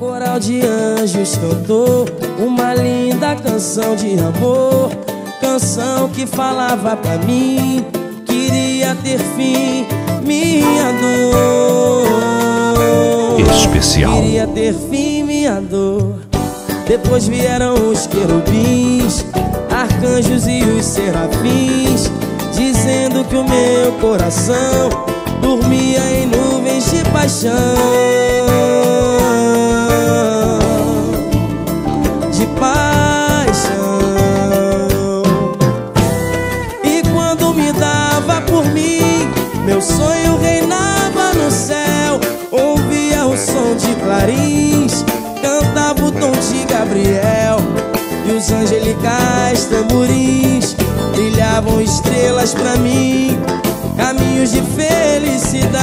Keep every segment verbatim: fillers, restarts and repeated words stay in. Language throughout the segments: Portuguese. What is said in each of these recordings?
coral de anjos cantou uma linda canção de amor, canção que falava pra mim, queria ter fim minha dor. Especial. Queria ter fim minha dor. Depois vieram os querubins, arcanjos e os serafins, dizendo que o meu coração dormia em nuvens de paixão, de paixão. E quando me dava por mim, meu sonho reinava no céu. Ouvia o som de clarins, cantava o tom de Gabriel, e os angelicais tamborins brilhavam estrelas pra mim, caminhos de felicidade.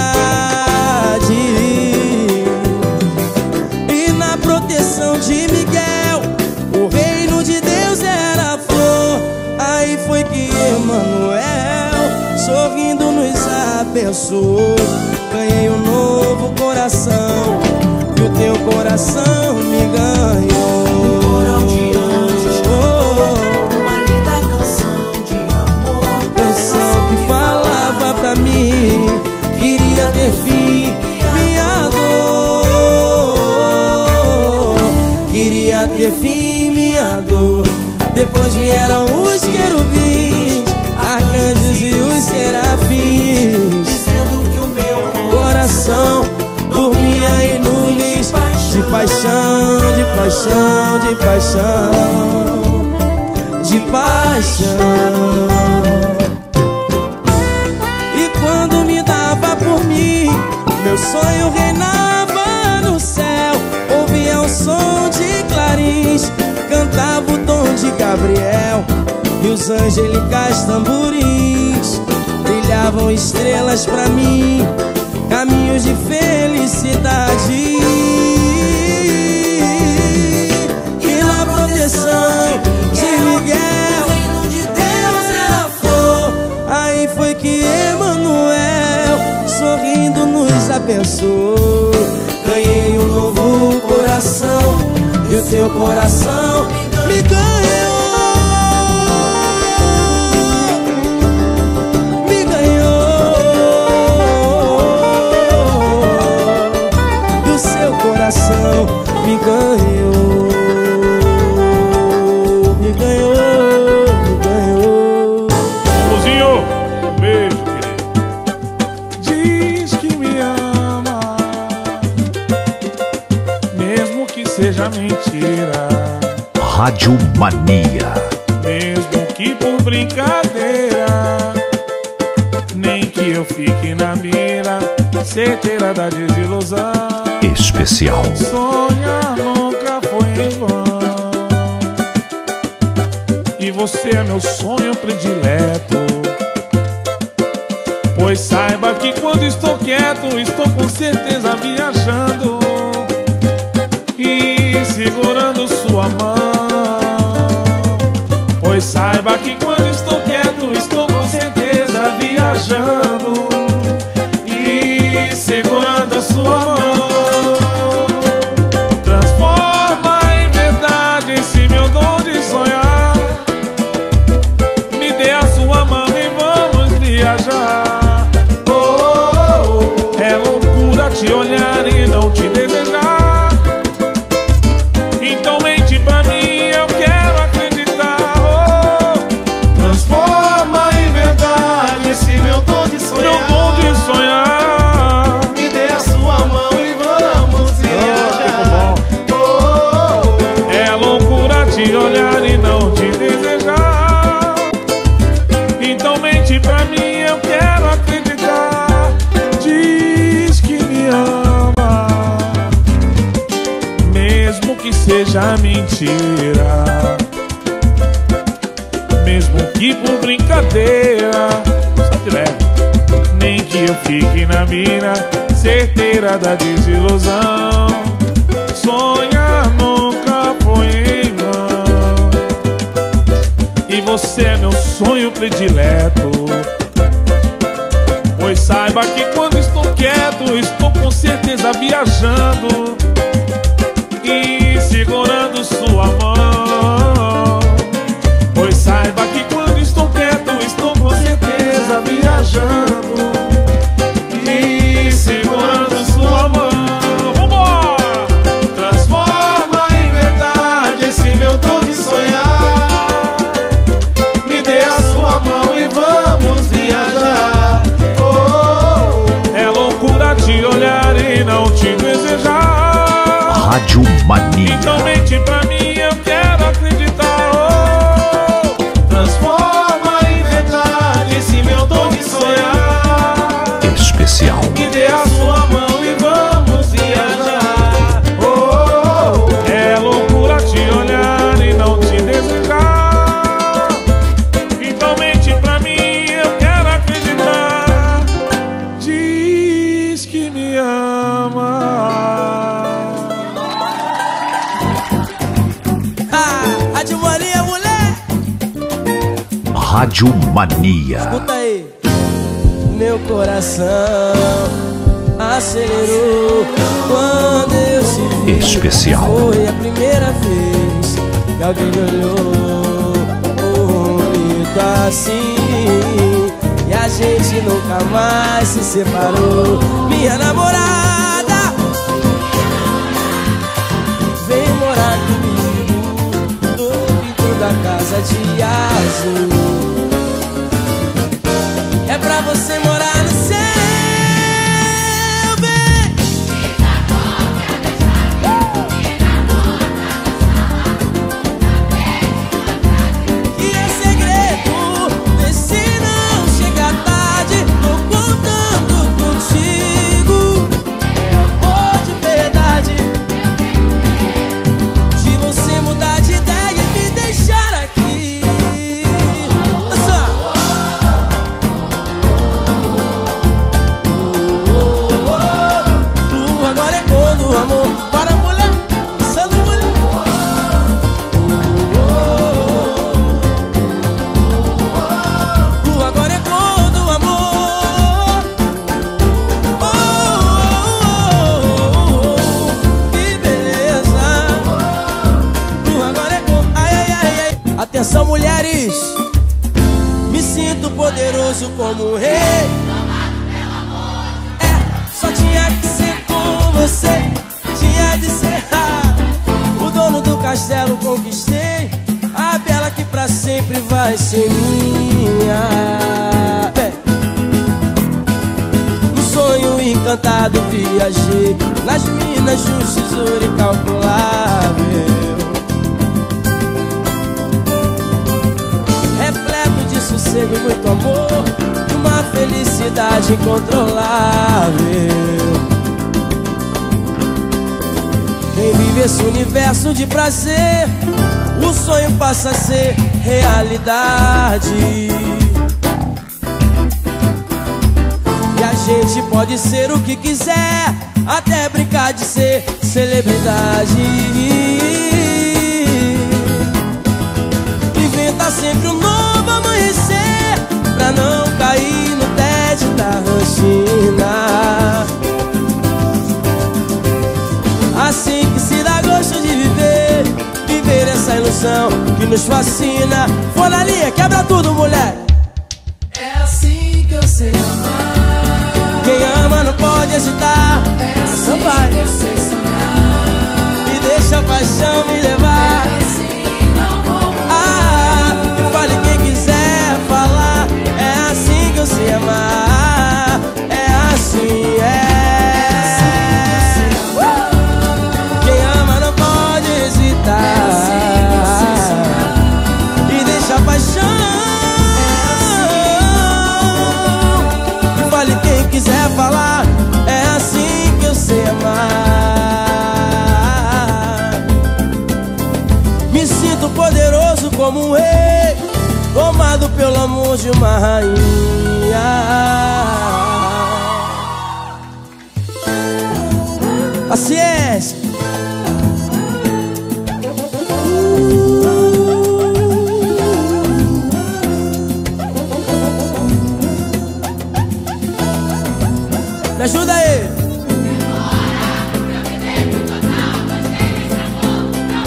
E na proteção de Miguel, o reino de Deus era flor. Aí foi que Emanuel, sorrindo, nos abençoou. Ganhei um novo coração, e o teu coração me ganhou. Um coral de anjos cantou uma linda canção de amor, canção que falava pra mim, queria ter fim minha dor. Queria ter fim minha dor. Depois vieram os querubins, arcanjos e os serafins, dizendo que o meu coração dormia em nuvens de paixão, de paixão, de paixão, de paixão. E quando me dava por mim, meu sonho reinava no céu. Ouvia o som de clarins, cantava o tom de Gabriel, e os angelicais tamborins brilhavam estrelas pra mim, caminhos de felicidade. E na proteção de Miguel, o reino de Deus era flor. Aí foi que Emanuel, sorrindo, nos abençoou. Ganhei um novo coração, e o teu coração me ganhou. Me ganhou. Do seu coração me ganhou. Me ganhou, me ganhou. Luzinho, beijo, querido. Diz que me ama, mesmo que seja mentira. Rádio Mania. Mesmo que por brincadeira, nem que eu fique na mira, certeira da desilusão. Especial. Sonhar nunca foi em vão, e você é meu sonho predileto. Pois saiba que quando estou quieto, estou com certeza viajando e segurando sua mão. Pois saiba que quando estou quieto, estou com certeza viajando e segurando a sua mão. Transforma em verdade esse meu dom de sonhar. Me dê a sua mão e vamos viajar. Oh, oh, oh. É loucura te olhar e não te desejar. Então mente pra mim, eu quero acreditar. Oh, transforma em verdade esse meu dom de sonhar. Meu dom de sonhar. me dê a sua mão e vamos viajar. Oh, oh, oh. É loucura te olhar e não te desejar. Então mente pra mim, eu quero acreditar. Diz que me ama, mesmo que seja mentira, mesmo que por brincadeira, só te levo. Nem que eu fique na mira, certeira da desilusão. Sonhar nunca foi em vão, e você é meu sonho predileto. Pois saiba que quando estou quieto, estou com certeza viajando segurando sua mão. Pois saiba que quando estou quieto, estou com certeza viajando e segurando sua mão. Vambora! Transforma em verdade esse meu dom de sonhar. Me dê a sua mão e vamos viajar. Oh, oh, oh. É loucura te olhar e não te desejar. Rádio Mania. Então mente pra mim, eu quero acreditar. Oh, transforma em verdade esse meu dom de sonhar. Especial. Me dê a sua mão e vamos viajar. Oh, oh, oh. É loucura te olhar e não te desejar. Então mente pra mim, eu quero acreditar. Diz que me ama. Rádio Mania, mulher. Rádio Mania. Escuta aí. Meu coração acelerou quando eu te vi. Especial. Foi a primeira vez que alguém me olhou bonito assim, e a gente nunca mais se separou. Minha namorada vem morar comigo no quintal da casa de azul. É pra você morar no céu, bem. E é segredo, vê se não chega tarde. Tô contando contigo. É amor de verdade. Se você mudar de ideia e me deixar aqui. Olha só. Amor, para mulher, santo mulher. Tu agora é cor do amor. Oh, oh, oh, que beleza. Tu agora é cor. Ai, ai, ai, ai. Atenção, mulheres. Me sinto poderoso como um rei. É, só tinha que ser com você. Tinha de ser o dono do castelo, conquistei a bela que pra sempre vai ser minha. É. No sonho encantado viajei nas minas de um tesouro incalculável, repleto de sossego e muito amor, uma felicidade incontrolável. Quem vive esse universo de prazer, o sonho passa a ser realidade. E a gente pode ser o que quiser, até brincar de ser celebridade. Inventa sempre um novo amanhecer, pra não cair no tédio da rotina. Assim que se dá gosto de viver, viver essa ilusão que nos fascina. For na linha, quebra tudo, mulher. É assim que eu sei amar. Quem ama não pode hesitar. É assim Não vai. que eu sei sonhar. E deixa a paixão me levar. É assim, não vou mudar. Ah, que fale quem quiser falar. É assim que eu sei amar. É assim, é. E deixa a paixão. E fale quem quiser falar. É assim que eu sei amar. Me sinto poderoso como um rei, tomado pelo amor de uma rainha. A ciência. Me ajuda aí.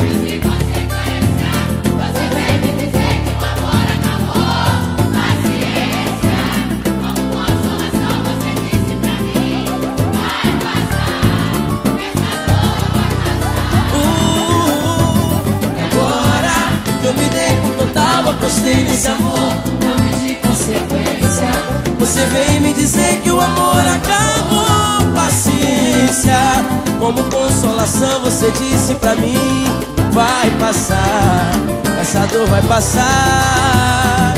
gostei desse amor, não pedi consequência. você vem me dizer que o amor acabou. Paciência, como consolação você disse pra mim: vai passar, essa dor vai passar.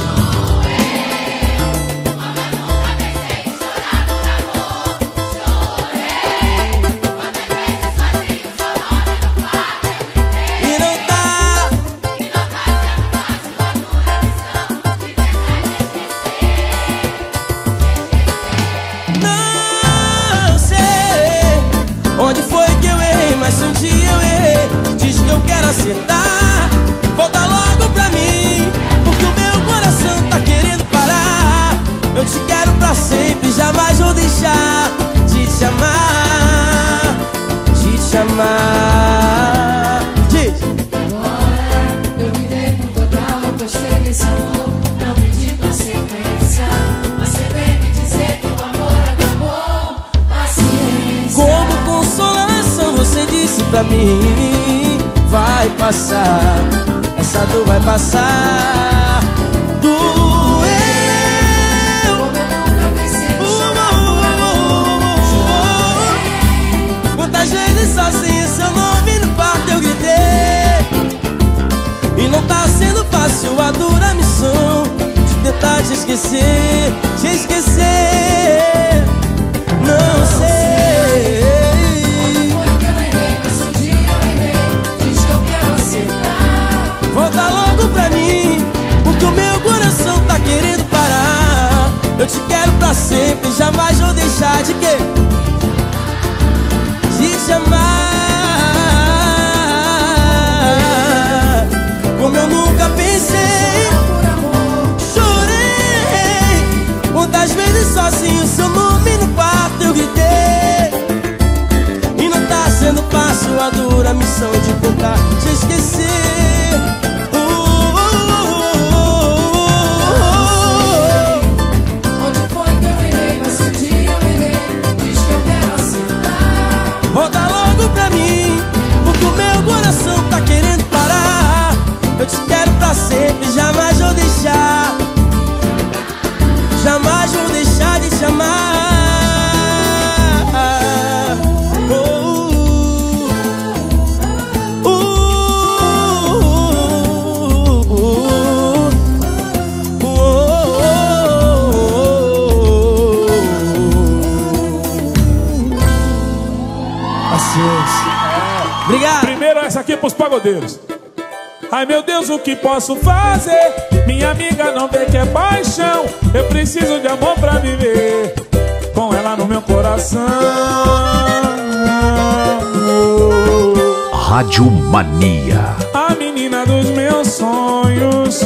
Acertar, volta logo pra mim, porque o meu coração tá querendo parar. Eu te quero pra sempre, jamais vou deixar de te amar, de te amar. Diz. Agora eu me dei com total, gostei desse amor, não pedi consequência. Você vem me dizer que o amor acabou. Paciência. Como consolação você disse pra mim: vai passar, essa dor vai passar. Doeu. Como eu nunca pensei em chorar por amor. Quantas vezes sozinho seu nome no quarto eu gritei. E não tá sendo fácil a dura missão de tentar te esquecer, te esquecer. Não sei. Volta logo pra mim, porque o meu coração tá querendo parar. Eu te quero pra sempre, jamais vou deixar de quê? De te amar. Como eu nunca pensei, chorei. Quantas vezes sozinho seu nome no quarto eu gritei. E não tá sendo fácil a dura missão de tentar te esquecer. Volta logo pra mim, porque o meu coração tá querendo parar. Eu te quero pra sempre, jamais vou deixar, jamais vou deixar de te amar. Oh, uh, uh, uh, uh, Obrigado. Primeiro essa aqui pros pagodeiros. Ai meu Deus, o que posso fazer? Minha amiga não vê que é paixão. Eu preciso de amor pra viver, com ela no meu coração. Rádio Mania. A menina dos meus sonhos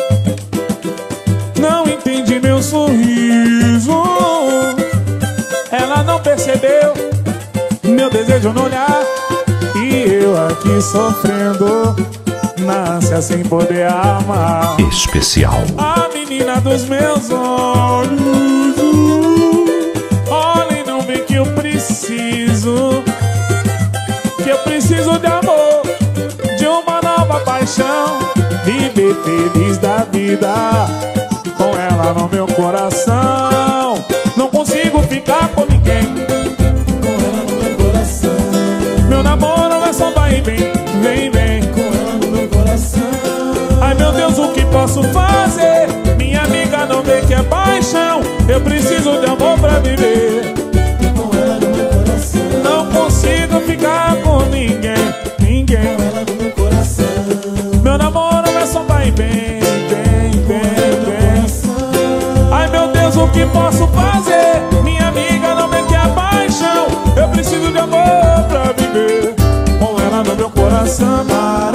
não entende meu sorriso. Ela não percebeu meu desejo no olhar. E eu aqui sofrendo na ânsia sem poder amar. Especial. A menina dos meus olhos, olha e não vê que eu preciso, que eu preciso de amor, de uma nova paixão, viver feliz da vida, com ela no meu coração. Não consigo ficar com ninguém, com ela no meu coração. Meu namoro é só vai e vem, vem, vem, com ela no meu coração. Ai meu Deus, o que posso fazer? Minha amiga não vê que é paixão. Eu preciso de amor pra viver, com ela no meu coração. Não consigo ficar com ninguém, ninguém, com ela no meu coração. Meu namoro é só vai e vem, vem, vem, vem. Ai meu Deus, o que posso fazer? Minha amiga não vê que é paixão. Eu preciso de amor pra viver, com ela no meu coração.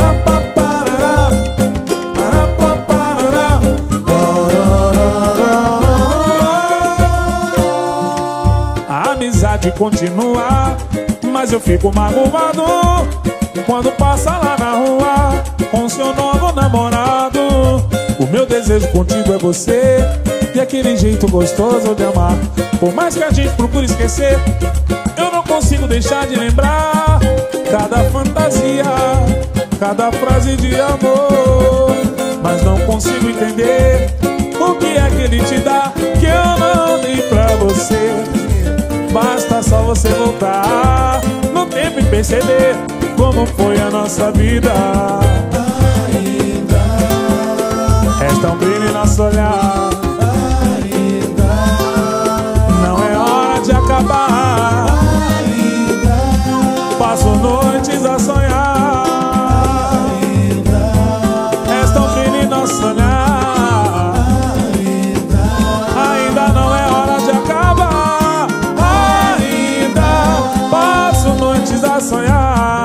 A amizade continua, mas eu fico magoado quando passa lá na rua com seu novo namorado. O meu desejo contigo é você, e aquele jeito gostoso de amar. Por mais que a gente procure esquecer, eu não consigo deixar de lembrar cada fantasia, cada frase de amor. mas não consigo entender o que é que ele te dá que eu não dei pra você. Basta só você voltar no tempo e perceber como foi a nossa vida. Ainda resta um brilho em nosso olhar. Ainda não é hora de acabar. Ainda passo noites a sonhar. Ainda resta um brilho em nosso olhar. Ainda ainda não é hora de acabar. Ainda passo noites a sonhar.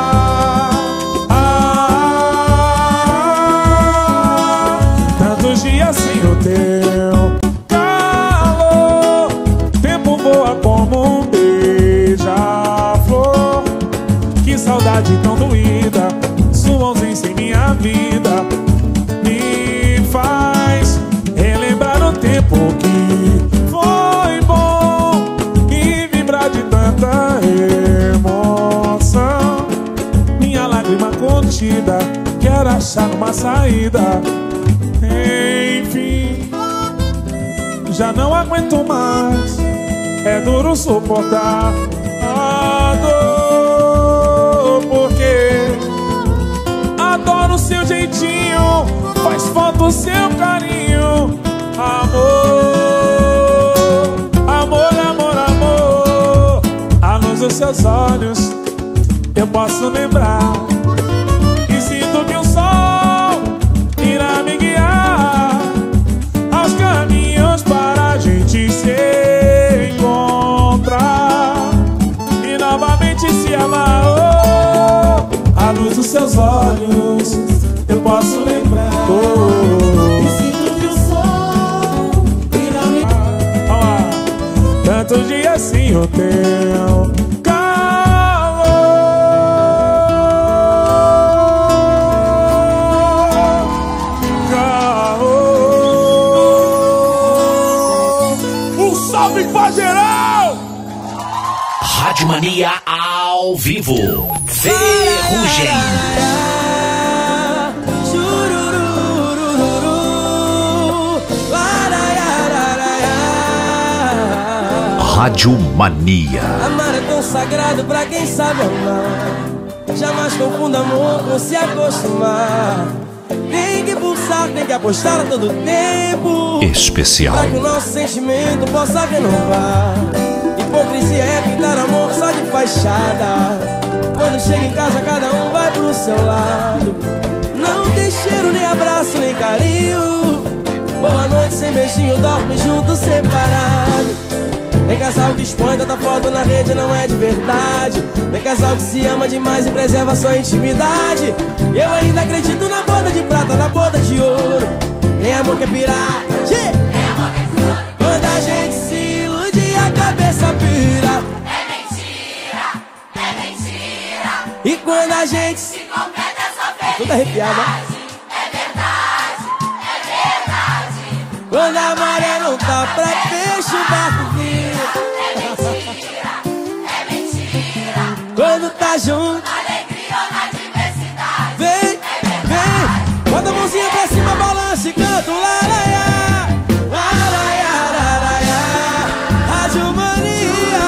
Sem o teu calor, tempo voa como um beija-flor. Que saudade tão doída, sua ausência em minha vida me faz relembrar o tempo que foi bom e vibrar de tanta emoção. Minha lágrima contida, quero achar uma saída. Enfim, já não aguento mais, é duro suportar a dor, porque adoro o seu jeitinho, faz falta o seu carinho. Amor, amor, amor, amor, a luz dos seus olhos eu posso lembrar. E sinto que o sol irá me guiar aos caminhos para a gente se encontrar e novamente se amar. Oh, a luz dos seus olhos eu posso lembrar. Oh, e sinto que o sol irá me guiar. Tantos dias sem o teu Rádio Mania ao vivo. Ferrugem. Rádio Mania. Amar é tão sagrado pra quem sabe amar. Jamais confunda amor com se acostumar. Tem que pulsar, tem que apostar a todo tempo. Especial. Pra que o nosso sentimento possa renovar. Hipocrisia é pintar amor só de fachada. Quando chega em casa cada um vai pro seu lado. Não tem cheiro, nem abraço, nem carinho. Boa noite sem beijinho, dorme junto, separado. Tem casal que expõe tanta foto na rede, não é de verdade. Tem casal que se ama demais e preserva sua intimidade. Eu ainda acredito na boda de prata, na boda de ouro. Nem amor que é pirata. Quando a gente se ilude a cabeça pira. É mentira, é mentira. E quando a gente se Se completa essa tudo arrepiado, né? É verdade, é verdade. Quando a maré não tá pra peixe, o barco vira. É mentira, é mentira. Quando tá junto, Na alegria ou na diversidade. vem, vem. Bota a mãozinha pra cima, balança e canta o laraiá. Laraiá, laraiá. Rádio Mania.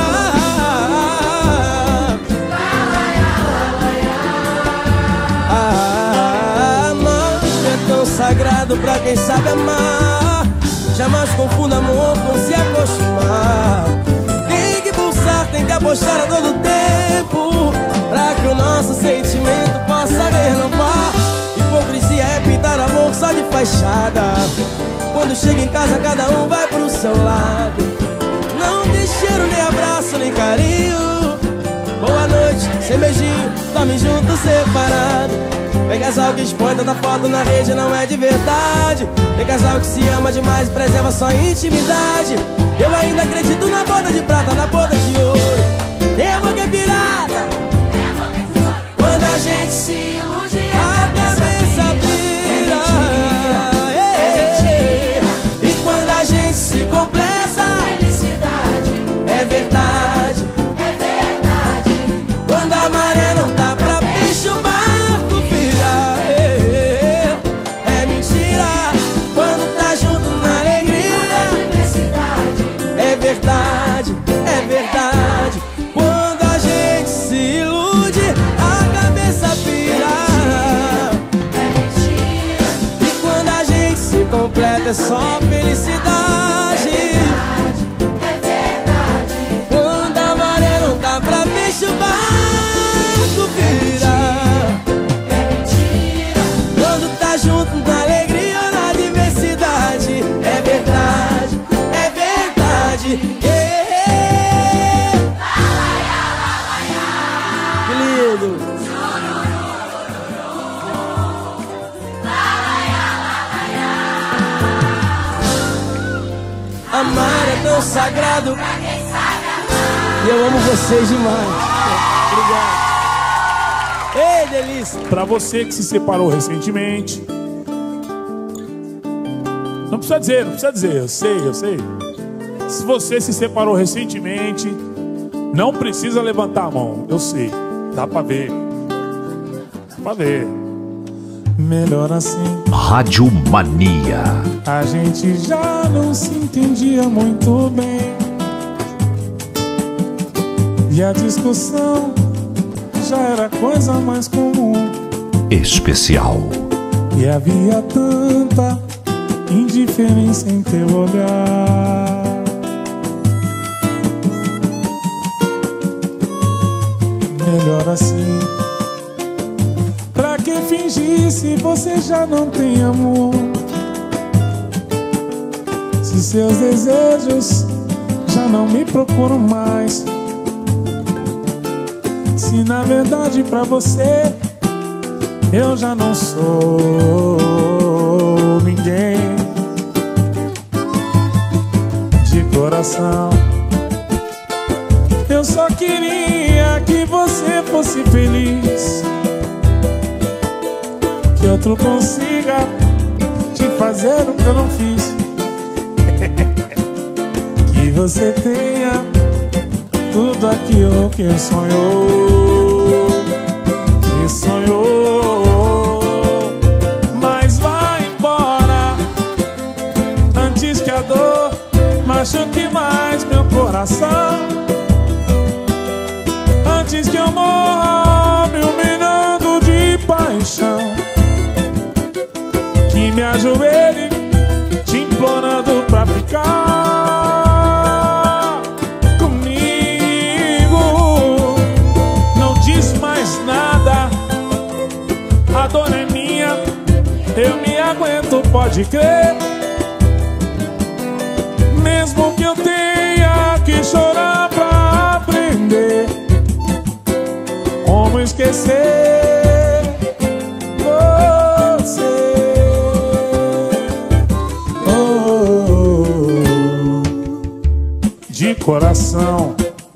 Ah, amor é tão sagrado pra quem sabe amar. Jamais confunda amor com se acostumar. Tem que pulsar, tem que apostar a todo tempo. Pra que o nosso sentimento possa renovar. Hipocrisia é pintar amor só de fachada. Quando chega em casa cada um vai pro seu lado. Não tem cheiro, nem abraço, nem carinho. Boa noite, sem beijinho, dorme junto, separado. Tem casal que expõe tanta foto na rede, não é de verdade. Tem casal que se ama demais e preserva sua intimidade. Eu ainda acredito na boda de prata, na boda de ouro. Tem amor que é pirata. Quando a gente se ilude, a cabeça pira. E quando a gente se completa, Felicidade, é verdade. é verdade. Quando a maré não tá pra peixe, o barco vira. completa é só felicidade. É verdade. Quando a maré não dá pra peixe, o barco vira. É mentira. Quando tá junto na alegria ou na diversidade. É verdade, é verdade. Yeah. Que lindo. Amar é tão sagrado. E eu amo vocês demais. Obrigado. Ei, delícia. Pra você que se separou recentemente, não precisa dizer, não precisa dizer, eu sei, eu sei. Se você se separou recentemente, não precisa levantar a mão, eu sei. Dá pra ver. Dá pra ver. Melhor assim. Rádio Mania. A gente já não se entendia muito bem. E a discussão já era coisa mais comum. Especial. E havia tanta indiferença em teu olhar. Melhor assim. Pra que fingir se você já não tem amor? Se seus desejos já não me procuram mais. Se na verdade pra você eu já não sou ninguém. De coração eu só queria que você fosse feliz, que outro consiga te fazer o que eu não fiz. Que você tenha tudo aquilo que sonhou, que sonhou. Mas vai embora antes que a dor machuque mais meu coração. Antes que eu morra me humilhando de paixão. Que me ajoelhe te implorando pra ficar comigo. Não diz mais nada, a dor é minha, eu me aguento, pode crer. Mesmo que eu tenha que chorar pra aprender como esquecer você. Oh, de coração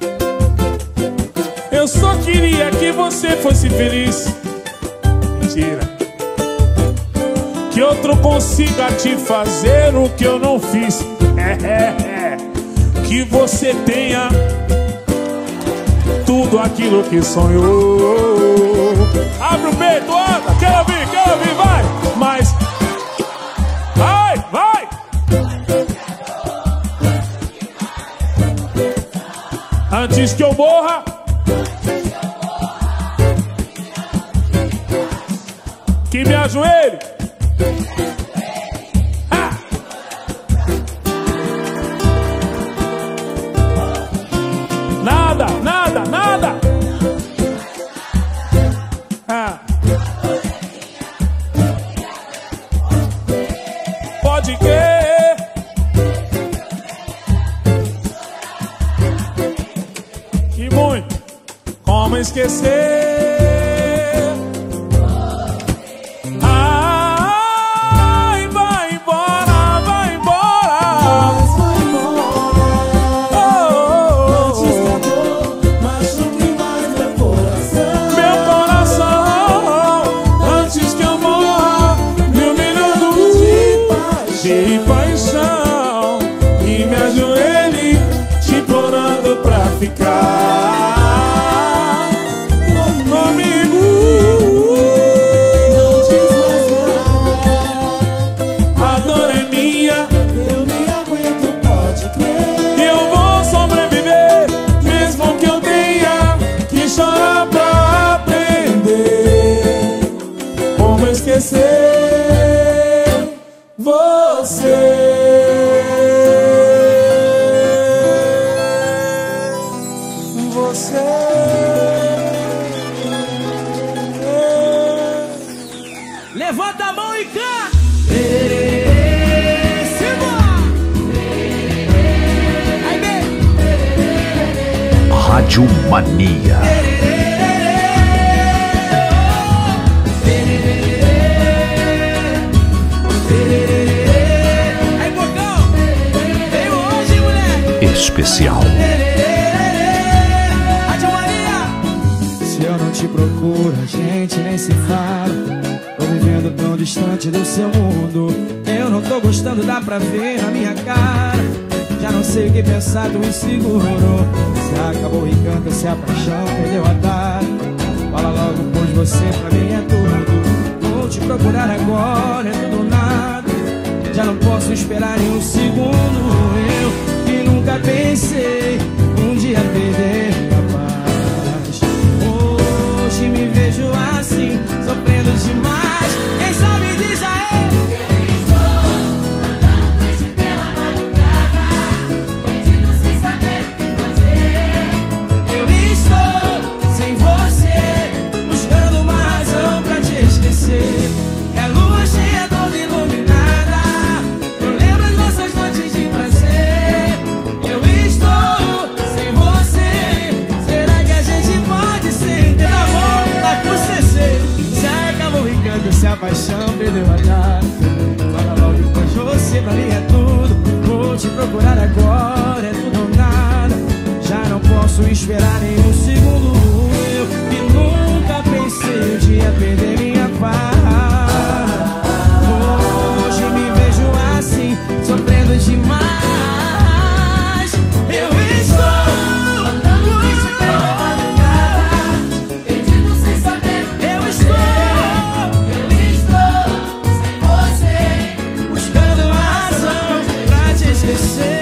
eu só queria que você fosse feliz. Mentira. Que outro consiga te fazer o que eu não fiz. É, é, é. Que você tenha tudo aquilo que sonhou. Abre o peito, anda, quero ouvir, quero ouvir, vai. Mas vai, vai. Antes que eu morra, que me ajoelhe. Ah. Nada, nada, nada. Ah. Pode crer. Que muito. Como esquecer? Ai, vai embora, vai embora. Meu coração, antes que eu morra, me humilhando de paixão. E me ajoelhe te implorando pra ficar comigo. Não diz mais nada, a dor é minha, eu me aguento, pode crer. E eu vou sobreviver, mesmo que eu tenha que chorar pra aprender como esquecer você. Levanta a mão e canta. Aí vem. Rádio Mania. Aí, Bocão. Veio hoje, moleque. Especial. Rádio Mania. Se eu não te procuro, a gente nem se fala. Tô vivendo tão distante do seu mundo. Eu não tô gostando, dá pra ver na minha cara. Já não sei o que pensar, tô inseguro. Se acabou e canta, se a paixão perdeu a tara. Fala logo, pois você pra mim é tudo. Vou te procurar agora, é tudo ou nada. Já não posso esperar nem um segundo. Eu que nunca pensei um dia perder minha paz. Hoje me vejo assim, sofrendo demais. Quem sabe diz aí. É lua cheia, toda iluminada. Eu lembro as nossas noites de prazer. Eu estou sem você. Será que a gente pode ser? Ter amor lá com C C. Se acabou brincando, se a paixão perdeu a cara. Fala logo, pois você pra mim é tudo. Vou te procurar agora, é tudo ou nada. Já não posso esperar nem um segundo. Eu que nunca pensei um dia perder minha paz. Hoje me vejo assim, sofrendo demais. Eu estou andando pela madrugada, perdido sem saber o que eu estou. Eu estou sem você, buscando uma razão pra te esquecer.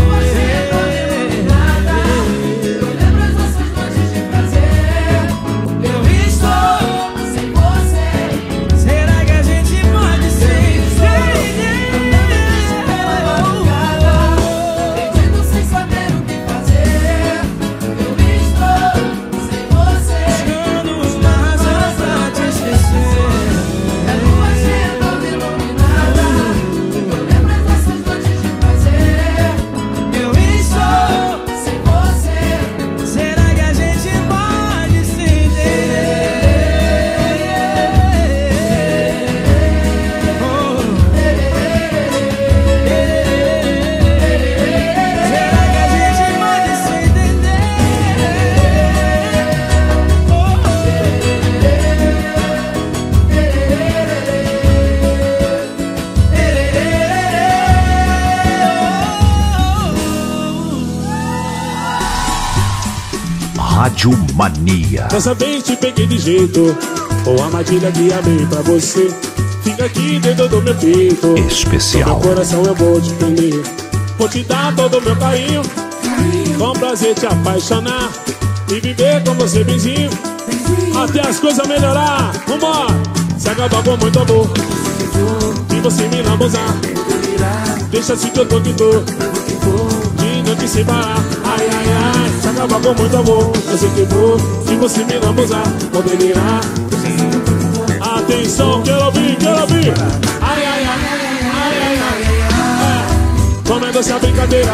Rádio Mania. Dessa vez te peguei de jeito, ou armadilha que amei pra você. Fica aqui dentro do meu peito, Especial. no meu coração eu vou te prender. Vou te dar todo o meu carinho, com prazer te apaixonar e viver com você benzinho, até as coisas melhorar. Vambora! Se acabar com muito amor e você me lambuzar, deixa assim que eu tô que tô, de não te separar. Ai, ai, ai, se acabar com muito amor, eu sei que vou, se você me lambuzar, vou delirar. Atenção, quero ouvir, quero ouvir. Ai, ai, ai, ai, ai, ai, ai. Comendo essa brincadeira.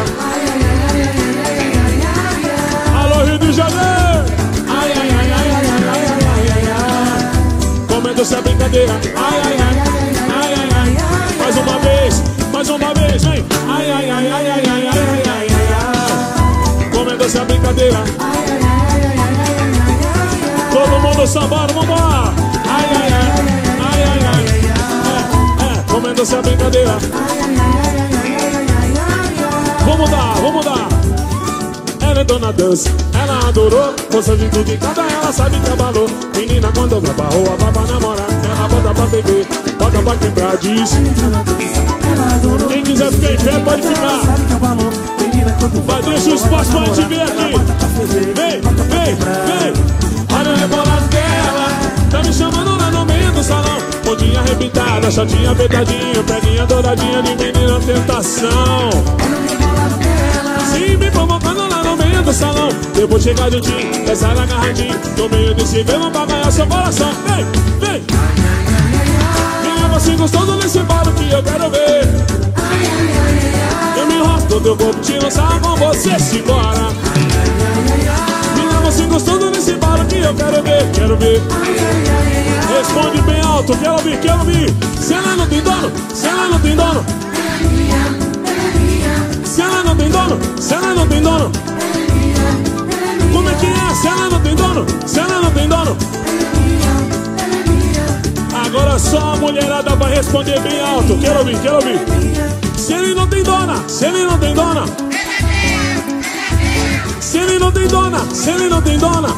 Alô, Rio de Janeiro. Ai, ai, ai, ai, ai, ai, ai, ai, ai, ai. Comendo essa brincadeira. Ai, ai, ai, ai, ai, ai. Mais uma vez, mais uma vez, vem. Ai, ai, ai, ai, ai, ai, ai, ai, ai, ai. Comendo essa brincadeira. Todo mundo sambando, vambora. Ai, ai, ai, ai, ai, ai. É, é, comendo essa brincadeira. Vamos dar, vamos dar. Ela entrou na dança, ela adorou. Força de tudo e cada ela sabe que abalou. Menina, quando vai pra rua, vai pra namorar. Ela bota pra beber, bota pra quebrar, diz. Quem quiser ficar em pé, pode ficar. Vai, deixa o espaço pra gente ver aqui. Vem, vem, vem. Olha o rebolado dela, tá me chamando lá no meio do salão. Bondinha arrebentada, chatinha apertadinha, peguinha douradinha de menina tentação. Sim, me provocando lá no meio do salão. Eu vou chegar juntinho, essa agarradinha, no meio desse velo pra ganhar seu coração. Vem, vem. assim gostoso nesse balo que eu quero ver. Eu me enrosco do teu corpo, te lançar com você, simbora. Me leva assim gostoso nesse balo que eu quero ver, quero ver. Responde bem alto, quero ouvir, quero ouvir. Se ela não tem dono, se ela não tem dono, se ela não tem dono, se ela não tem dono. Como é que é? Se ela não tem dono, se ela não tem dono. Agora só a mulherada vai responder bem alto. Quero ouvir, quero ouvir. Se ele não tem dona, se ele não tem dona, se ele não tem dona, se ele não tem dona,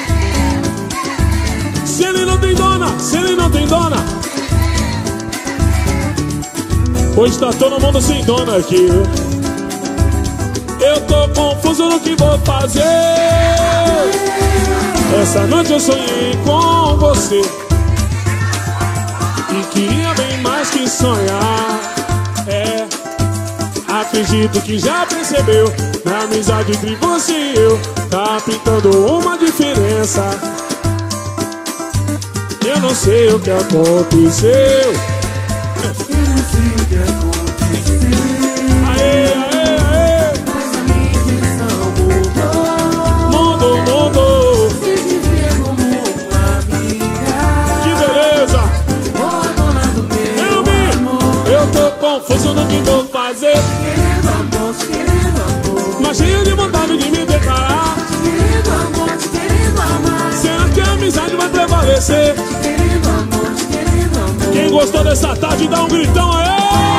se ele não tem dona, se ele não tem dona. Hoje tá todo mundo sem dona aqui. Eu tô confuso no que vou fazer. Essa noite eu sonhei com você e queria bem mais que sonhar. É, acredito que já percebeu, na amizade entre você e eu tá pintando uma diferença. Eu não sei o que aconteceu. Eu não sei o que aconteceu. Aê, aê, aê. Mas a minha intenção mudou. Mudou, mudou. Se te ver como uma amiga. Que beleza. Boa dona do meu Eu vi, amor. eu tô confuso no que vou fazer, Querendo amor, te querendo amor. mas cheio de vontade de me declarar. Te querendo amor, te querendo amar. Será que a amizade vai prevalecer? Te querendo amor, te querendo amor. Quem gostou dessa tarde dá um gritão aí.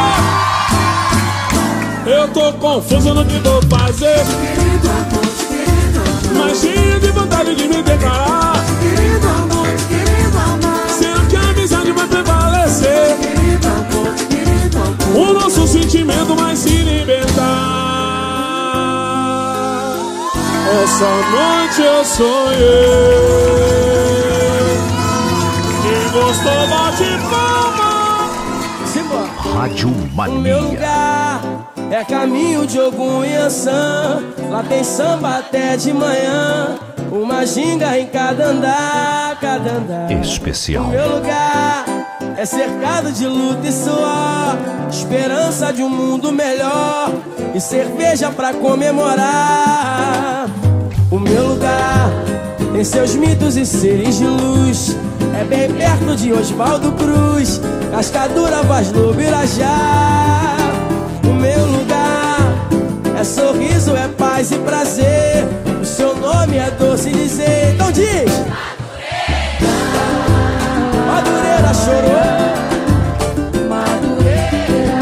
Eu tô confuso no que vou fazer, Querendo amor, te querendo amor. mas cheio de vontade de me declarar. Querendo amor, te querendo amar. Será que a amizade vai prevalecer? Querendo amor, te querendo amor. O nosso sentimento vai se libertar. Essa noite eu sonhei. Quem gostou bate palma. Simbora. Rádio O meu Mania. lugar é caminho de Ogum e Ançã. Lá tem samba até de manhã. Uma ginga em cada andar, cada andar. Especial. O meu lugar é cercado de luta e suor, esperança de um mundo melhor e cerveja pra comemorar. O meu lugar tem seus mitos e seres de luz. É bem perto de Oswaldo Cruz, Cascadura, Vaz Lobo, Irajá. O meu lugar é sorriso, é paz e prazer. O seu nome é doce dizer. Então diz: Madureira chorou. Madureira.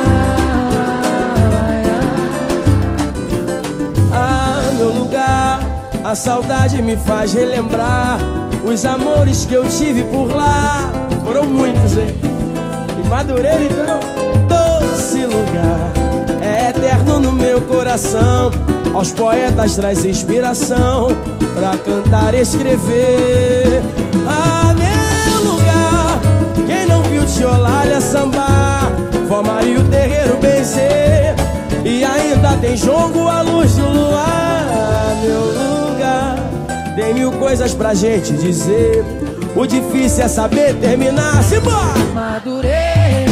Ah, meu lugar, a saudade me faz relembrar os amores que eu tive por lá. Foram muitos, hein? E Madureira, então, doce lugar, é eterno no meu coração. Aos poetas traz inspiração pra cantar e escrever. Ah, meu lugar, quem não viu Tiolalha sambar, Vó Maria o terreiro benzer, e ainda tem jongo à luz do luar. Meu lugar tem mil coisas pra gente dizer. O difícil é saber terminar. Simbora! Madureira.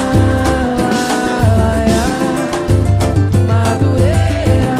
Madureira.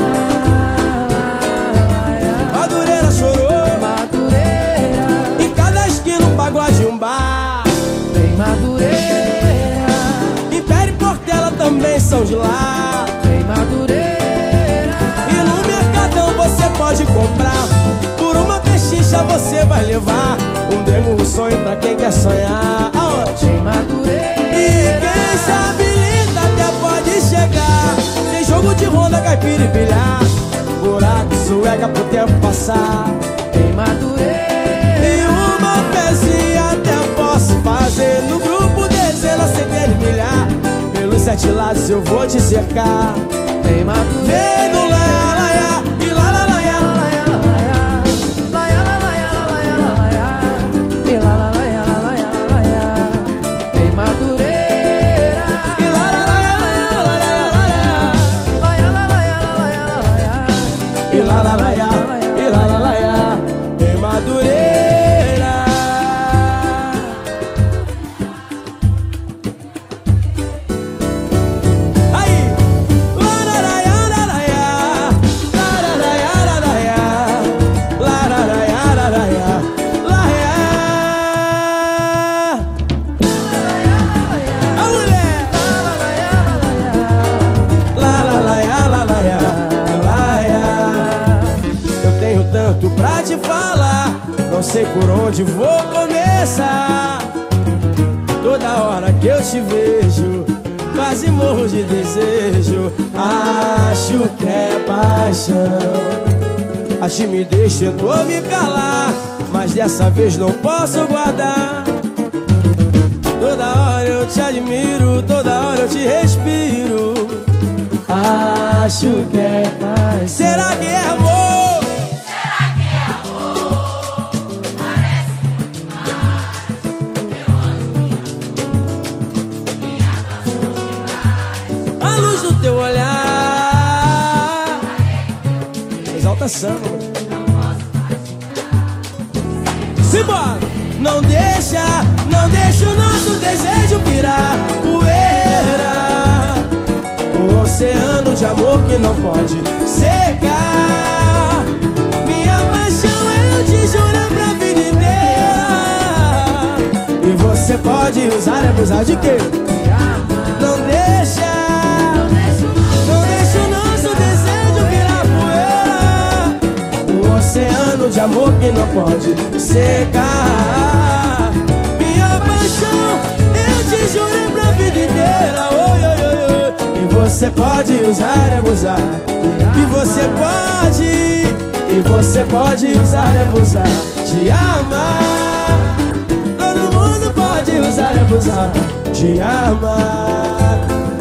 Madureira chorou. Madureira. Em cada esquina um pagode, um bar. Vem Madureira. Império e Portela também são de lá. Vem Madureira. E no Mercadão você pode comprar. Por uma pechincha você vai levar um dengo, um sonho pra quem quer sonhar. Aonde? Vem Madureira. E quem se habilita até pode chegar. Tem jogo de ronda, caipira e bilhar. Buraco, suega pro tempo passar. Vem Madureira. E uma pecinha até posso fazer. No grupo dezena, centena e milhar. Pelos sete lados eu vou te cercar. Vem Madureira. Vem no laia, laia, e lá, lá, laia, laia. Vem Madureira. E lá, lá, laia, laia, laia, laia. E lá, lá, laia, e lá, lá, laia. Em Madureira. sei por onde vou começar. Toda hora que eu te vejo, quase morro de desejo. Acho que é paixão. A timidez tentou me calar, mas dessa vez não posso guardar. Toda hora eu te admiro, toda hora eu te respiro. Acho que é paixão. Será que é amor? Será que é amor? Parece demais. Eu amo minha canção demais. A luz do teu olhar. Exaltação. Simbora! Não deixa, não deixa o nosso desejo virar poeira. Um oceano de amor que não pode secar. Minha paixão eu te juro pra vida inteira. E você pode usar e abusar de quê? Não deixa, não deixa o nosso desejo virar poeira. Um oceano de amor que não pode secar. Minha paixão eu te juro pra vida inteira. Oi, oi, oi, oi. E você pode usar e abusar. E você pode, e você pode usar e abusar. Te amar. Todo mundo pode usar e abusar. Te amar.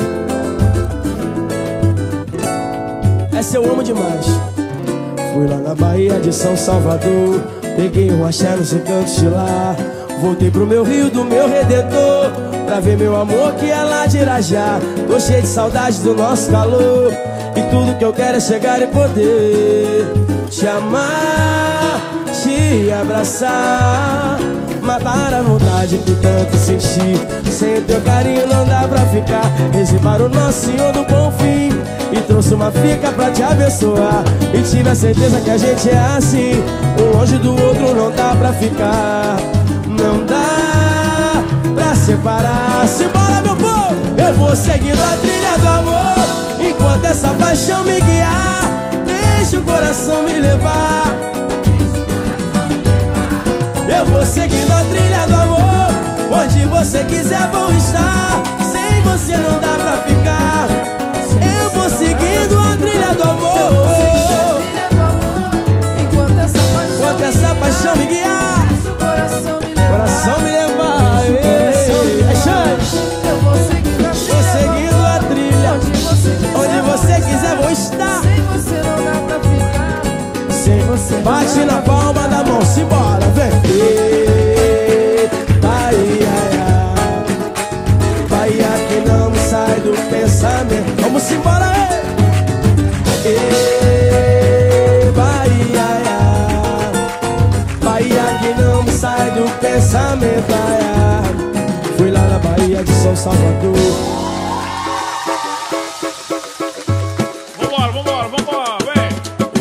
Essa eu amo demais. Fui lá na Bahia de São Salvador, peguei um axé nos encantos de lá. Voltei pro meu rio do meu Redentor, pra ver meu amor que é lá de Irajá. Tô cheio de saudade do nosso calor, e tudo que eu quero é chegar e poder te amar, te abraçar, matar a vontade que tanto senti. Sem o teu carinho não dá pra ficar. Reze para o nosso Senhor do Bom Fim, e trouxe uma fica pra te abençoar. E tive a certeza que a gente é assim, um longe do outro não dá pra ficar. Não dá pra separar. Simbora, meu povo! Eu vou seguindo a trilha do amor, enquanto essa paixão me guiar. Deixa o coração me levar. Eu vou seguindo a trilha do amor, onde você quiser vou estar. Sem você não dá pra ficar. Eu vou seguindo a trilha do amor, enquanto essa paixão, enquanto essa paixão me guiar. Coração me levar, ei, é chance. Eu vou seguindo a Vou seguindo a trilha, onde você quiser vou estar. Sem você não dá pra ficar. Sem você bate na palma da mão, simbora, vem. Ei, Bahia, Bahia que não me sai do pensamento. Vamos embora, ei. Ei, Bahia, Bahia que não me sai do pensamento. Fui lá na Bahia de São Salvador. Vambora, vambora, vambora, vem!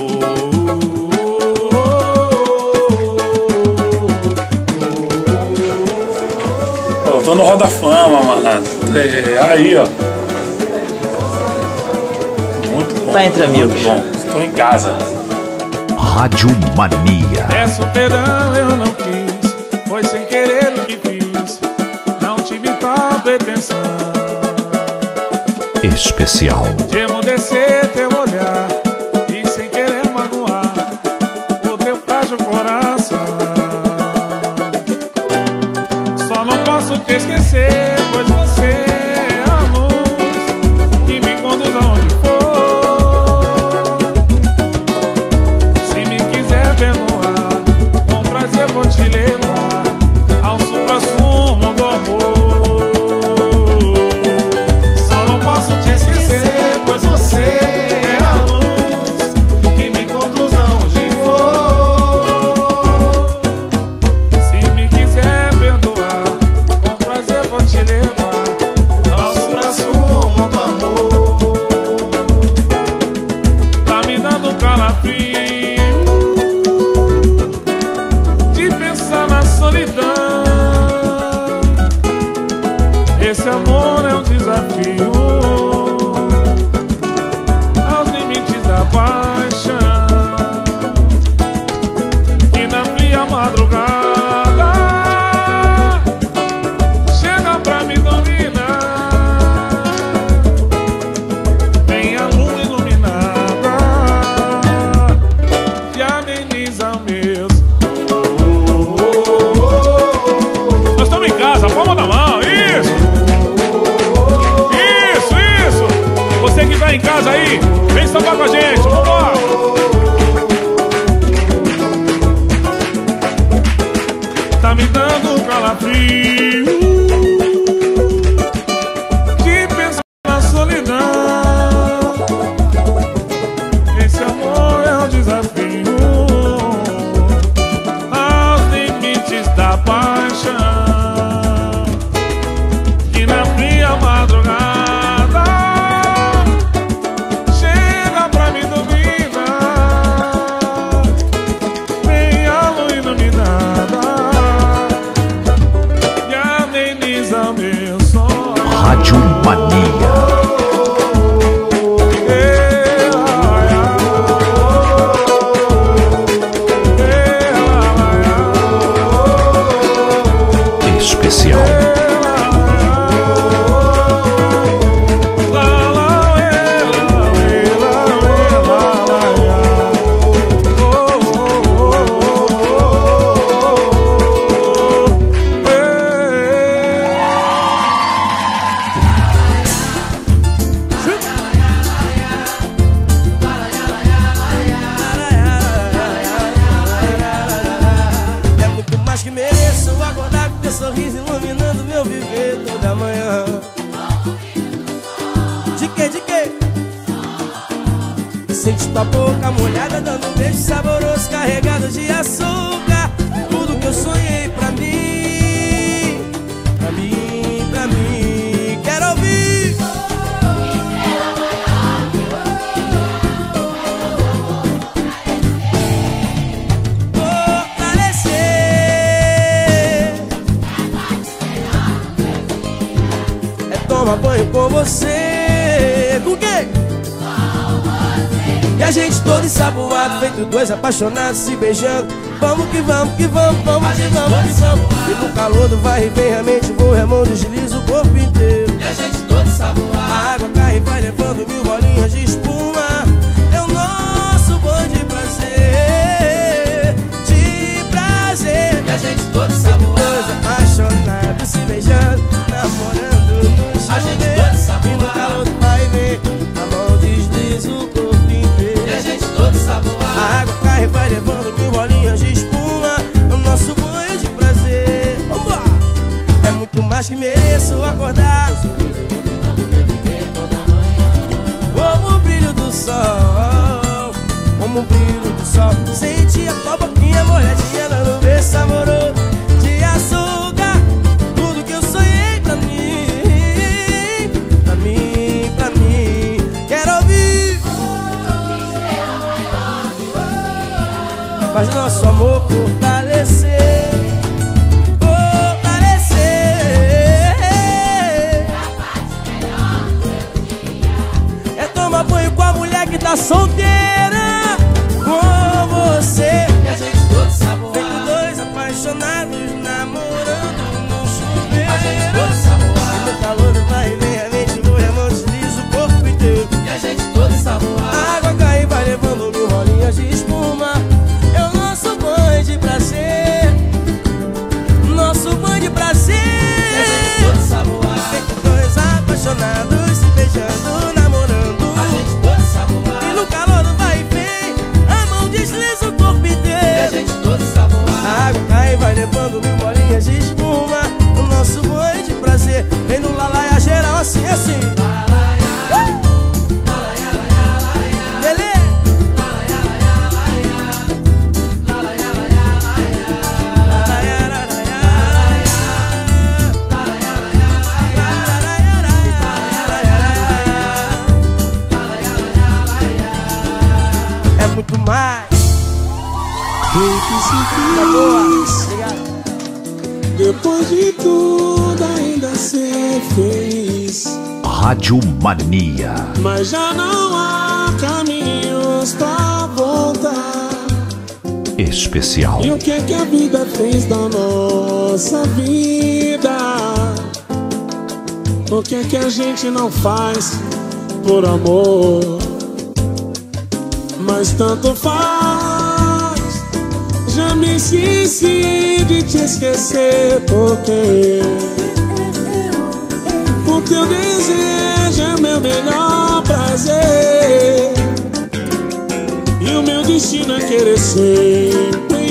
Eu tô no Roda Fama, malandro. É, aí, ó. Muito bom. Tá entre amigos. Muito bom. Estou em casa. Rádio Mania. É solteirão eu não quis, foi sem querer o que fiz. Não tive tal pretensão Especial. de emudecer teu olhar e sem querer magoar o teu frágil coração. Só não posso te esquecer, pois você é a luz que me conduz aonde for. Se me quiser perdoar, com prazer vou te levar ao supra-sumo do amor. Só não posso te esquecer, pois você é a luz que me conduz aonde for. Se me quiser perdoar, com prazer vou te levar ao supra-sumo do amor. Tá me dando calafrio de pensar na solidão. Esse amor é um desafio aos limites da paixão. E na fria madrugada palma da mão, isso. Isso, isso. Você que tá em casa aí, vem sambar com a gente, vambora. Tá me dando calafrio de pensar na solidão. Esse amor é um desafio aos limites da paixão, que na fria madrugada chega pra me dominar. Vem a lua iluminada e ameniza meu sonho. Rádio Mania. Especial. É muito mais que mereço acordar com teu sorriso iluminando meu viver toda manhã. De que, de que? Sente tua boca molhada dando um beijo saboroso carregado de açúcar. Tudo que eu sonhei pra mim, pra mim, pra mim. Quero ouvir. Toma banho com você. Com quem? E a gente todo ensaboado, feito dois apaixonados se beijando. Vamos que vamos, que vamos, vamos que vamos, que vamos. E no calor do vai e vem, realmente vou remão, desliza o corpo inteiro. E a gente todo ensaboado. A água cai e vai levando mil bolinhas de espuma. É o nosso banho de prazer, de prazer. E a gente todo ensaboado. Dois apaixonados se beijando, namorando. A gente todo saboado. E no calor do vai e vem, a mão desliza o corpo inteiro. E a gente todo saboado. A água cai e vai levando mil bolinhas de espuma. O nosso banho de prazer. Vambora! É muito mais que mereço acordar como o brilho do sol, como o brilho do sol. Senti a tua boquinha molhadinha dando um beijo saboroso de açúcar. Tudo que eu sonhei pra mim, pra mim, pra mim. Quero ouvir. Faz nosso amor fortalecer, fortalecer. É tomar banho com a mulher que tá solteira, com você. E a gente todo saboado. Feito dois apaixonados namorando no chuveiro. A gente todo saboado. E no calor do vai e vem, a mente no remão desliza o corpo inteiro. E a gente todo saboado. A água cai e vai levando mil rolinhas de espuma. É o nosso banho de prazer, nosso banho de prazer. E a gente todo saboado. Feito dois apaixonados se beijando, namorando. A gente todo saboado. E no calor do vai e vem, a mão desliza o corpo inteiro. E a gente todo saboado. A água cai e vai levando mil bolinhas de espuma. O nosso banho de prazer. Vem no lalaia geral assim, assim. É muito mais. Tá boa. Obrigado. Depois de tudo ainda ser feliz, Rádio Mania. mas já não há caminhos pra voltar. Especial. E o que é que a vida fez da nossa vida? O que é que a gente não faz por amor? Mas tanto faz. Já me esqueci de te esquecer, porque sempre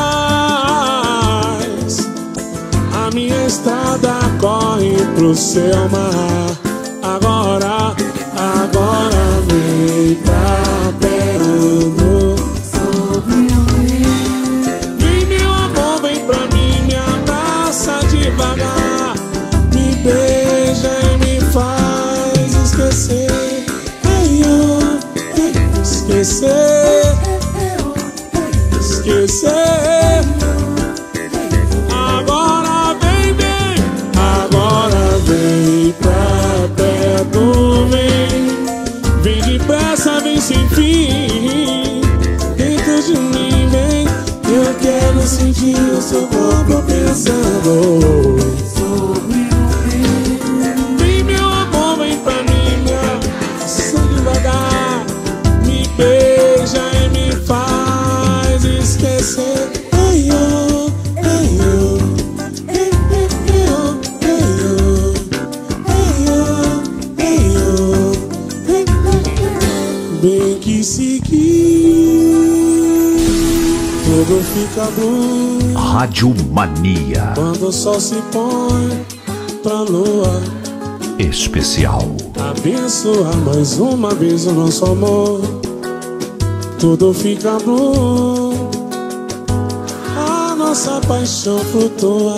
mais. A minha estrada corre pro seu mar. Agora, agora vem pra perto. Vem meu amor, vem pra mim, me abraça devagar, me beija e me faz esquecer. Ai, oh, esquecer, esquecer. Agora vem, vem, agora vem pra perto, vem. Vem depressa, vem sem fim. Dentro de mim, vem. Eu quero sentir o seu corpo pensando. Vem meu amor, vem pra mim, me abraça devagar, me beija e me faz esquecer. Ai, oh, ai, oh, ai, oh, ai, oh, ai, oh, ai, oh. Bem que seguir, tudo fica bom Rádio Mania quando o sol se põe pra lua Especial. abençoar mais uma vez o nosso amor. Tudo fica bom, a nossa paixão flutua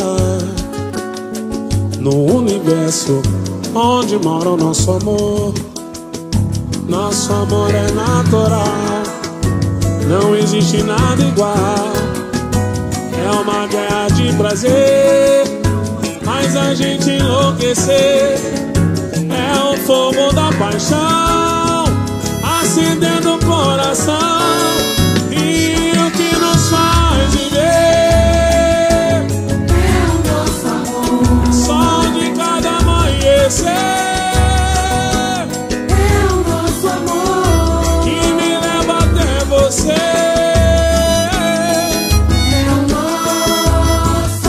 no universo onde mora o nosso amor. Nosso amor é natural, não existe nada igual. É uma guerra de prazer, faz a gente enlouquecer. É o fogo da paixão, acendendo o coração. E o que nos faz viver É o nosso amor, sol de cada amanhecer. é o nosso amor, Que me leva até você. é o nosso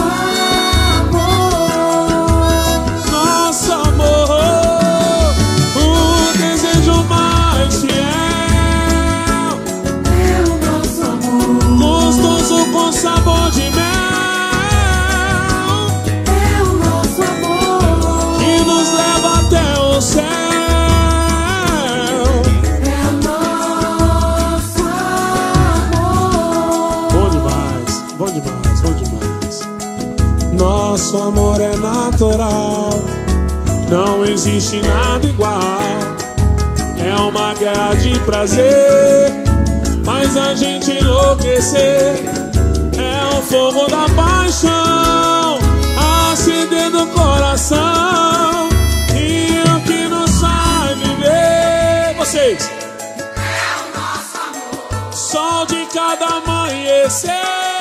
amor, Nosso amor, o desejo mais fiel, é o nosso amor, gostoso com sabor de mel, é o nosso amor, que nos leva até o céu. é o nosso amor. Bom demais, bom demais, bom demais. Nosso amor é natural, não existe nada igual. É uma guerra de prazer, faz a gente enlouquecer. É o fogo da paixão, acendendo o coração. E o que nos faz viver, vocês, sol de cada amanhecer,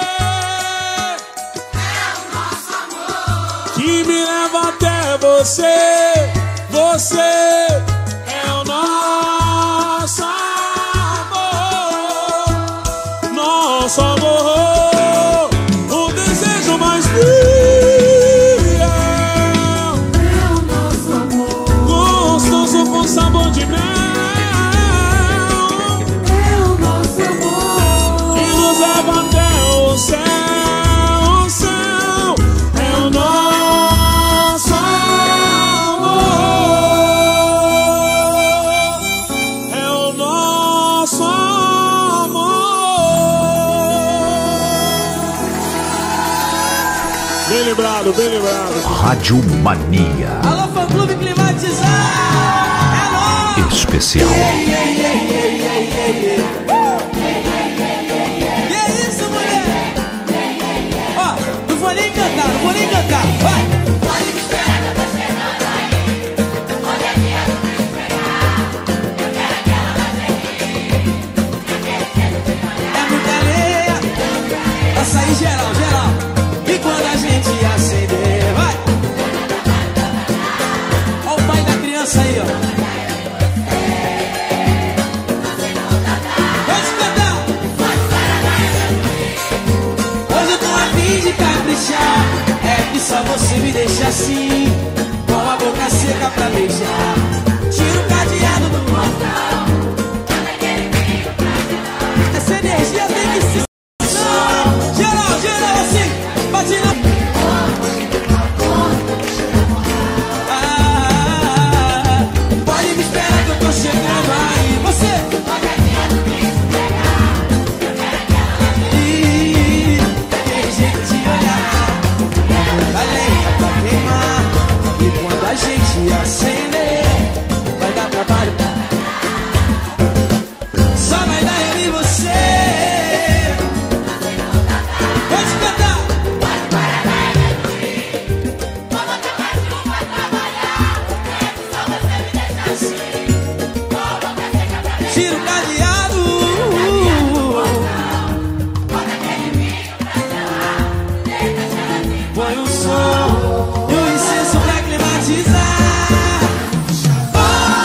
que me leva até você. Você é o nosso amor, nosso amor, o desejo mais fiel, É o nosso amor, gostoso com sabor de mel, é o nosso amor, que nos leva até o céu, o céu. É o nosso amor, é o nosso amor. Bem lembrado, bem lembrado. Rádio Mania Alô, fã clube climatizado. É nóis. Especial. Que isso, mulher? Ó, não vou nem cantar, não vou nem cantar. Vai. É muita areia pra sair geral, geral. E quando a gente acender, vai. Ó o pai da criança aí, ó. Pode cantar. Hoje eu tô a fim de caprichar. É que só você me deixa assim, com a boca seca pra beijar. Tira o cadeado do portão. Essa energia tem que se gente acender. Vai dar trabalho, só vai dar eu e você. Pode cantar. Tira o cadeado. Põe o som e o incenso pra climatizar. Oh,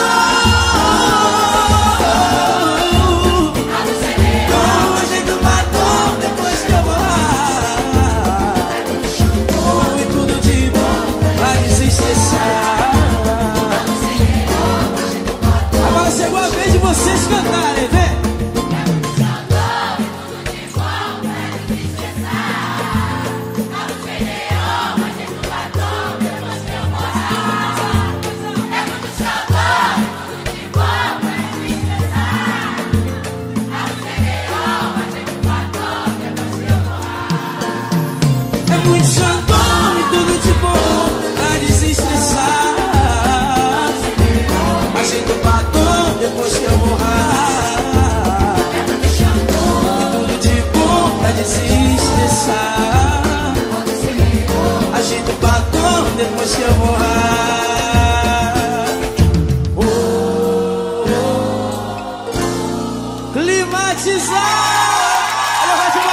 com o jeito batom depois que eu vou lá. Oh, e tudo de bom pra desestressar. Agora chegou a vez de vocês cantarem, vem. É muito xandão e tudo de bom pra desestressar. Ajeita o batom depois que eu morrar. Tudo de bom pra desestressar. Ajeita o batom depois que eu morrar. Oh, oh. Climatizar. Olha a Rádio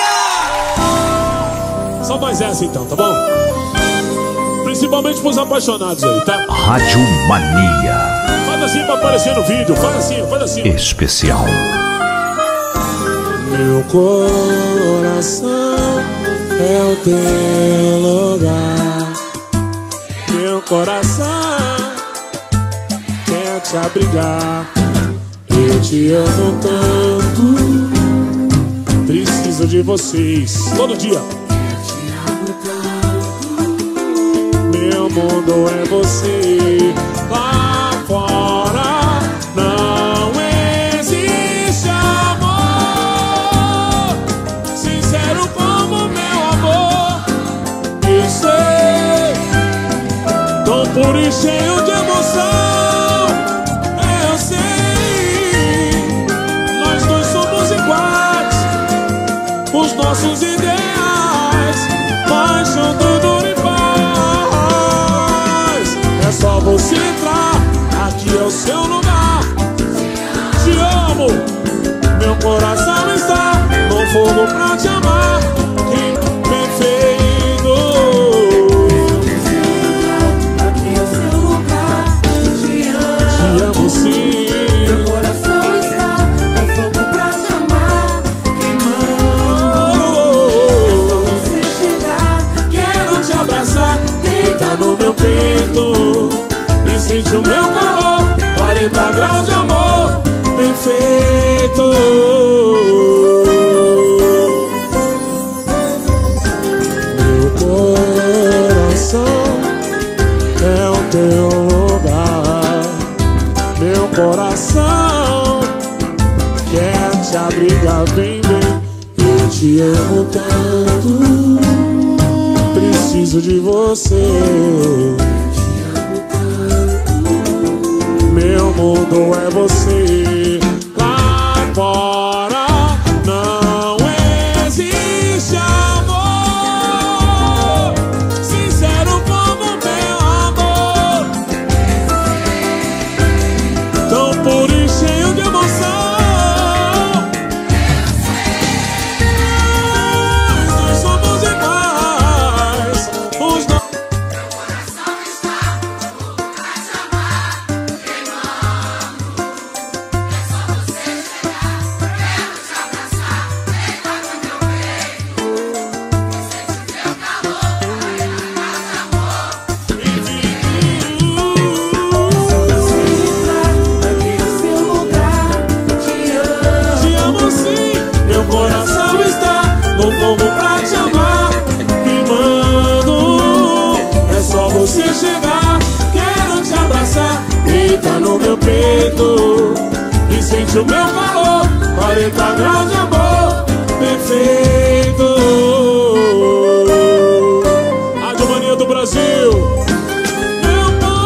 Mania. Só mais essa então, tá bom? Principalmente pros apaixonados aí, tá? Rádio Mania Faz assim pra aparecer no vídeo, faz assim, faz assim. Especial. Meu coração é o teu lugar. Meu coração quer te abrigar. Eu te amo tanto, preciso de vocês todo dia. Meu mundo é você. Lá fora não existe amor sincero como meu amor. Eu sei, tão puro e cheio de emoção. Eu sei, nós dois somos iguais. Os nossos ideais, paixão, tudo em paz. É só você entrar, aqui é o seu lugar. Te amo, meu coração está no fogo pra te amar. Que perfeito. Aqui é o seu lugar. Te amo. Te amo sim. Meu coração está no fogo pra te amar. Queimando. Você chegar, Quero te abraçar, deita no meu peito e sente o meu calor. Quarenta graus de amor perfeito. Meu coração é o teu lugar. Meu coração quer te abrigar, vem, vem. Eu te amo tanto, preciso de você. Meu mundo é você. Lá fora não existe amor sincero como meu amor. Tão puro e cheio de emoção. Nós somos iguais. Os no... aqui é o seu lugar. Te amo. Te amo sim, meu coração está no fogo pra te amar. Queimando, é só você chegar. Quero te abraçar, deita no meu peito e sente o meu calor. Quarenta graus de amor perfeito. Rádio Mania do Brasil. Meu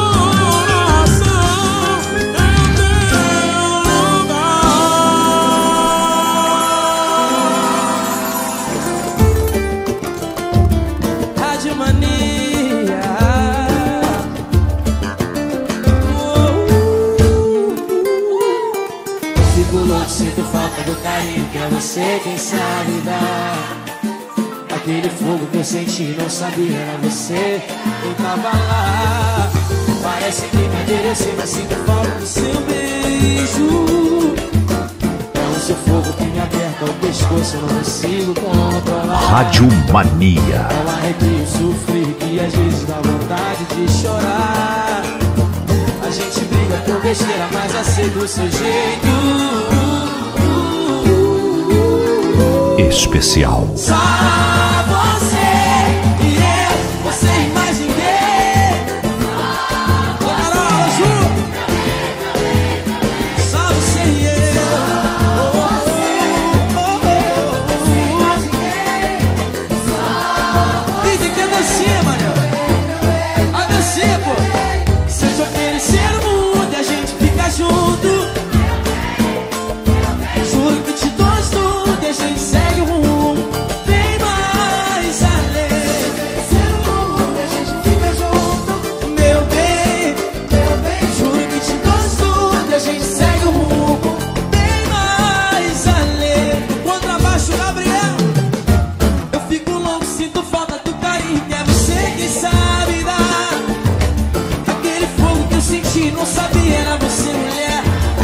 sinto falta do carinho que é você quem sabe dar. Aquele fogo que eu senti, não sabia, era você quem tava lá. Parece brincadeira, eu sei, mas sinto falta do seu beijo. É o seu fogo que me aperta o pescoço, eu não consigo controlar. Rádio Mania. É um arrepio sofrer que às vezes dá vontade de chorar. A gente briga por besteira, mas aceita o seu jeito especial. Só você e eu, você e mais ninguém. Carola, Ju. Só você e eu. Dizem que é dancinha, mano. A dancinha, pô. Se eu te oferecer o mundo e a gente fica junto, juro que te dou tudo e a gente segue o rumo bem mais além. Meu bem, juro que te dou tudo e a gente segue o rumo bem mais além. Contrabaixo, Gabriel. Eu fico louco, sinto falta do carinho que é você quem sabe dar. Aquele fogo que eu senti, não sabia, era você, mulher.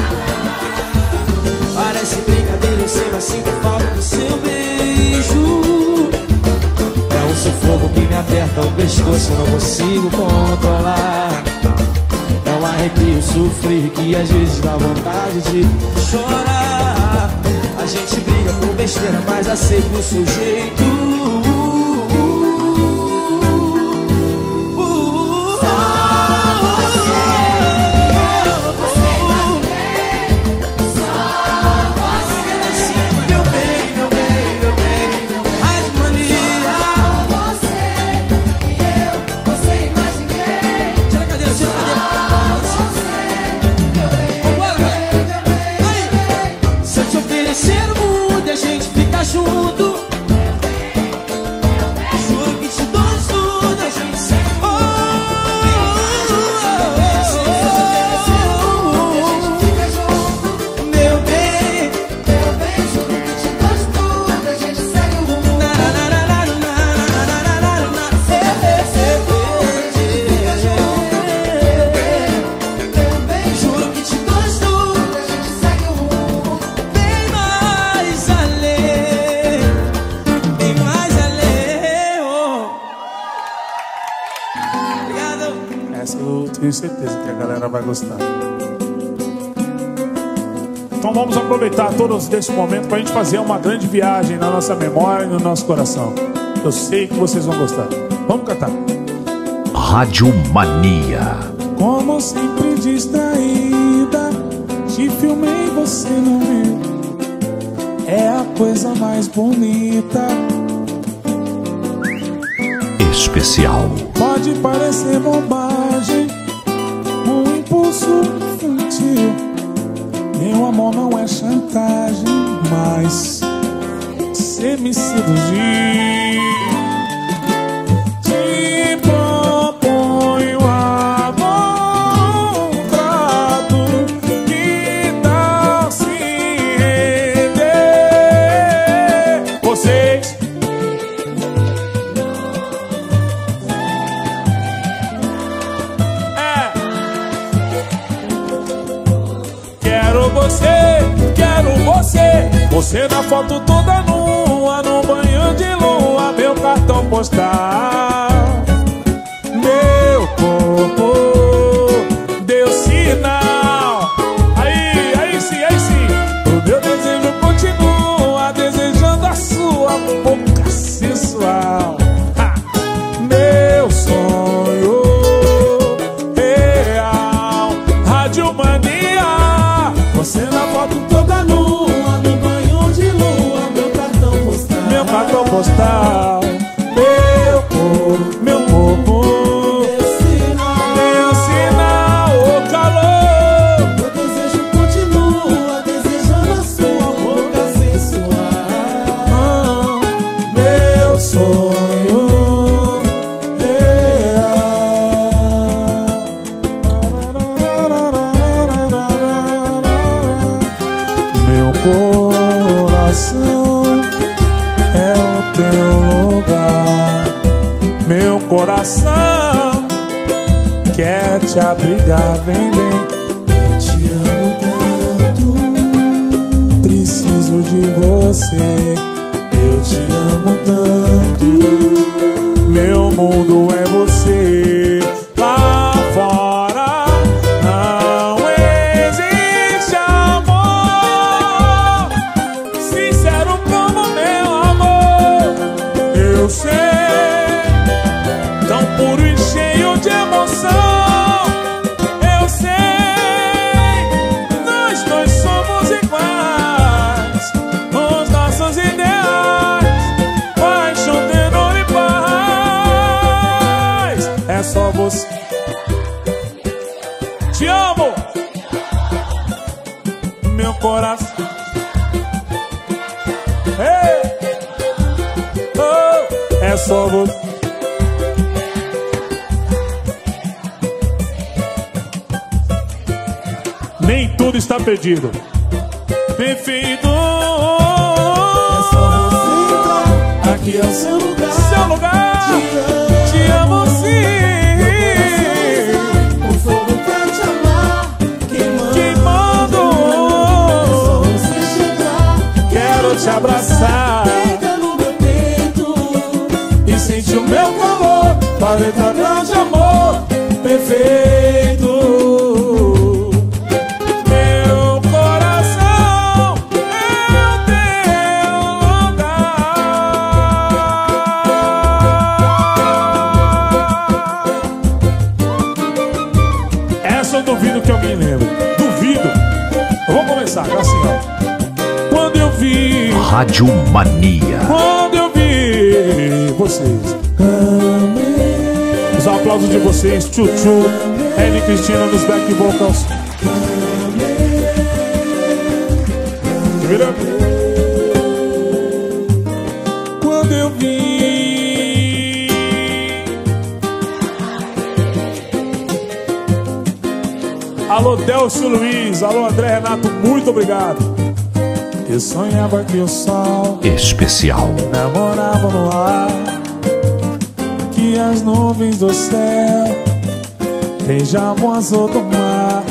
Parece brincadeira, eu sei, mas sinto falta do seu beijo. É o seu fogo que me aperta o pescoço, eu não consigo controlar. É um arrepio sofrer que às vezes dá vontade de chorar. A gente briga por besteira, mas aceita o seu jeito. Junto, juro que te dou tudo, a gente segue. Oh, meu bem, juro que te dou tudo, a gente segue o rumo. Juro que te dou tudo, a gente segue o rumo bem mais além. Essa eu tenho certeza que a galera vai gostar. Então vamos aproveitar todos desse momento para a gente fazer uma grande viagem na nossa memória e no nosso coração. Eu sei que vocês vão gostar. Vamos cantar. Rádio Mania. Como sempre distraída, te filmei, você não viu. É a coisa mais bonita. Especial. Pode parecer bobagem, um impulso infantil. Meu amor não é chantagem, mas você me seduziu. Te proponho amor, um trato, que tal se render? Vocês você, quero você. Você na foto toda nua, no banho de lua, meu cartão postal. Meu corpo deu sinal. Aí, aí sim, aí sim. O meu desejo continua, desejando a sua boca sensual. Ha! Meu sonho real. Rádio Mania. Você na foto toda nua, no banho de lua, meu cartão postal. Meu cartão postal. Meu corpo, meu corpo. Meu sinal, meu sinal, o calor. Meu desejo continua, desejando a sua boca sensual. Ah, meu sonho real. Meu coração quer te abrigar, vem, vem. Te amo tanto, Preciso de você, eu te amo tanto. meu mundo é você. Lá fora não existe amor sincero como meu amor. Eu sei, tão puro e cheio de emoção. Eu sei, nós dois somos iguais. Os nossos ideais, paixão, tenor e paz. É só você. Te amo, meu coração. Ei, oh, é só você. Nem tudo está perdido. Perfeito. É só você entrar, aqui é o seu lugar. Seu lugar. Te amo sim. O fogo pra te amar, queimando. Queimando. É só você chegar, Quero te abraçar pega no meu peito e sentir o meu calor. paleta de amor perfeito. Meu coração é o teu lugar. Essa eu duvido que alguém lembre. Duvido. Eu vou começar, é assim, ó. Quando eu vi, Rádio Mania. quando eu vi vocês, os aplausos de vocês, Chuchu, Ellen e Cristina nos back vocals. Vira. Quando eu vi, alô Delcio Luiz, alô André Renato, muito obrigado. Eu sonhava que o sol Especial. namorava no ar, que as nuvens do céu beijavam o azul do mar.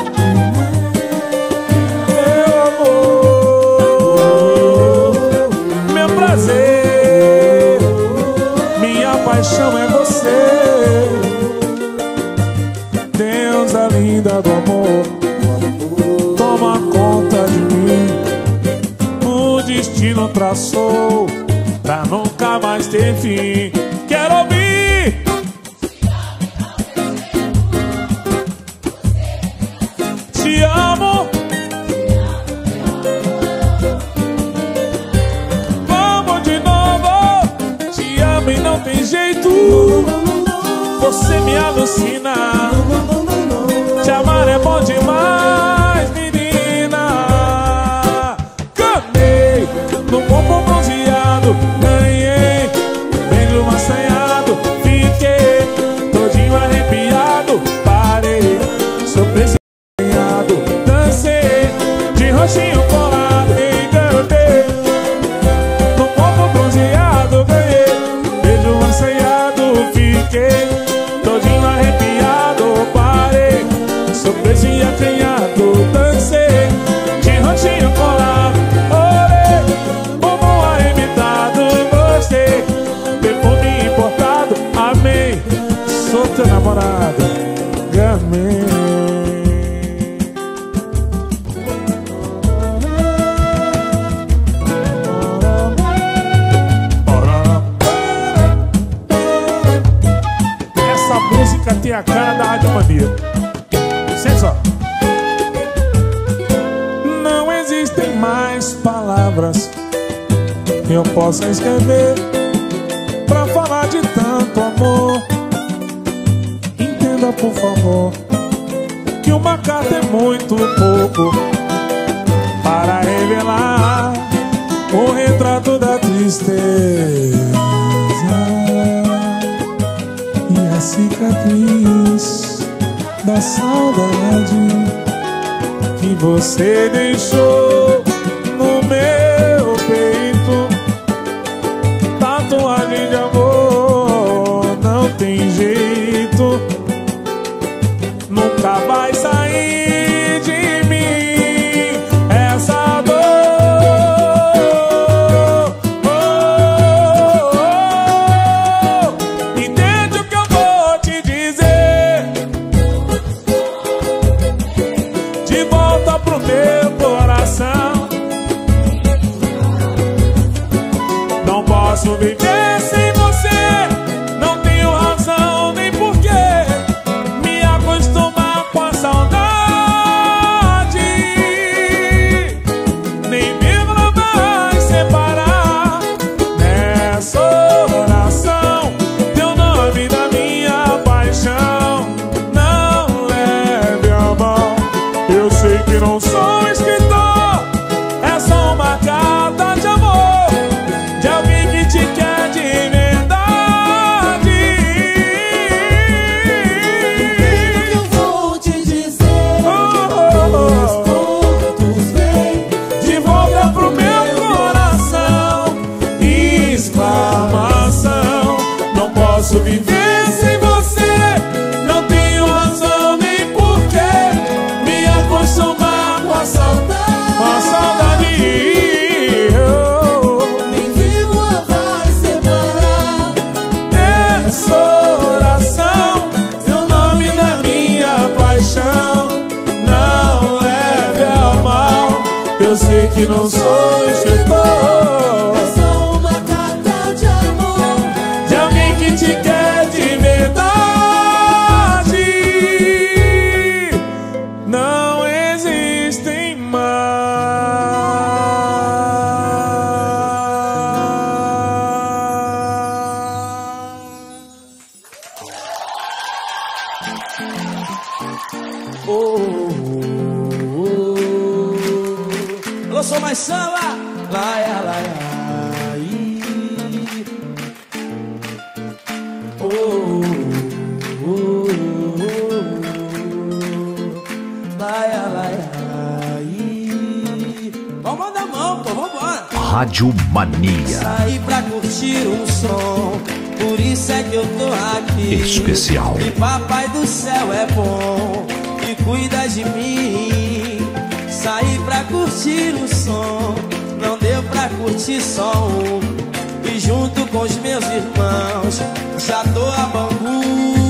Meu amor, meu prazer, minha paixão é você. Deusa linda do amor, toma conta de mim. O destino traçou pra nunca mais ter fim. Quero ouvir. Te amo. Vamos de novo. Te amo e não tem jeito. Você me alucina. Te amar é bom demais, menina. Ganhei no corpo bronzeado, ganhei beijo assanhado, fiquei todinho arrepiado, parei, surpreso, dancei de roxinho colado e cantei. No corpo bronzeado, ganhei beijo assanhado, fiquei todinho arrepiado, parei, surpreso e acanhado, dancei de roxinho colado, olhei, como arrebitado, gostei, perfume importado, amei, sou teu namorado, gamei. Essa música tem a cara da Rádio Mania. Sente só. Não existem mais palavras que eu possa escrever pra falar de tanto amor. Entenda, por favor, que uma carta é muito pouco para revelar o retrato da tristeza e a cicatriz da saudade que você deixou no meu peito. Tatuagem de amor não tem jeito. que não sou escritor. É só uma carta de amor De alguém que te quer de verdade. Não existem Eu sou mais samba, laia, laia, ih. Oh, oh, oh, laia, laia, ih. Vamos dar mão, pô, vambora. Rádio Mania. Saí pra curtir um som, por isso é que eu tô aqui. Especial. E papai do céu é bom e cuida de mim. Saí pra curtir um som, não deu pra curtir só um. E junto com os meus irmãos, já tô a Bangu.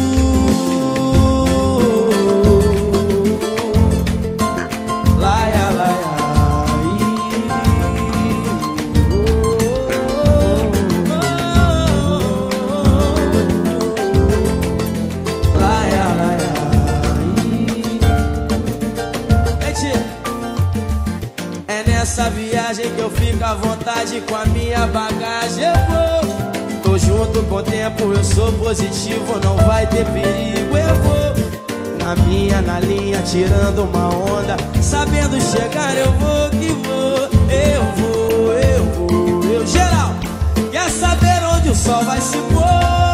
Laia, laia, laia, laia. É nessa viagem que eu fico à vontade com a minha bagagem. Eu vou, tô junto com o tempo, eu sou positivo, não vai ter perigo. Eu vou, na minha, na linha, tirando uma onda, sabendo chegar eu vou que vou. Eu vou, eu vou, eu geral. Quer saber onde o sol vai se pôr?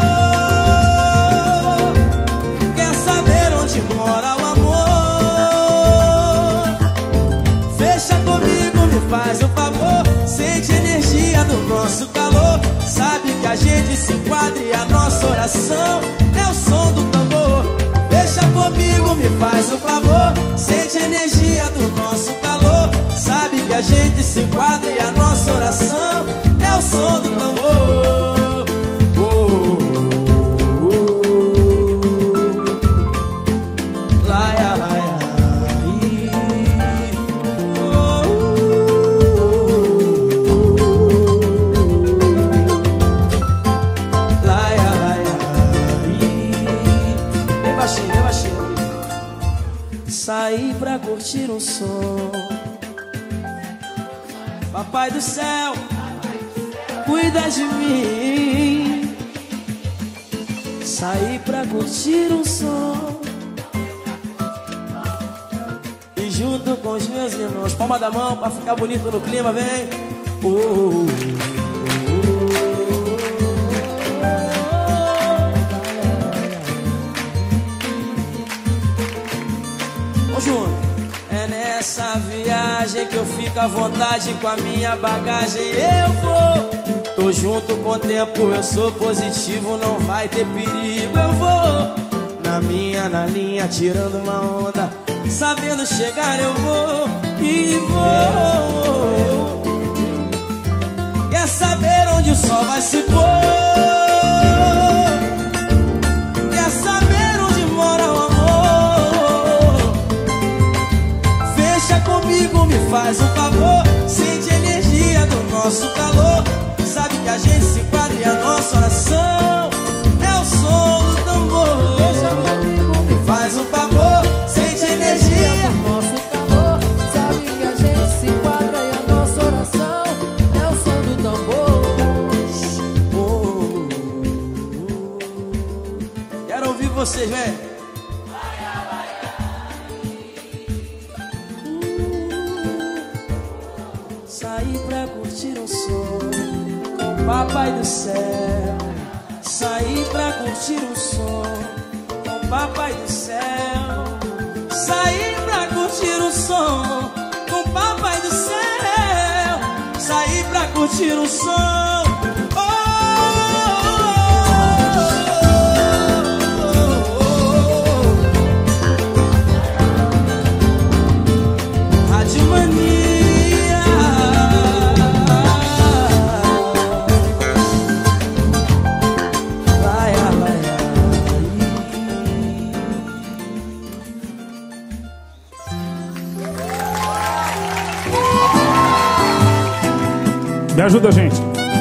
Quer saber onde mora o amor? Fecha comigo, me faz um favor. Sente a energia do nosso calor. Sabe que a gente se enquadra e a nossa oração é o som do tambor. Fecha comigo, me faz um favor. Sente a energia do nosso calor. Sabe que a gente se enquadra e a nossa oração é o som do tambor. Oh, oh, oh. Laia, laia, ih. Oh, laia, laia, ih. Bem baixinho, bem baixinho. Saí pra curtir um som. Papai do céu, cuida de mim. Saí pra curtir um som e junto com os meus irmãos. Palma da mão pra ficar bonito no clima, vem. Oh, oh, oh. Ô Júnior, é nessa viagem que eu fico à vontade com a minha bagagem. Eu vou, tô junto com o tempo, eu sou positivo, não vai ter perigo. Eu vou, na minha, na linha, tirando uma onda, sabendo chegar eu vou e vou. Quer saber onde o sol vai se pôr? Quer saber onde mora o amor? Fecha comigo, me faz um favor. Sente a energia do nosso calor. Sabe que a gente se enquadra e a nossa oração é o som do tambor. Fecha comigo, me faz um favor. Sente a energia do nosso calor. Sabe que a gente se enquadra e a nossa oração é o som do tambor. Oh, oh, oh. Quero ouvir vocês, velho. Saí pra curtir um som com o papai do céu. Saí pra curtir um som com o papai do céu. Saí pra curtir um som com o papai do céu. Saí pra curtir um som. Oh, oh, oh, oh. Rádio Mania. Me ajuda, gente.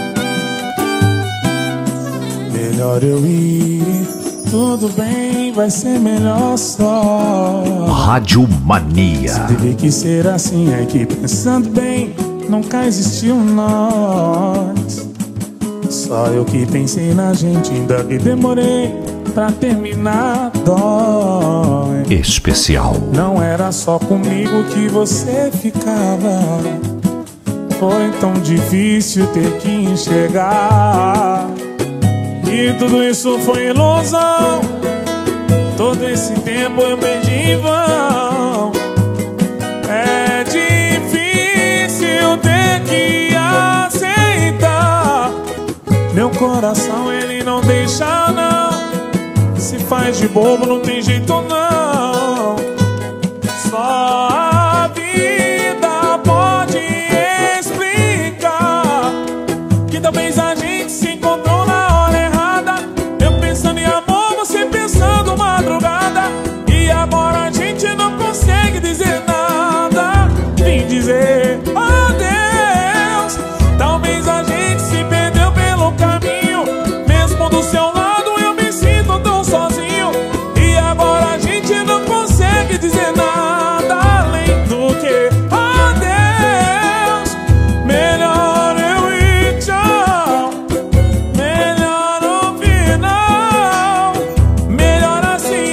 Melhor eu ir, tudo bem, vai ser melhor só. Rádio Mania. Teve que ser assim, é que pensando bem, nunca existiu nós. Só eu que pensei na gente, ainda que demorei pra terminar, dói. Especial. Não era só comigo que você ficava. Foi tão difícil ter que enxergar que tudo isso foi ilusão. Todo esse tempo eu perdi em vão. É difícil ter que aceitar. Meu coração ele não deixa não. Se faz de bobo não tem jeito não. Só a vida pode explicar que talvez a gente se encontrou na hora errada. Eu pensando em amor, você pensando madrugada. E agora a gente não consegue dizer nada. Vim dizer adeus. Talvez a gente se perdeu pelo caminho. Mesmo do seu lado eu me sinto tão sozinho. E agora a gente não consegue dizer nada além do que adeus. Melhor eu ir, tchau. Melhor no final. Melhor assim,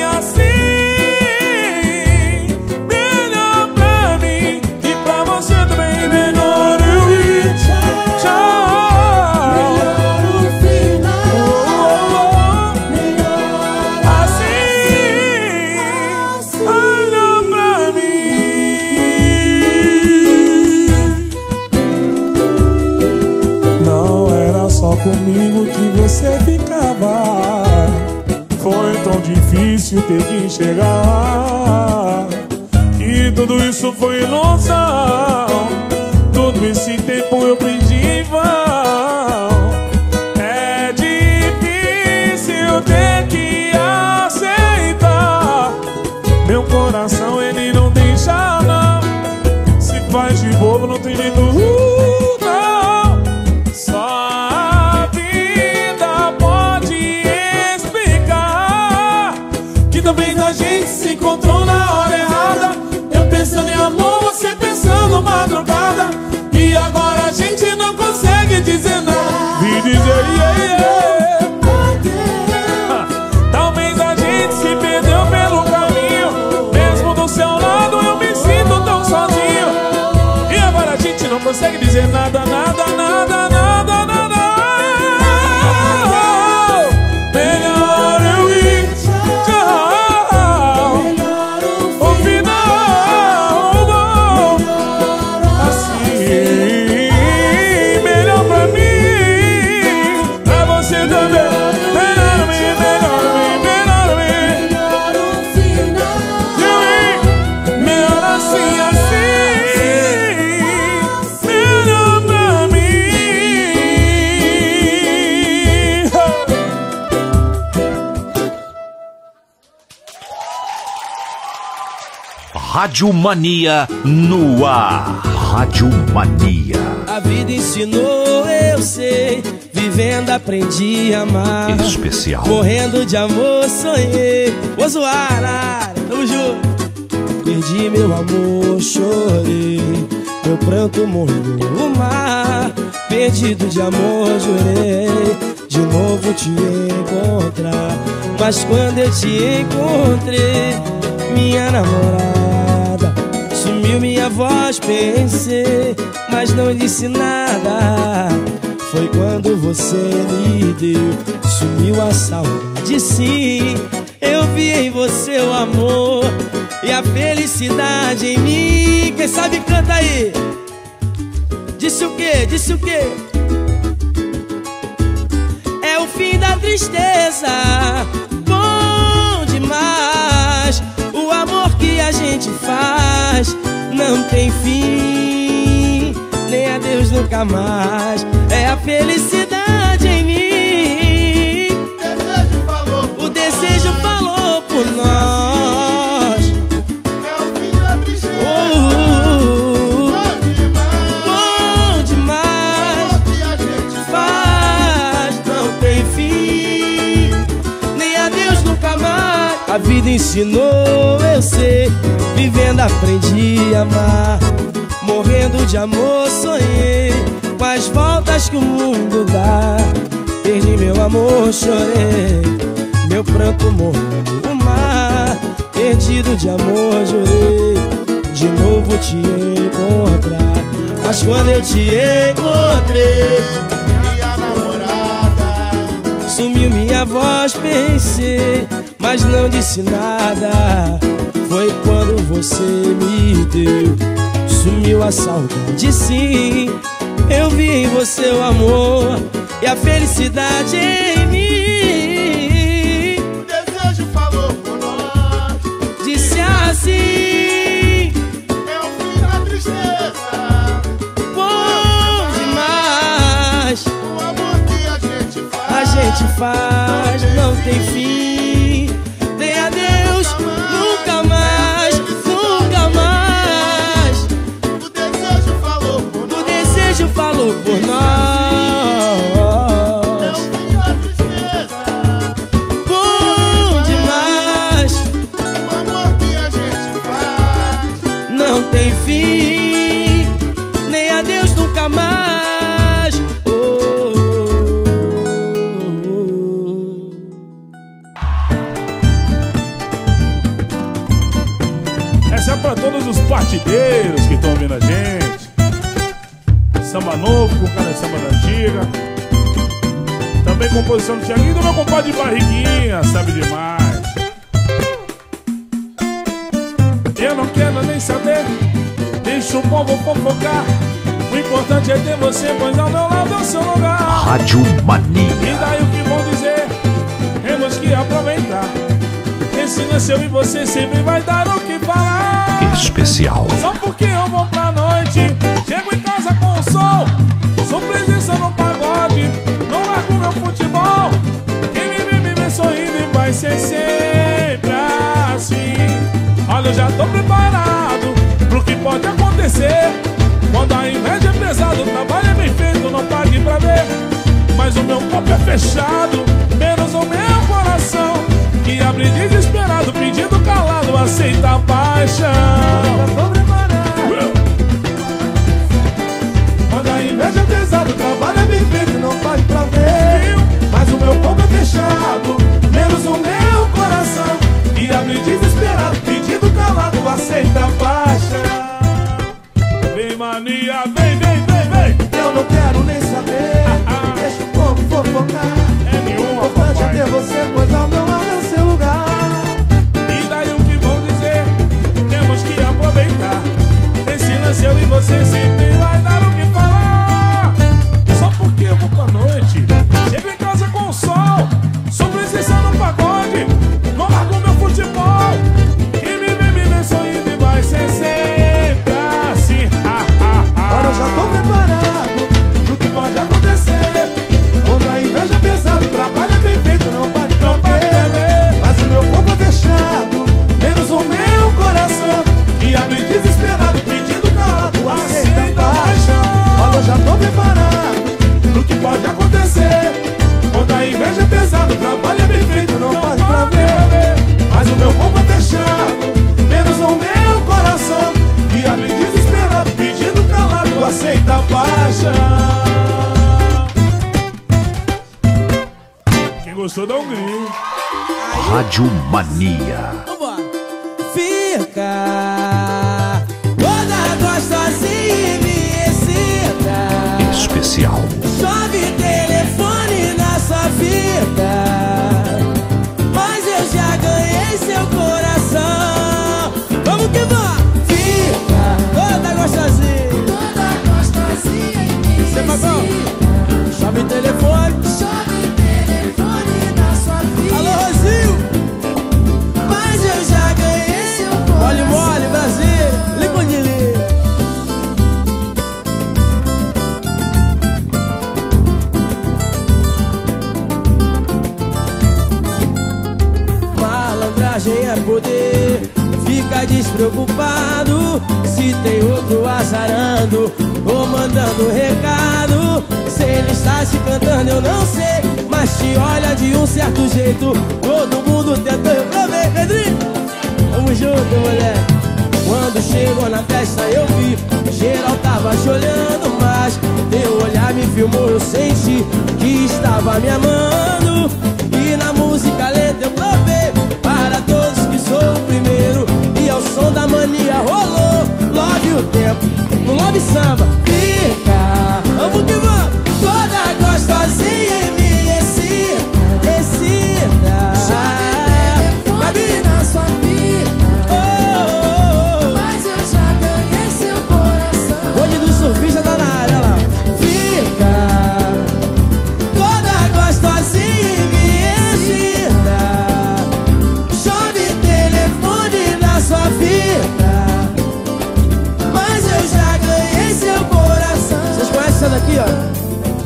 assim. Melhor pra mim e pra você também. Melhor eu ir, tchau. Melhor no final. Assim, olha pra mim. Não era só comigo que você ficava. Foi tão difícil ter que enxergar que tudo isso foi ilusão. Todo esse tempo eu perdi em vão. É difícil ter que aceitar. Meu coração ele não deixa não. Se faz de bobo não tem jeito uh, não. Só a vida pode explicar que talvez a gente se encontrou na hora errada. Eu pensando em amor, você pensando madrugada. E agora a gente não consegue dizer nada. Me dizer yeah, yeah. Ah, talvez a gente se perdeu pelo caminho. Mesmo do seu lado eu me sinto tão sozinho. E agora a gente não consegue dizer nada, nada, nada, nada, nada. Melhor eu ir, tchau. O final, assim. Melhor pra mim, pra você também. Melhor a mim, melhor a mim, melhor a mim. Melhor no final. Melhor assim, assim. Melhor pra mim. Rádio Mania no ar. Rádio Mania. A vida ensinou, eu sei. Vivendo aprendi a amar. Especial. Morrendo de amor sonhei. Vou zoar na área, tamo junto. Perdi meu amor, chorei. Meu pranto molhou o mar. Perdido de amor, jurei de novo te encontrar. Mas quando eu te encontrei, minha namorada, sumiu minha voz, pensei, mas não disse nada. Foi quando você me deu, sumiu a saudade, sim. Eu vi em você o amor e a felicidade em mim. Quem sabe canta aí. Disse o quê? Disse o quê? É o fim da tristeza, bom demais. O amor que a gente faz não tem fim, nem adeus nunca mais. É a felicidade em mim. O desejo falou por nós. Oh, bom demais. vida ensinou, eu sei. Vivendo aprendi a amar. Morrendo de amor sonhei com as voltas que o mundo dá. Perdi meu amor, chorei, meu pranto morreu no mar. Perdido de amor, jurei de novo te encontrar. Mas quando eu te encontrei, Minha namorada, sumiu minha voz, pensei, mas não disse nada. Foi quando você me deu, sumiu a saudade, sim. Eu vi em você o amor e a felicidade em mim. o desejo falou por nós. Disse assim, É o fim da tristeza, bom demais. o amor que a gente faz. A gente faz, não tem fim. Tem adeus, nunca mais, nunca mais. O desejo falou por O nós. desejo falou por É o nós. fim da tristeza, Bom demais, o amor que a gente faz. não tem fim. Nem adeus, nunca mais. Oh, oh, oh. Essa é pra todos os partideiros que estão ouvindo a gente. Samba novo com cara de samba da antiga. Também composição do Thiaguinho e do meu compadre de Barriguinha, sabe demais. Eu não quero nem saber, deixa o povo fofocar. O importante é ter você, pois ao meu lado é o seu lugar. Rádio E Mania. daí o que vão dizer, temos que aproveitar. Esse lance eu e você sempre vai dar o que falar. Especial. Só porque eu vou pra noite, chego em casa com o sol, sou presença no pagode, não largo meu futebol. Quem me vê, me vê sorrindo e vai ser sempre assim. Olha, eu já tô preparado pro que pode acontecer. Quando a inveja é pesada, o trabalho é bem feito, não pague pra ver. Mas o meu corpo é fechado, menos o meu coração, que abre desesperado, pedindo calado, aceita a paixão. Quando a inveja é pesada, o trabalho é bem feito, não pague pra ver. Mas o meu corpo é fechado, menos o meu coração, que abre desesperado, pedindo calado, aceita a paixão. Vem mania, vem, vem, vem, vem. Eu não quero nem saber, deixa o povo fofocar. É nenhuma, O importante é papai. ter você, pois ao meu lado é o seu lugar. E daí o que vão dizer, temos que aproveitar. Esse lance eu e você sempre vai dar o que falar. Só porque eu vou pra noite, chego em casa com o sol, sou presença no pagode, não largo meu futebol. Quem me vê, me vê sorrindo e vai ser sempre assim. Ah, ah, ah. Agora eu já tô preparado pro que pode acontecer. Quando a inveja é pesada, o trabalho é bem feito, não pode Não pode perder. perder. Mas o meu corpo é fechado, menos o meu coração, E abre desesperado, pedindo calado, aceita aceita a a paixão. paixão. Olha, eu já tô preparado pro que pode acontecer. Quando a inveja é pesada, o trabalho é bem feito, não não pode pode pra ver. perder. Mas o meu corpo é fechado, menos o meu coração, E abre desesperado, pedindo calado, aceita a paixão. Quem gostou dá um grito. Rádio Mania. Vambora. Fica toda gostosinha e me excita. Especial. Chove telefone na sua vida, mas eu já ganhei seu coração. Vamos que vamos. Fica toda gostosinha. Toda gostosinha e me Você pagou? excita. Chove telefone. Chove telefone na sua vida. Alô, Rosinho. Mas eu já ganhei seu Mole, coração. mole, Brasil. Limão de li. Malandragem é poder. Fica despreocupado se tem outro azarando ou mandando recado sem ela está se cantando, eu não sei, mas te olha de um certo jeito. Todo mundo tenta reprover, Pedrinho. Tamo junto, moleque. Quando chegou na festa eu vi, geral tava te olhando, mas teu olhar me filmou, eu senti que estava me amando. E na música lenta eu provei para todos que sou o primeiro. E ao som da mania rolou love o tempo, no love samba. Fica, vamos que vamos, toda gostosinha em mim, excita, excita. Chave na sua vida, mas eu já ganhei seu coração. Bonde do surfista tá na área lá. Fica, toda gostosinha em mim, excita. Chove telefone na sua vida, mas eu já ganhei seu coração. Vocês conhecem essa daqui, ó?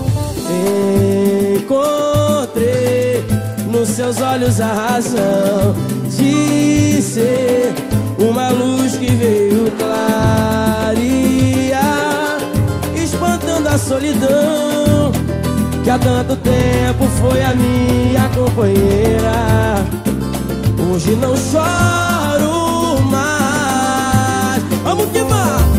Encontrei nos seus olhos a razão de ser uma luz que veio clarear, espantando a solidão que há tanto tempo foi a minha companheira. Hoje não choro mais. Vamos que vamos!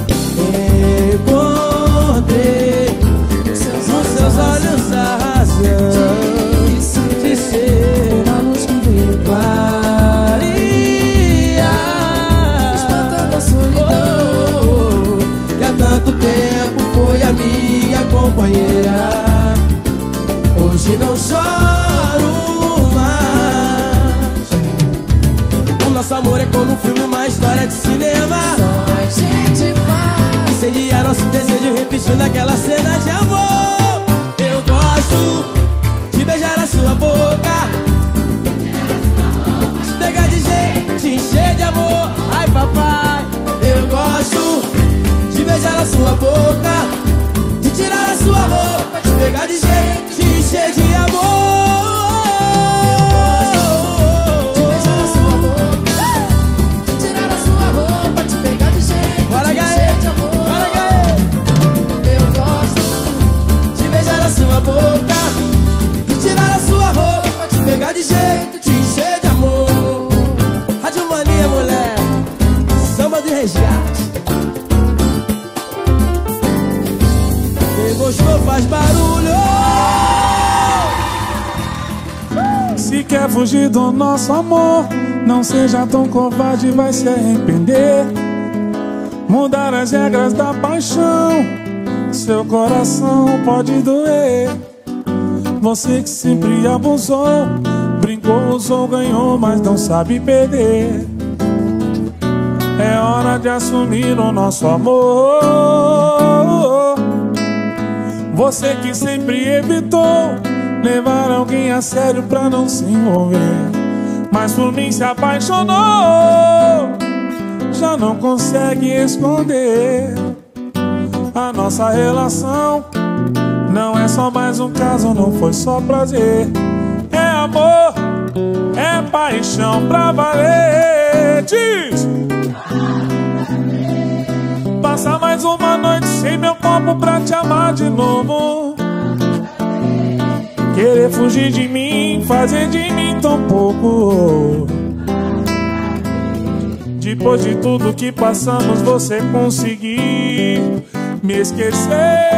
Encontrei nos seus olhos a razão de ser uma luz que veio clarear, espantando a solidão oh, que há tanto tempo foi a minha companheira. Hoje não choro mais. O nosso amor é como um filme, uma história de cinema. só a gente faz. Incendiar nosso desejo repetindo aquela cena de amor. Eu gosto de beijar a sua boca, te pegar de jeito, te encher de amor. Ai papai, eu gosto de beijar a sua boca, de tirar a sua roupa, te pegar de jeito, te encher de amor. De beijar a sua boca, de tirar a sua roupa, te pegar de jeito, Bora, te Gaê! encher de amor. Bora, Gaê! Eu gosto De beijar a sua boca, de tirar a sua roupa, te pegar de jeito, te encher de amor. Rádio Mania, mulher, samba de resgate. Quem gostou faz barulho. Se quer fugir do nosso amor, não seja tão covarde, vai se arrepender. Mudar as regras da paixão, seu coração pode doer. Você que sempre abusou, brincou, usou, ganhou, mas não sabe perder. É hora de assumir o nosso amor. Você que sempre evitou levar alguém a sério pra não se envolver, mas por mim se apaixonou, já não consegue esconder. A nossa relação não é só mais um caso, não foi só prazer. É amor, é paixão pra valer. Diz! Passar mais uma noite sem meu copo pra te amar de novo. Querer fugir de mim, fazer de mim tão pouco. Depois de tudo que passamos, você conseguir me esquecer.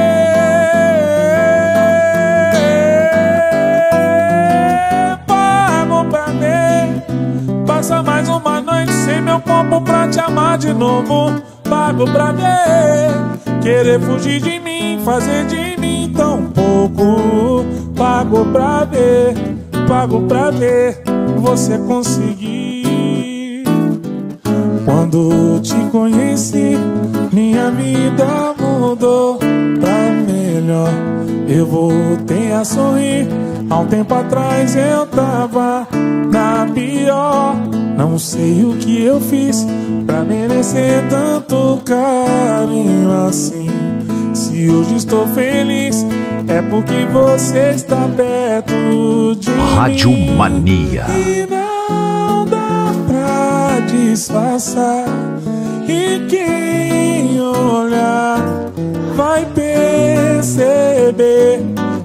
Pago pra ver. Passa mais uma noite sem meu copo pra te amar de novo. Pago pra ver. Querer fugir de mim, fazer de mim tão pouco. Pago pra ver, pago pra ver você conseguir. Quando te conheci, minha vida mudou pra melhor. Eu voltei a sorrir. Há um tempo atrás eu tava na pior. Não sei o que eu fiz pra merecer tanto carinho assim. Se hoje estou feliz, é porque você está perto de Rádio mim. Mania. E não dá pra disfarçar. E quem olhar vai perceber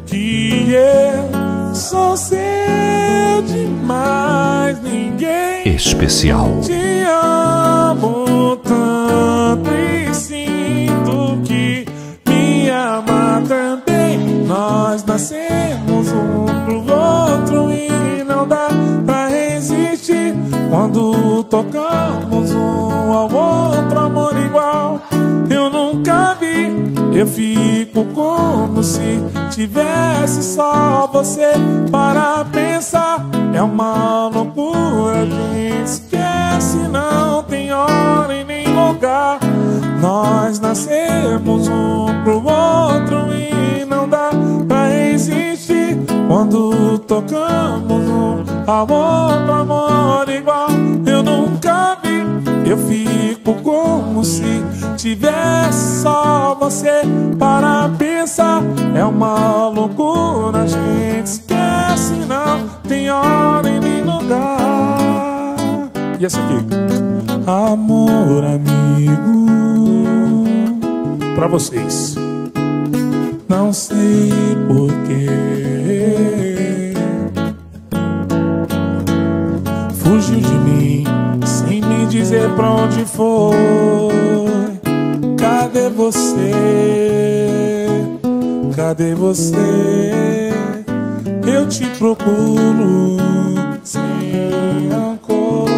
eu sou seu demais, ninguém Especial. te amo tanto e sinto que me ama também. Nós nascemos um pro outro e não dá pra resistir. Quando tocamos um ao outro, amor igual eu nunca vi. Eu fico como se tivesse só você para pensar. É uma loucura, a gente esquece, não tem hora e nem lugar. Nós nascemos um pro outro e não dá pra resistir. Quando tocamos um ao outro, amor igual eu nunca vi. Eu fico como se tivesse só você para pensar. É uma loucura, a gente esquece, não tem hora e nem lugar. E essa aqui? Amor amigo, pra vocês. Não sei porquê fugiu de mim sem me dizer pra onde foi. Cadê você? Cadê você? Eu te procuro sem rancor,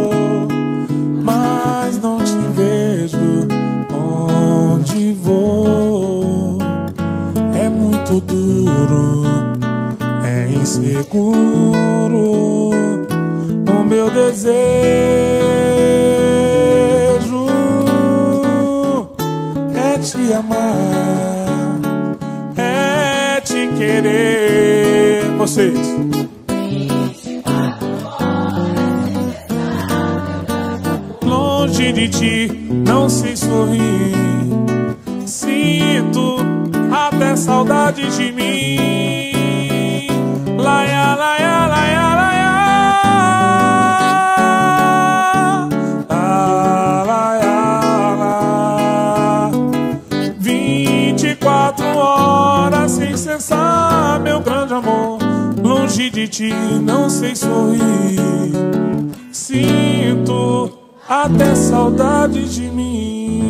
mas não te vejo onde vou. É muito duro, é inseguro o meu desejo é te amar, é te querer. Vocês. Longe de ti, não sei sorrir. Sinto até saudade de mim. Laia, laia, laia, laia. Quatro horas sem cessar, meu grande amor. Longe de ti, não sei sorrir. Sinto até saudade de mim.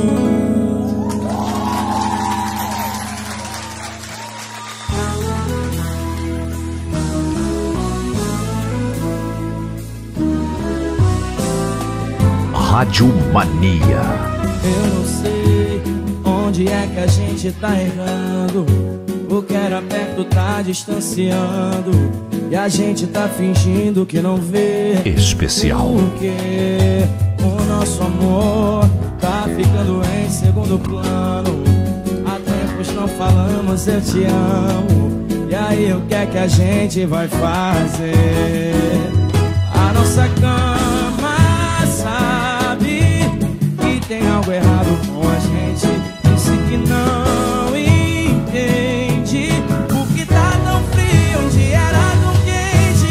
Rádio Mania. Eu não sei onde é que a gente tá errando. O que era perto tá distanciando e a gente tá fingindo que não vê. Especial. Porque o nosso amor tá ficando em segundo plano. Há tempos não falamos eu te amo. E aí o que é que a gente vai fazer? A nossa cama sabe que tem algo errado com a gente. Disse que não entende porque tá tão frio onde era tão quente.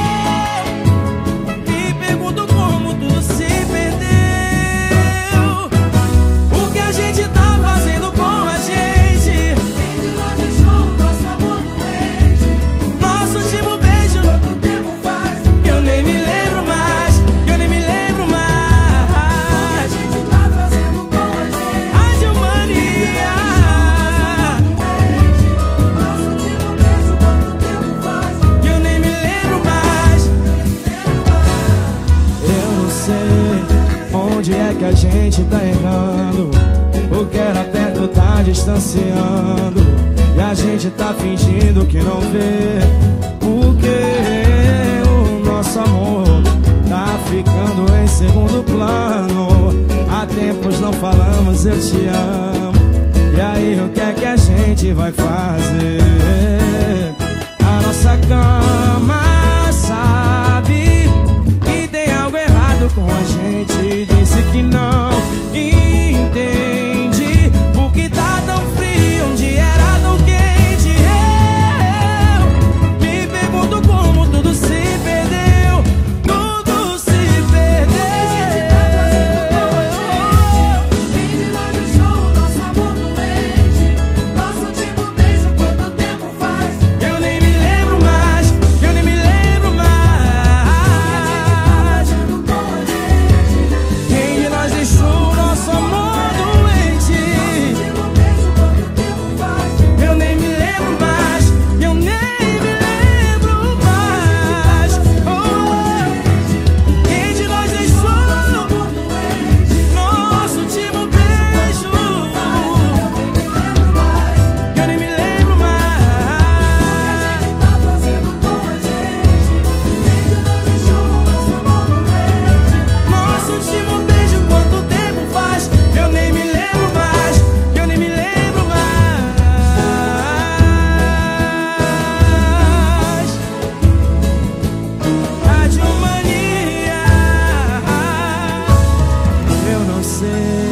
Eu me pergunto como tudo se perdeu. O que a gente tá fazendo com a gente? Ele não deixou o nosso amor doente. Nosso último beijo, Quanto tempo faz? eu nem me lembro mais. Eu nem me lembro mais. A gente tá fazendo com a gente. Rádio Mania. Nosso último beijo, quanto tempo faz? Eu nem me lembro mais. Eu não sei onde é que a gente tá errando. O que era perto tá distanciando e a gente tá fingindo que não vê. Porque o nosso amor tá ficando em segundo plano. Há tempos não falamos eu te amo. E aí o que é que a gente vai fazer? A nossa cama sabe que tem algo errado com a gente. Disse que não entende porque tá tão frio onde era tão quente. Eu me pergunto como tudo se perdeu. Tudo se perdeu. Ele não deixou o nosso amor doente. Nosso último beijo, quanto tempo faz? Eu nem me você.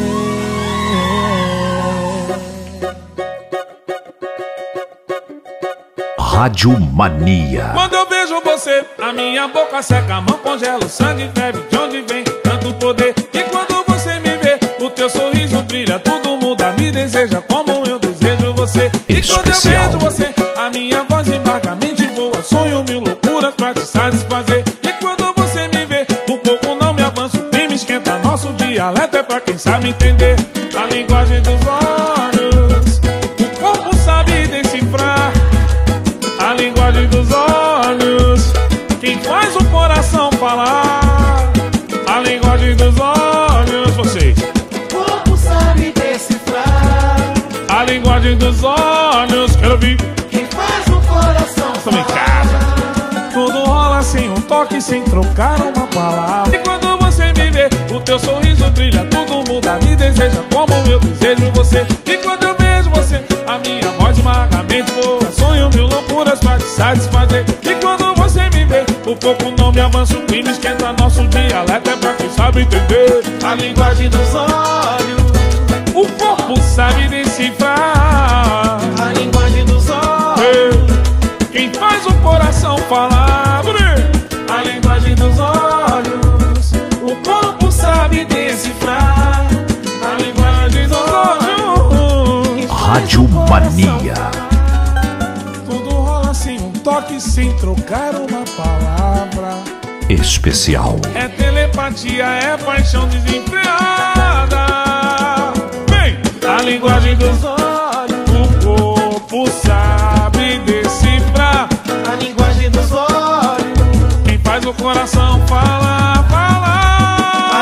Rádio Mania. Quando eu vejo você, a minha boca seca, a mão congela, o sangue ferve, de onde vem tanto poder. E quando você me vê, o teu sorriso brilha, tudo muda, me deseja como eu desejo você. E Especial. quando eu vejo você, a minha voz embargamente voa, sonho mil loucuras pra te satisfazer. E quando você me vê, um pouco não me avanço, nem me esquenta, nosso dialeto é pra quem sabe entender. A linguagem dos olhos, o corpo sabe decifrar. A linguagem dos olhos, quem faz o coração falar. A linguagem dos olhos, vocês. O corpo sabe decifrar. A linguagem dos olhos, quero ouvir. Quem faz o coração Estamos em casa. Tudo rola sem um toque, sem trocar uma palavra. E quando você me vê, o teu sorriso brilha, tudo muda, me deseja como eu desejo você. E quando eu vejo você, a minha voz magamente voa, sonho mil loucuras pra te satisfazer. E quando você me vê, o pouco não me avança, o crime esquenta, nosso dialeto é pra quem sabe entender. A linguagem dos olhos, o corpo sabe decifrar. A linguagem dos olhos, quem faz o coração falar. a linguagem dos olhos, o corpo sabe decifrar. A linguagem dos olhos, Rádio Mania. tudo rola sem um toque, sem trocar uma palavra. Especial. É telepatia, é paixão desenfreada. Vem! A linguagem dos olhos, o corpo sabe decifrar. A linguagem dos olhos, Quem faz o coração falar, falar.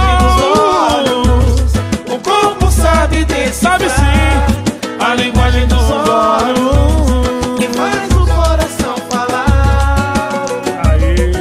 a linguagem dos olhos, o corpo sabe decifrar. Sabe sim, a linguagem dos olhos. Quem faz o coração falar. Aê.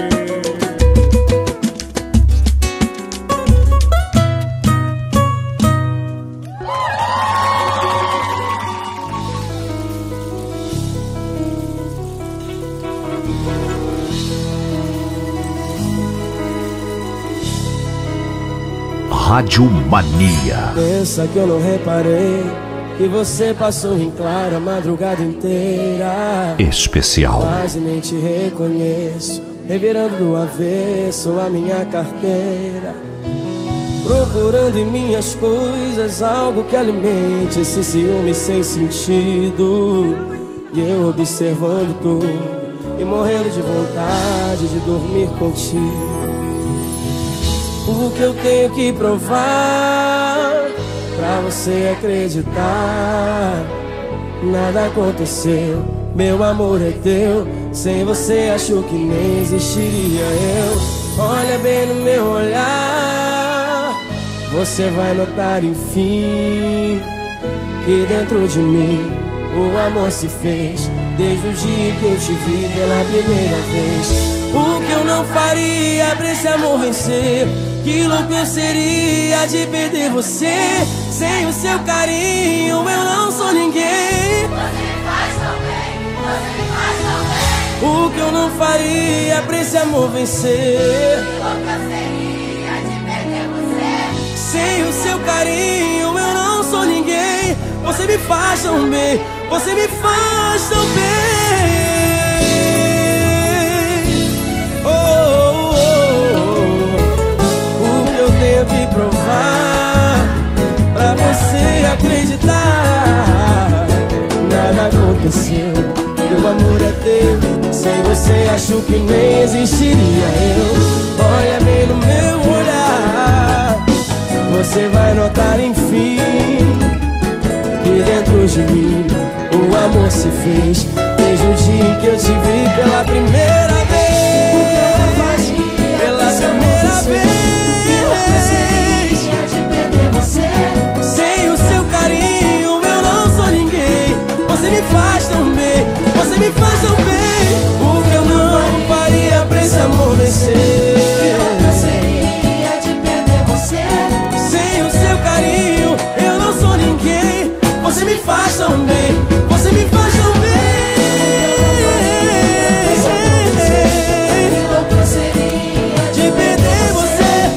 Rádio Mania. Pensa que eu não reparei que você passou em claro a madrugada inteira. Especial. Quase nem te reconheço, revirando do avesso a minha carteira, procurando em minhas coisas algo que alimente esse ciúme sem sentido. E eu observando tudo e morrendo de vontade de dormir contigo. O que eu tenho que provar pra você acreditar? Nada aconteceu, meu amor é teu. Sem você acho que nem existiria eu. Olha bem no meu olhar, você vai notar enfim que dentro de mim o amor se fez. Desde o dia que eu te vi pela primeira vez. O que eu não faria pra esse amor vencer? Que louco eu seria de perder você. Sem o seu carinho eu não sou ninguém. Você me faz tão bem, você me faz tão bem. O que eu não faria pra esse amor vencer? Que louco eu seria de perder você. Sem o seu carinho eu não sou ninguém. Você me faz tão bem, você me faz tão bem. Oh, oh, oh, oh. O que eu tenho que provar pra você acreditar? Nada aconteceu, meu amor é teu. Sem você acho que nem existiria eu. Olha bem no meu olhar, você vai notar enfim que dentro de mim o amor se fez. Desde o dia que eu te vi pela primeira vez. Pela primeira vez. Sem o seu carinho eu não sou ninguém. Você me faz tão bem, você me faz tão bem. O que eu não faria pra esse amor vencer? Sem o seu carinho eu não sou ninguém. Você me faz tão bem, você me faz tão bem. De perder você.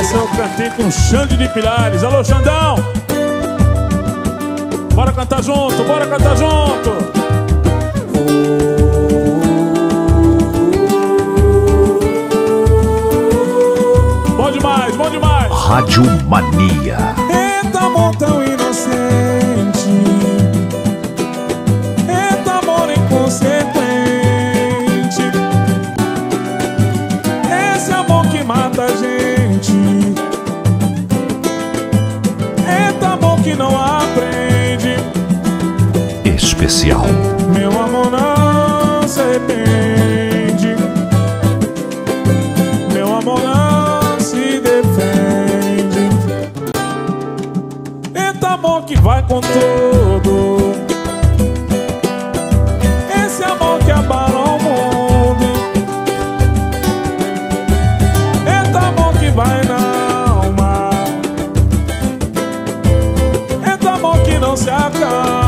Essa eu cantei com o Xande de Pilares. Alô, Xandão! Bora cantar junto, bora cantar junto! Bom demais, bom demais! Rádio Mania. Eita, amor tão inocente, eita, amor inconsequente, esse amor que mata a gente, eita, amor que não aprende. Especial. Meu amor não se arrepende, meu amor não se defende. Eita, amor que vai com tudo, esse amor que abala o mundo, eita, amor que vai na alma, eita, amor que não se acalma.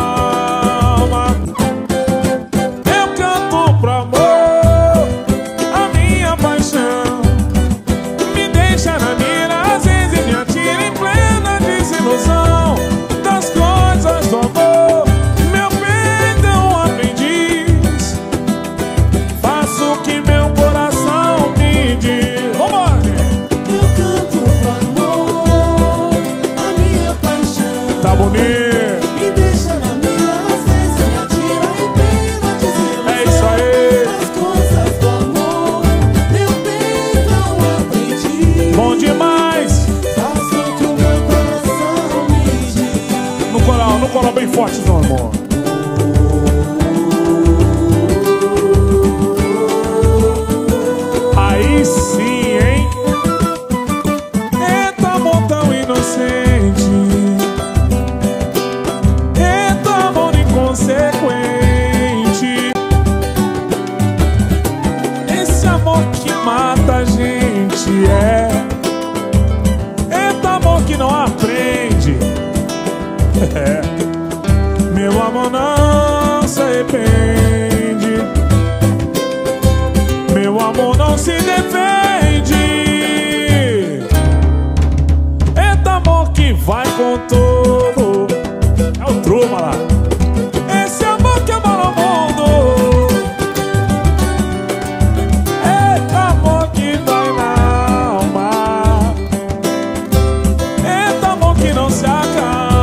Das coisas do amor, meu peito é um aprendiz. Faço o que meu coração me diz. Vambora! Eu canto pro amor, a minha paixão. Tá bonito! Me deixa na minha, às vezes me atira em plena desilusão. É isso aí! Das coisas do amor, meu peito é um aprendiz. Bom demais! Faço o que o meu coração me diz. No coral, no coral bem forte, meu amor. Aí sim, hein? Eita, amor tão inocente, eita, amor inconsequente, esse amor que mata a gente, é. Eita, amor que não aprende. É. Meu amor não se arrepende, meu amor não se defende. Eita, amor que vai com tudo, é o Truma lá. Esse amor que abala o mundo, eita, amor que dói na alma, eita, amor que não se acalma.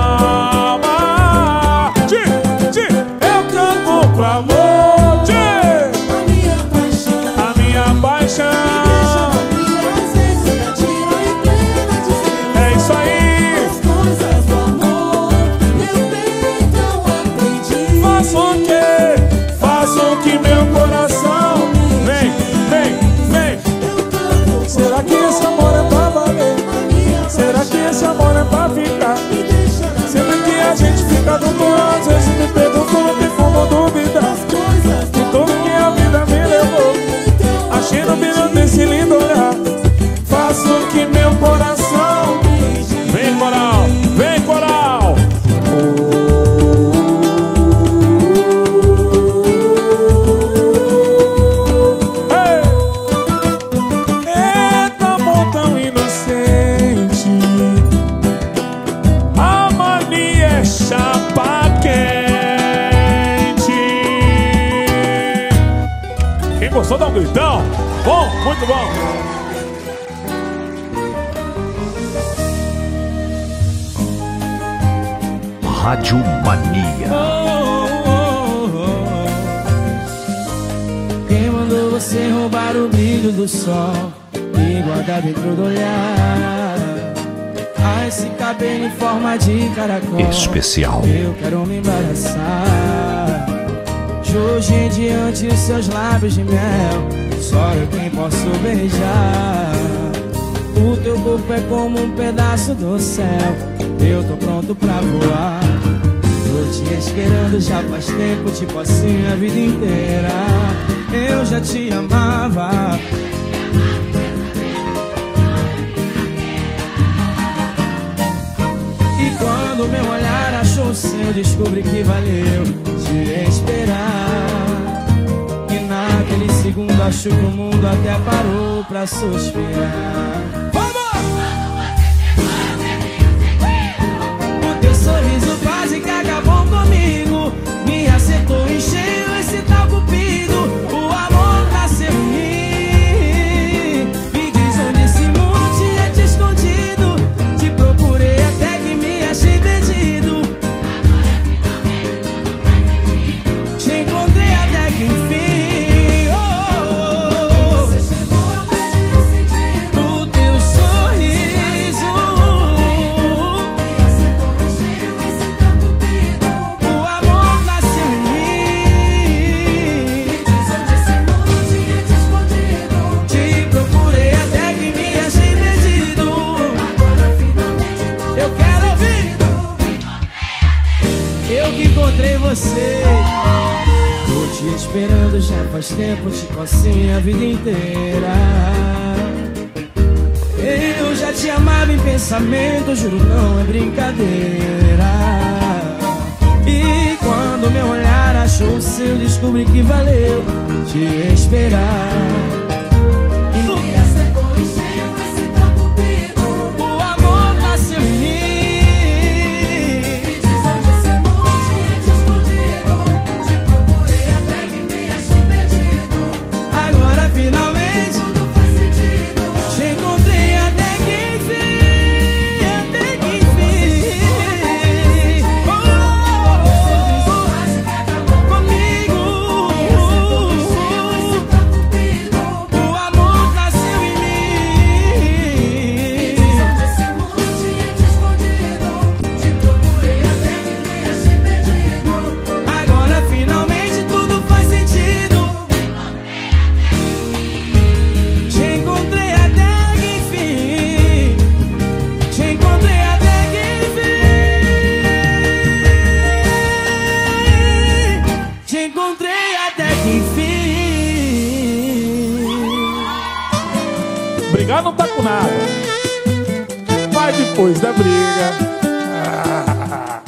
Pro amor, tchê. A minha paixão, A minha paixão. me deixa na minha, às vezes me atira em plena desilusão. É isso aí. As coisas do amor, meu peito é um aprendiz. Faço o quê? Faço o que meu coração. Vem, vem, vem. Eu canto, Será que esse amor é pra valer? a minha Será que esse amor é pra ficar? me deixa na Sempre que a gente fica junto, às vezes me pergunto e fumo dúvida das coisas de tudo que a vida me levou. Achei no brilho desse lindo olhar. Faço o que meu coração. Vem, coral, vem, coral. Ei! Eita, amor tão inocente, a mania é chapa quente. Quem gostou dá um gritão. Bom, muito bom. Rádio Mania. Quem mandou você roubar o brilho do sol e guardar dentro do olhar? Ah, esse cabelo em forma de caracol. Especial. Eu quero me embaraçar. De hoje em diante os seus lábios de mel, só eu quem posso beijar. O teu corpo é como um pedaço do céu, eu tô pronto pra voar. Tô te esperando já faz tempo, tipo assim a vida inteira. Eu já te amava. E quando meu olhar achou o seu, descobri que valeu te esperar. E naquele segundo acho que o mundo até parou pra suspirar. Vamos! faz tempo, tipo assim, a vida inteira. Eu já te amava em pensamento, juro, não é brincadeira. E quando meu olhar achou o seu, descobri que valeu te esperar. Brigar não tá com nada, mas depois da briga ah.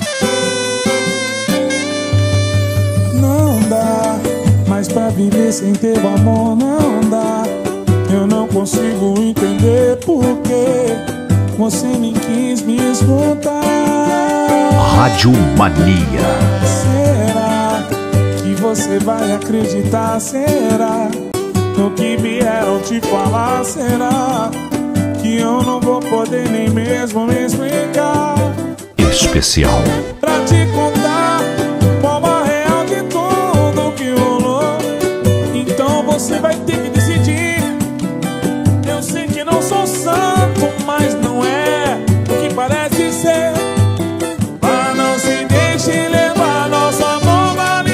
Não dá mais pra viver sem teu amor, não dá. Eu não consigo entender porque você nem quis me escutar. Rádio Mania. Será que você vai acreditar? Será no que vieram te falar? Será que eu não vou poder nem mesmo me explicar? Especial Pra te contar forma real de tudo que rolou. Então você vai ter que decidir. Eu sei que não sou santo, mas não é o que parece ser. Mas não se deixe levar, nosso amor vale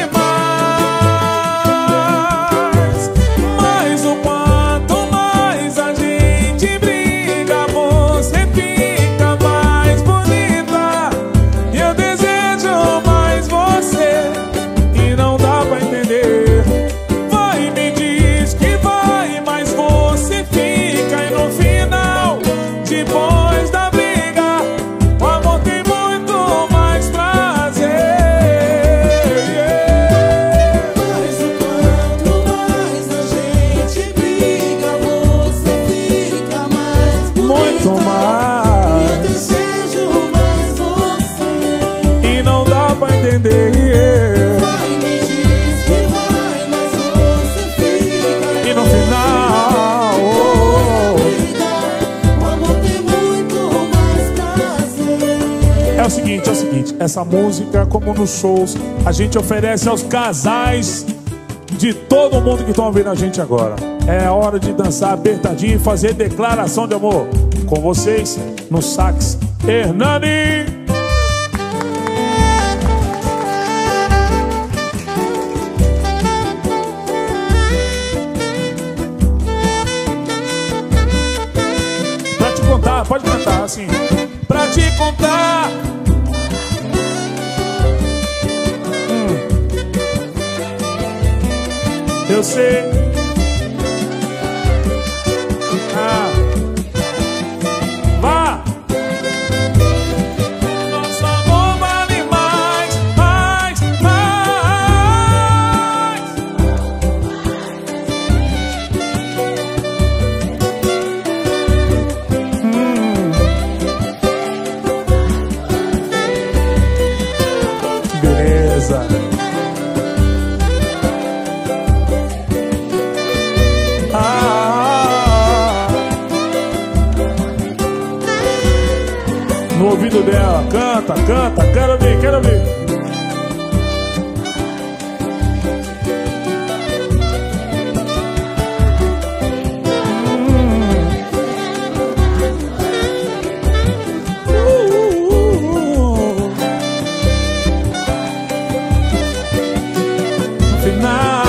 mais. Mas o quanto mais a gente briga, você fica mais bonita. Eu desejo mais você e não dá pra entender. Vai, me diz que vai, mas você fica. E no final, depois da briga, o amor tem muito mais prazer. Mas o quanto mais a gente briga, você fica mais Muito bonita. mais. Eu desejo mais você. E não dá pra entender. Vai, me diz que vai, mas você fica. E no final, oh, O amor tem muito mais prazer. é o seguinte, é o seguinte. Essa música, como nos shows, a gente oferece aos casais de todo mundo que estão ouvindo a gente agora. É a hora de dançar apertadinho e fazer declaração de amor. Com vocês, no sax, Hernani. Pra te contar, pode cantar assim. Pra te contar. Hum. Eu sei. Ah. Vá. Nosso amor vale mais, mais, mais. Hum. Beleza. Ah. No ouvido dela, canta, canta, quero ouvir, quero ouvir. No final.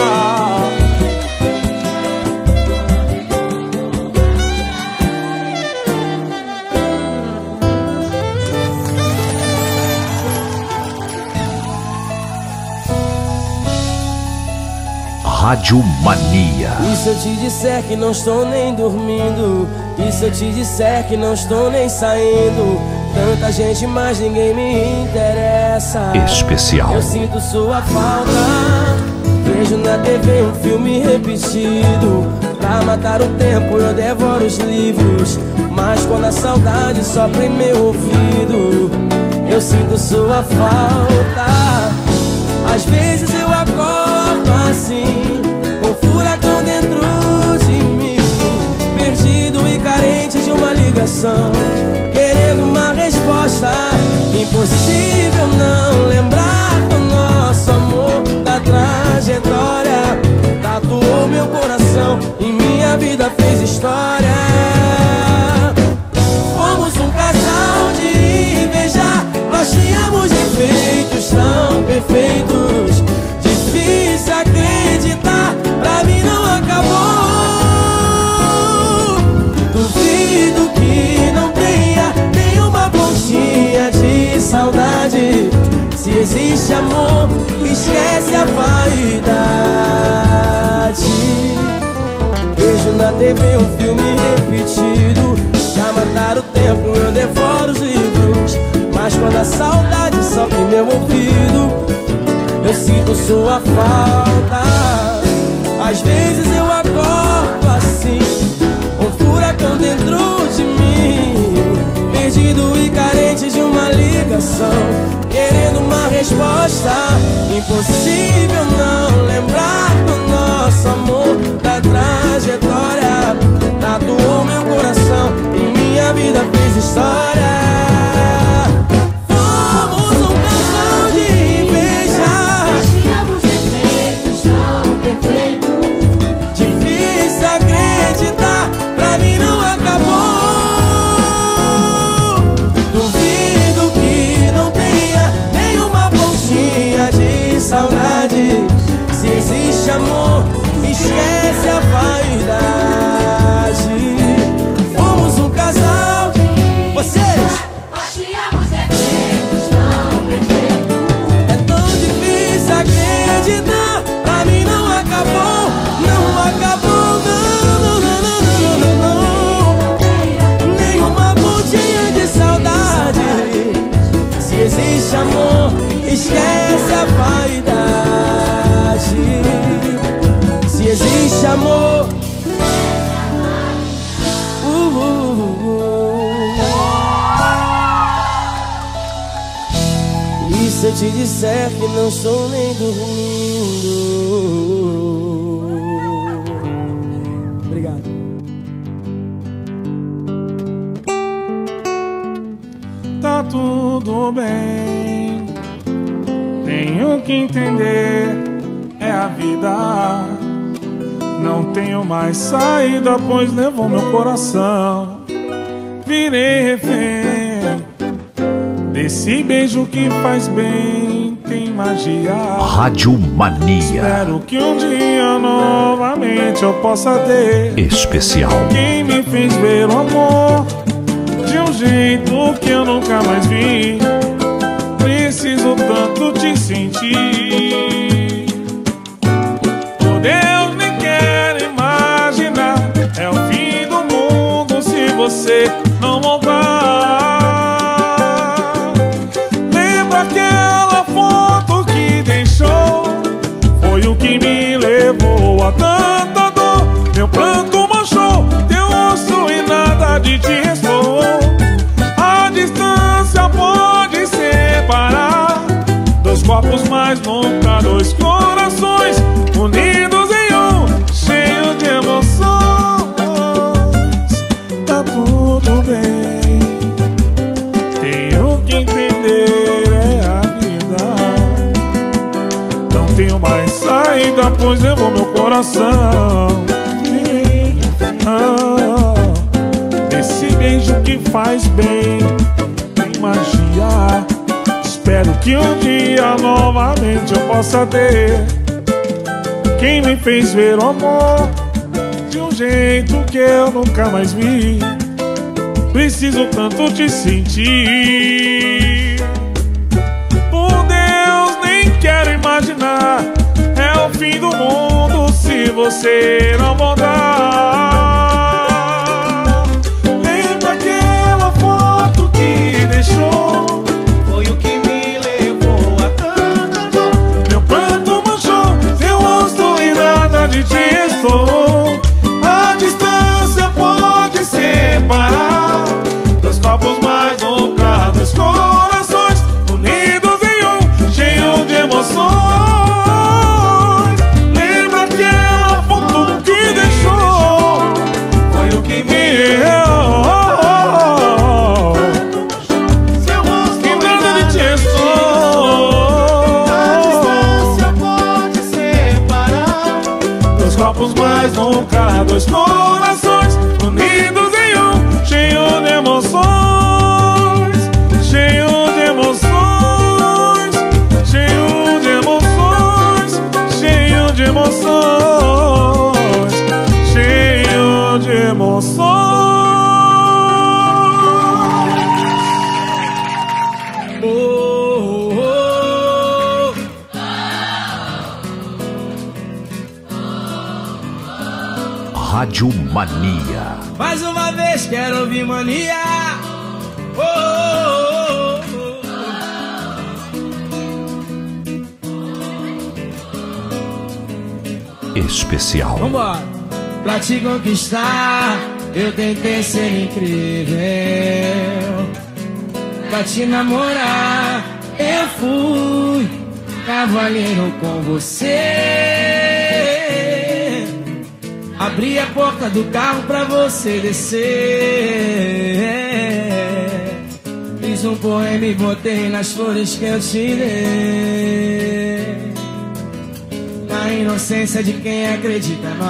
Rádio Mania. E se eu te disser que não estou nem dormindo? E se eu te disser que não estou nem saindo? Tanta gente, mas ninguém me interessa. Especial. Eu sinto sua falta. Vejo na T V um filme repetido. Pra matar o tempo eu devoro os livros. Mas quando a saudade sopra em meu ouvido, eu sinto sua falta. Às vezes eu acordo assim, com um furacão dentro de mim, perdido e carente de uma ligação, querendo uma resposta. Impossível não lembrar do nosso amor, da trajetória. Tatuou meu coração e minha vida fez história. Fomos um casal de invejar, nós tínhamos defeitos tão perfeitos. Difícil acreditar, pra mim não acabou. Duvido que não tenha nenhuma pontinha de saudade. Se existe amor, esquece a vaidade. Vejo na T V um filme repetido. Pra matar o tempo eu devoro os livros. Mas quando a saudade sopra em meu ouvido, eu sinto sua falta. Às vezes eu acordo assim, um furacão dentro de mim, perdido e carente de uma ligação, querendo uma resposta. Impossível não lembrar do nosso amor, da trajetória. Tatuou meu coração e minha vida fez história. Fomos um casal de invejar, Nós tínhamos defeitos tão perfeitos. difícil acreditar, pra mim não acabou. Duvido que não tenha nenhuma pontinha de saudade. Se existe amor, esquece a vaidade. Fomos um casal, vocês. Nós tínhamos defeitos tão perfeitos. É tão difícil acreditar, pra mim não acabou. Não acabou, não, não, não, não, não, não. Nenhuma pontinha de saudade. Se existe amor, esquece a vaidade. Se existe amor, uh, uh, uh, uh. E se eu te disser que não estou nem dormindo? Obrigado. Tá tudo bem, tenho que entender, é a vida. Não tenho mais saída, pois levou meu coração. Virei refém desse beijo que faz bem, tem magia. Rádio Mania. Espero que um dia novamente eu possa ter Especial. quem me fez ver o amor de um jeito que eu nunca mais vi. Preciso tanto te sentir. Oh Deus, nem quero imaginar, é o fim do mundo se você não voltar. Lembra aquela foto que deixou? Foi o que me levou a tanta dor. Meu pranto manchou teu rosto e nada de ti restou. A distância pode separar dois corpos, mas nunca dois corações unidos em um, cheio de emoções. Tá tudo bem, tenho que entender, é a vida. Não tenho mais saída, pois levou meu coração. Ah, esse beijo que faz bem, tem magia. Espero que um dia novamente eu possa ter quem me fez ver o amor de um jeito que eu nunca mais vi. Preciso tanto te sentir. Por Deus, nem quero imaginar, é o fim do mundo você não voltar. Lembra aquela foto que deixou? Foi o que me levou a tanta dor. Meu pranto manchou seu rosto e nada de ti estou. A distância pode separar Dois copos mais louca, dois corações unidos em um, cheio de emoções. Lembra aquela foto que deixou? Foi o que me Seu rosto e nada de ti A distância estou. pode separar Dois copos mais louca, dois corações unidos em um, cheio de emoções, cheio de emoções, cheio de emoções, cheio de emoções, cheio de emoções. Oh, oh, Rádio Mania. Mais uma vez quero ouvir mania. Oh, oh, oh, Especial. oh. Vambora. Pra te conquistar, eu tentei ser incrível. Pra te namorar, eu fui cavaleiro com você. Abri a porta do carro pra você descer. Fiz um poema e botei nas flores que eu te dei. Na inocência de quem acredita no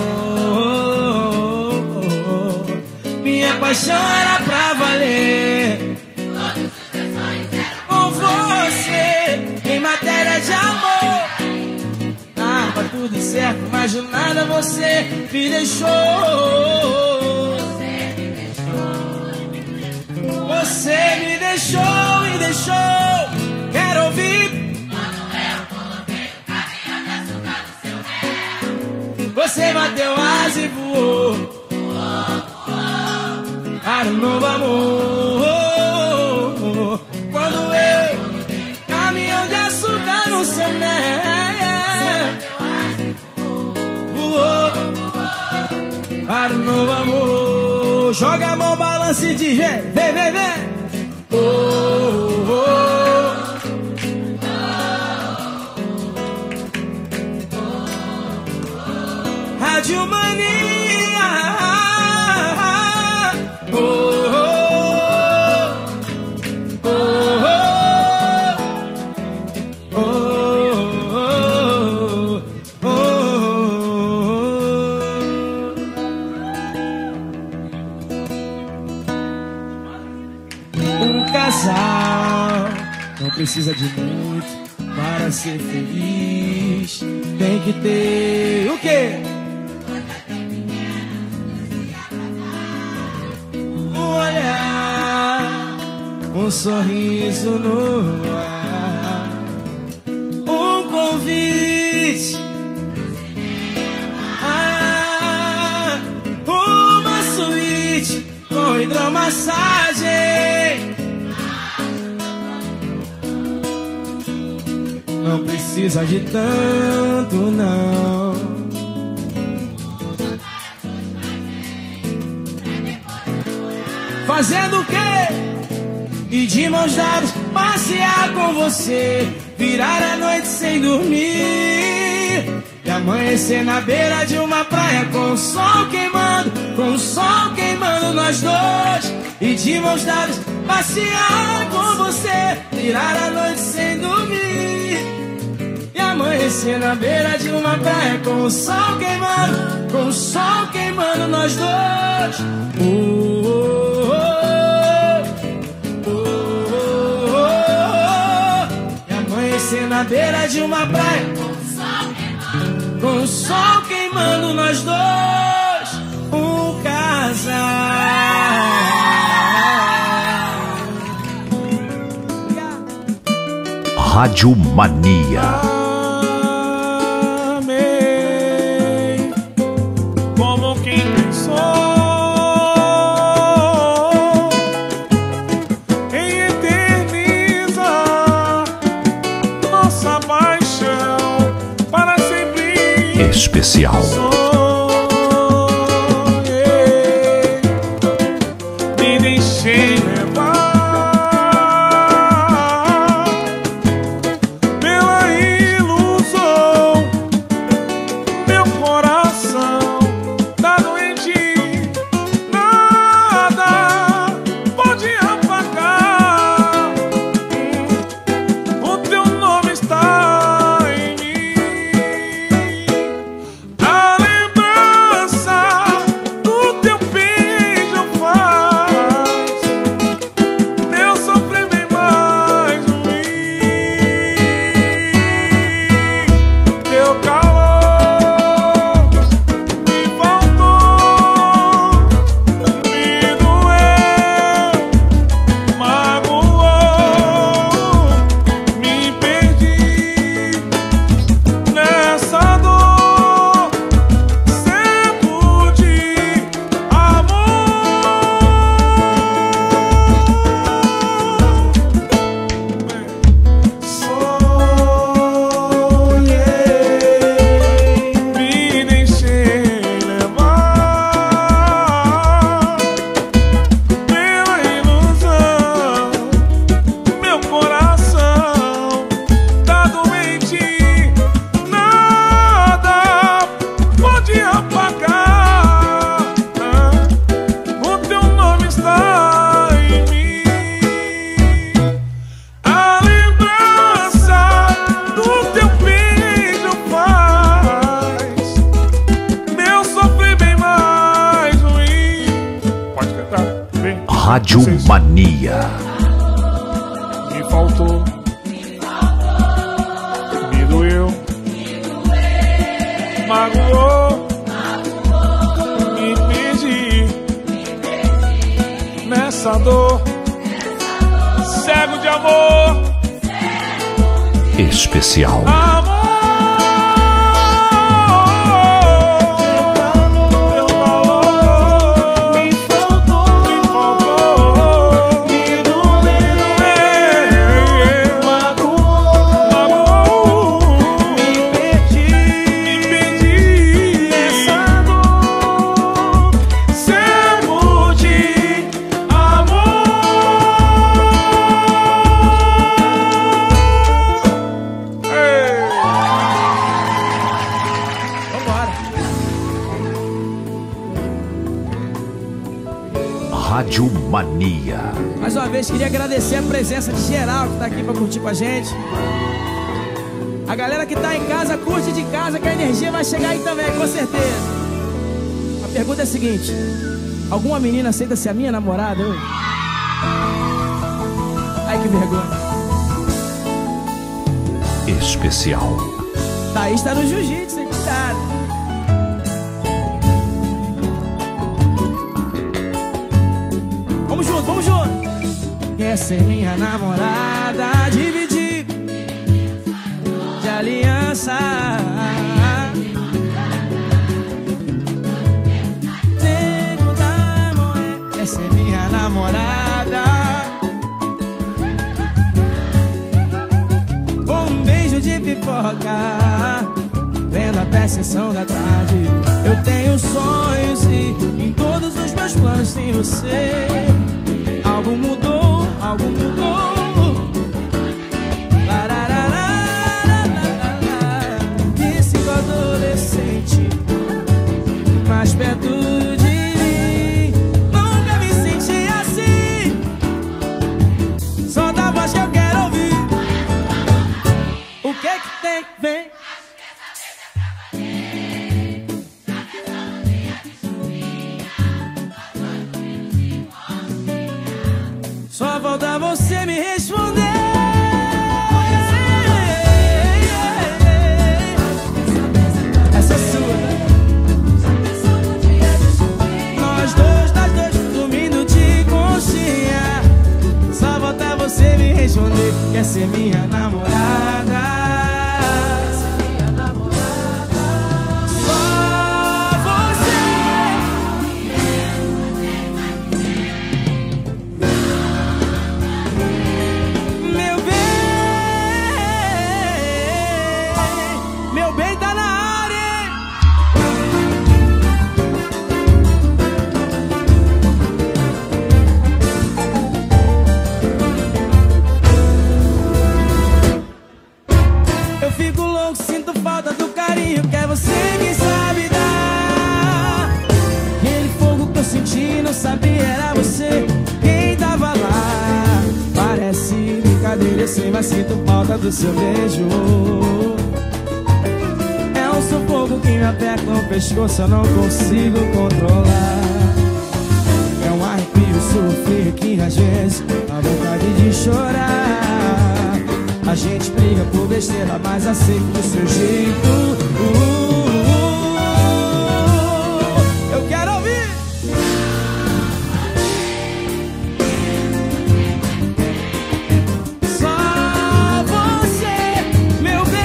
amor. Minha paixão era pra valer. Com você, em matéria de amor. Tava tudo certo, mas do nada você me deixou. Você me deixou e deixou. Quero ouvir. Você bateu asa e voou para um novo amor. Quando eu, caminhão de açúcar no seu mel, voou para um novo amor. Joga a mão, balança e diz: vem, vem, vem, vem. Oh, oh, oh. Rádio Mania. Oh, oh, oh, oh, oh, oh, oh. Um casal não precisa de muito para ser feliz. Tem que ter o quê? Um sorriso no ar, um convite, ah, uma suíte com hidromassagem. Não precisa de tanto, não. Fazendo o quê? E de mãos dadas passear com você, virar a noite sem dormir e amanhecer na beira de uma praia com o sol queimando, com o sol queimando nós dois. E de mãos dadas passear com você, virar a noite sem dormir e amanhecer na beira de uma praia com o sol queimando, com o sol queimando nós dois. Oh, oh, oh. Na beira de uma praia, com o sol queimando nós dois, um casal. Rádio Mania. Amei. Especial. Sonhei, me deixei levar pela ilusão. Meu coração tá doente, nada pode apagar. O teu nome está em mim. A lembrança do teu beijo faz meu sofrer bem mais ruim. Teu calor me faltou, me doeu, magoou, me perdi nessa dor, cerco de Sonhei, me deixei levar pela ilusão. Meu coração tá doente, nada pode apagar. O teu nome está em mim. A lembrança do teu beijo faz meu sofrer bem mais ruim. Pode cantar, vem. Rádio Vocês. Mania. Me faltou, me doeu, magoou, me perdi nessa dor, cego de amor, Especial. amor. Teu calor me faltou, me faltou, me doeu, magoou, me perdi, me perdi nessa dor, cego de amor. Ei. Vambora. Rádio Mania. Mais uma vez, queria agradecer a presença de geral que tá aqui pra curtir com a gente. A galera que tá em casa, curte de casa, que a energia vai chegar aí também, com certeza. A pergunta é a seguinte: alguma menina aceita ser a minha namorada hoje? Ai, que vergonha. Especial. Thaís tá no jiu-jitsu, hein? Cuidado. Vamos junto, vamos junto. Quer ser minha namorada, dividir de aliança. Tempo da moeda. Quer ser minha namorada, com um beijo de pipoca, vendo a percepção da tarde. Eu tenho sonhos e em todos os meus planos tem você. Algo mudou, algo mudou. Lararararararara. Me sinto adolescente, mais perto de mim. Nunca me senti assim. Só da voz que eu quero ouvir. O que que tem? Vem. Só falta você me responder. Essa é sua. Nós dois, nós dois, dormindo de conchinha. Só falta você me responder. Quer ser minha namorada? Meu bem tá na área. sabia era você quem tava lá. Parece brincadeira, eu sei, mas sinto falta do seu beijo. É um sufoco que me aperta no pescoço, eu não consigo controlar. É um arrepio, sofrer que às vezes dá vontade de chorar. A gente briga por besteira, mas aceito do seu jeito. uh, uh, uh. Eu quero ouvir. Só você, meu bem.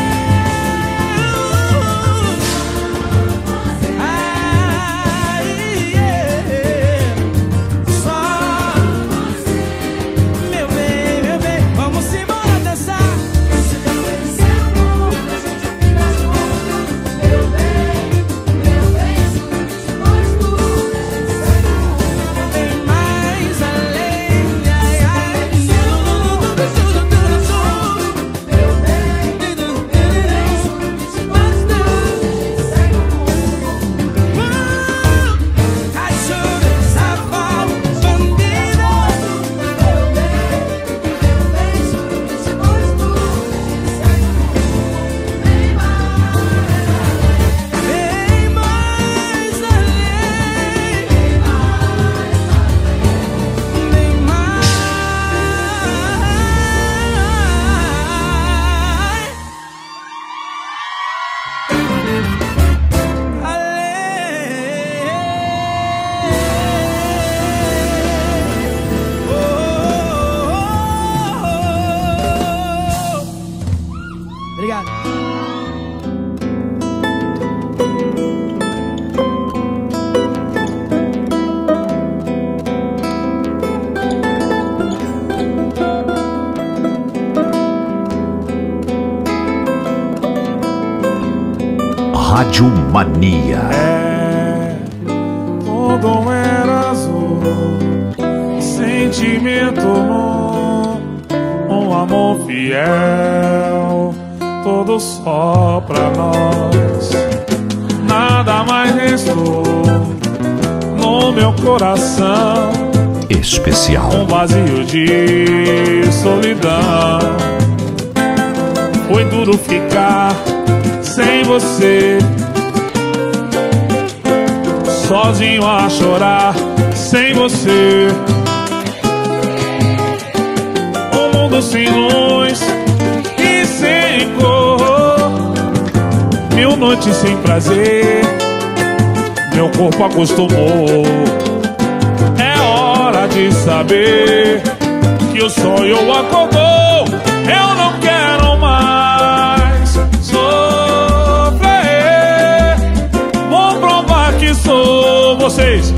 Ai, yeah. Só você, meu bem, meu bem. Vamos embora dançar. Se dá pra ser amor, pra gente ficar junto. Meu bem, meu bem, juro, te mostro. A gente sai do mundo. Bem mais além. Ai, ai. Meu bem, meu bem, juro, te mostro. A gente sai do mundo. Cachorro, safado, bandido. Meu bem, meu bem, juro, te mostro. A gente sai do mundo. Bem mais Bem mais além. além. Bem mais além. Oh, oh, oh, oh. Obrigado. Rádio Mania. É, tudo era azul, sentimento bom, um amor fiel, todo só pra nós. Nada mais restou no meu coração, Especial. um vazio de solidão. Foi duro ficar sem você, sozinho a chorar sem você. Um mundo sem luz e sem cor, mil noites sem prazer, meu corpo acostumou. É hora de saber que o sonho acordou. Eu não quero mais sofrer, vou provar que sou vocês.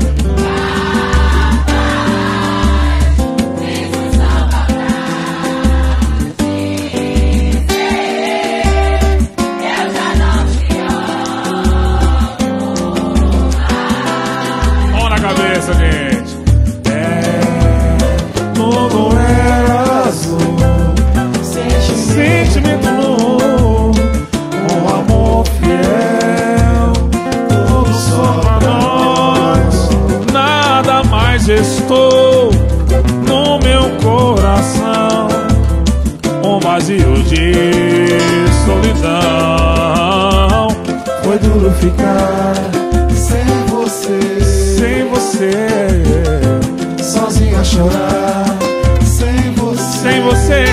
Mão na cabeça, gente. É, tudo era azul, sentimento novo, um amor fiel, tudo só pra nós. Nada mais estou no meu coração, um vazio de solidão. Foi duro ficar Sem você, sem você, sozinho a chorar. Sem você, sem você.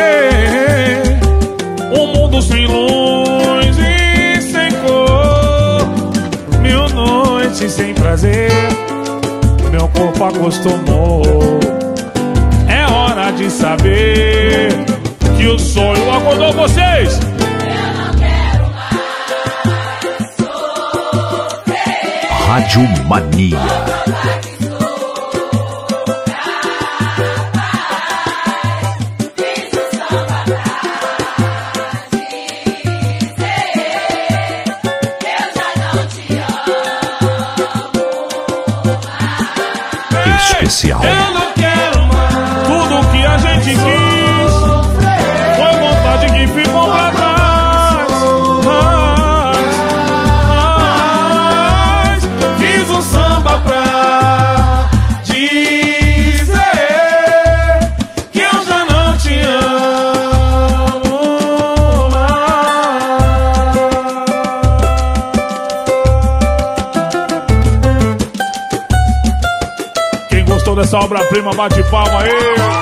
Um mundo sem luz e sem cor, mil noites sem prazer, meu corpo acostumou. É hora de saber que o sonho acordou vocês. Rádio Mania. Especial. Eu não quero mais tudo que a gente quis, foi vontade que ficou pra trás. Mas, mas fiz um samba pra dessa obra-prima, bate palma aí.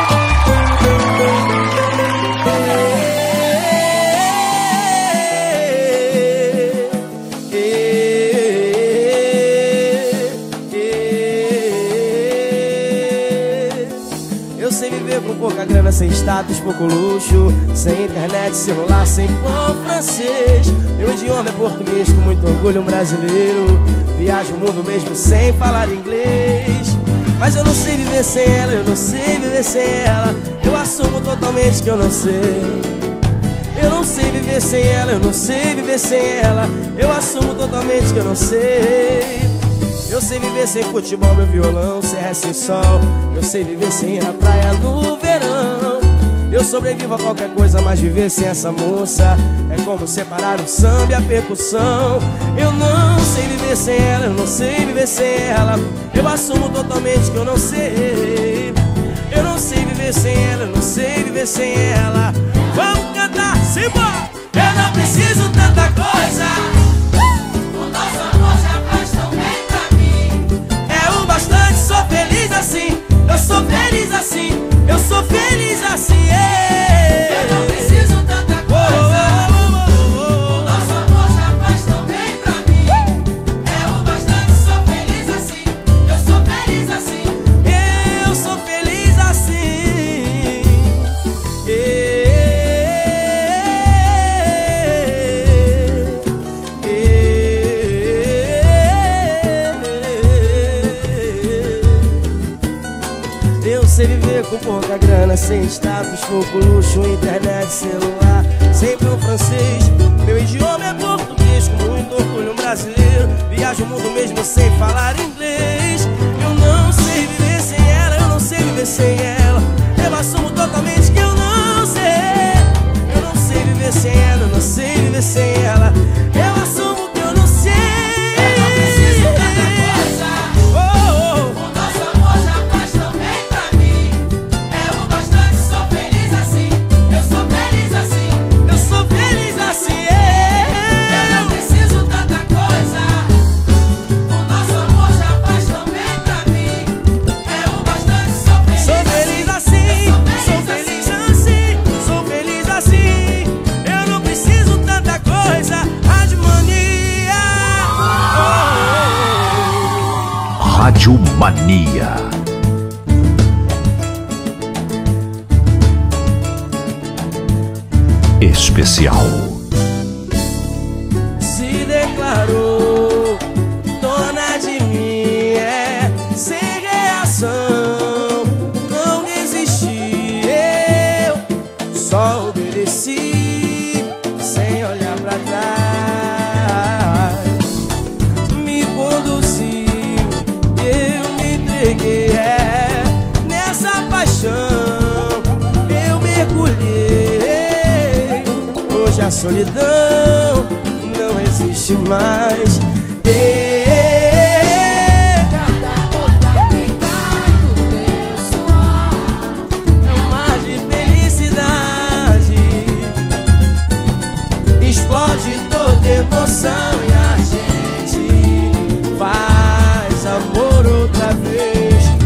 Eu sei viver com pouca grana, sem status, pouco luxo, sem internet, celular, sem pão francês. Meu idioma é português, com muito orgulho um brasileiro. Viajo o mundo mesmo sem falar inglês. Mas eu não sei viver sem ela, eu não sei viver sem ela. Eu assumo totalmente que eu não sei. Eu não sei viver sem ela, eu não sei viver sem ela. Eu assumo totalmente que eu não sei. Eu sei viver sem futebol, meu violão, serra sem sol. Eu sei viver sem a praia no verão. Eu sobrevivo a qualquer coisa, mas viver sem essa moça é como separar o samba e a percussão. Eu não sei viver sem ela, eu não sei viver sem ela. Eu assumo totalmente que eu não sei. Eu não sei viver sem ela, eu não sei viver sem ela. Vamos cantar, simbora! Eu não preciso tanta coisa. O nosso amor já faz tão bem pra mim. É o bastante, sou feliz assim. Eu sou feliz assim. Eu sou feliz assim. Eu não preciso tanta coisa. O nosso amor já faz tão bem pra mim. É o bastante, sou feliz assim. Eu sou feliz assim. Eu sou feliz assim. Eu sei viver com pouca grana, sem status, pouco luxo, internet, celular, sempre um francês. Meu idioma é português, com muito orgulho um brasileiro. Viajo o mundo mesmo sem falar inglês. Eu não sei viver sem ela, eu não sei viver sem ela. Eu assumo totalmente que eu não sei. Eu não sei viver sem ela, eu não sei viver sem ela. Eu assumo que eu não sei. Eu não preciso tanta coisa. O nosso amor já faz tão bem pra mim. É o bastante, sou feliz assim. Eu sou feliz assim. Eu sou feliz assim. Eu não preciso tanta coisa. O nosso amor já faz tão bem pra mim. É o bastante, sou feliz Sou feliz assim, sou feliz assim, sou feliz assim. Eu não preciso tanta coisa, Rádio Mania. Rádio Mania. Especial. Se declarou dona de mim, é sem reação, não desisti, eu só obedeci, sem olhar pra trás. Me conduziu, eu me entreguei, é, nessa paixão eu mergulhei. Hoje a solidão não existe mais. Cada outra pintar do teu suor. É um mar de felicidade, explode toda emoção e a gente faz amor outra vez.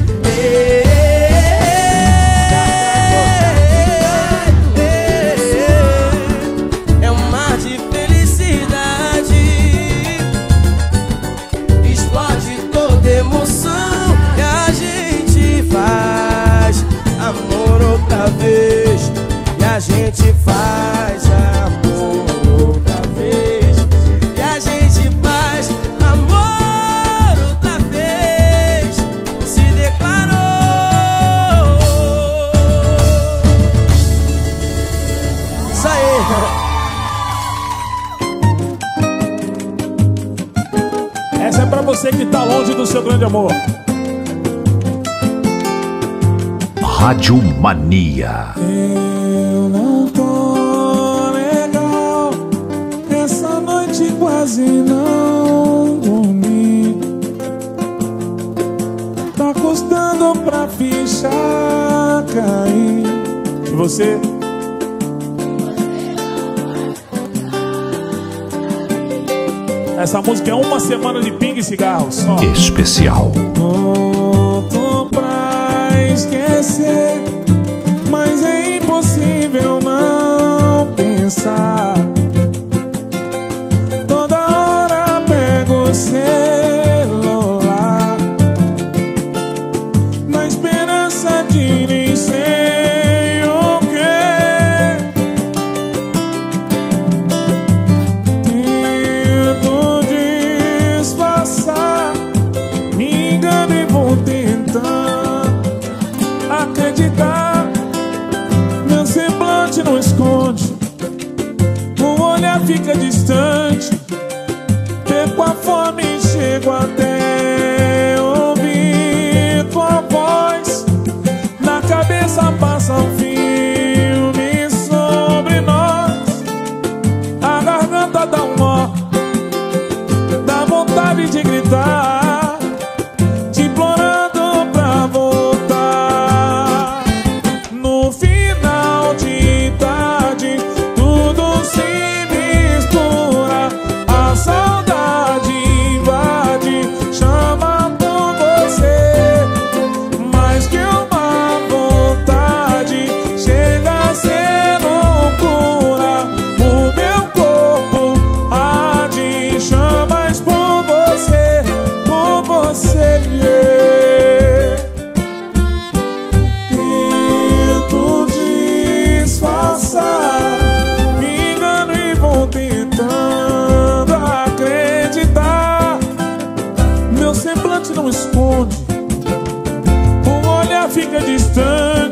É um mar de felicidade, explode toda emoção e a gente faz amor outra vez. E a gente faz amor outra vez. E a gente faz amor outra vez. Se declarou. Isso aí. Essa é pra você que tá longe do seu grande amor. Rádio Mania. Eu não tô legal, essa noite quase não dormi. Tá custando pra ficha cair. E você? Essa música é uma semana de pinga e cigarro só. Especial. Pronto pra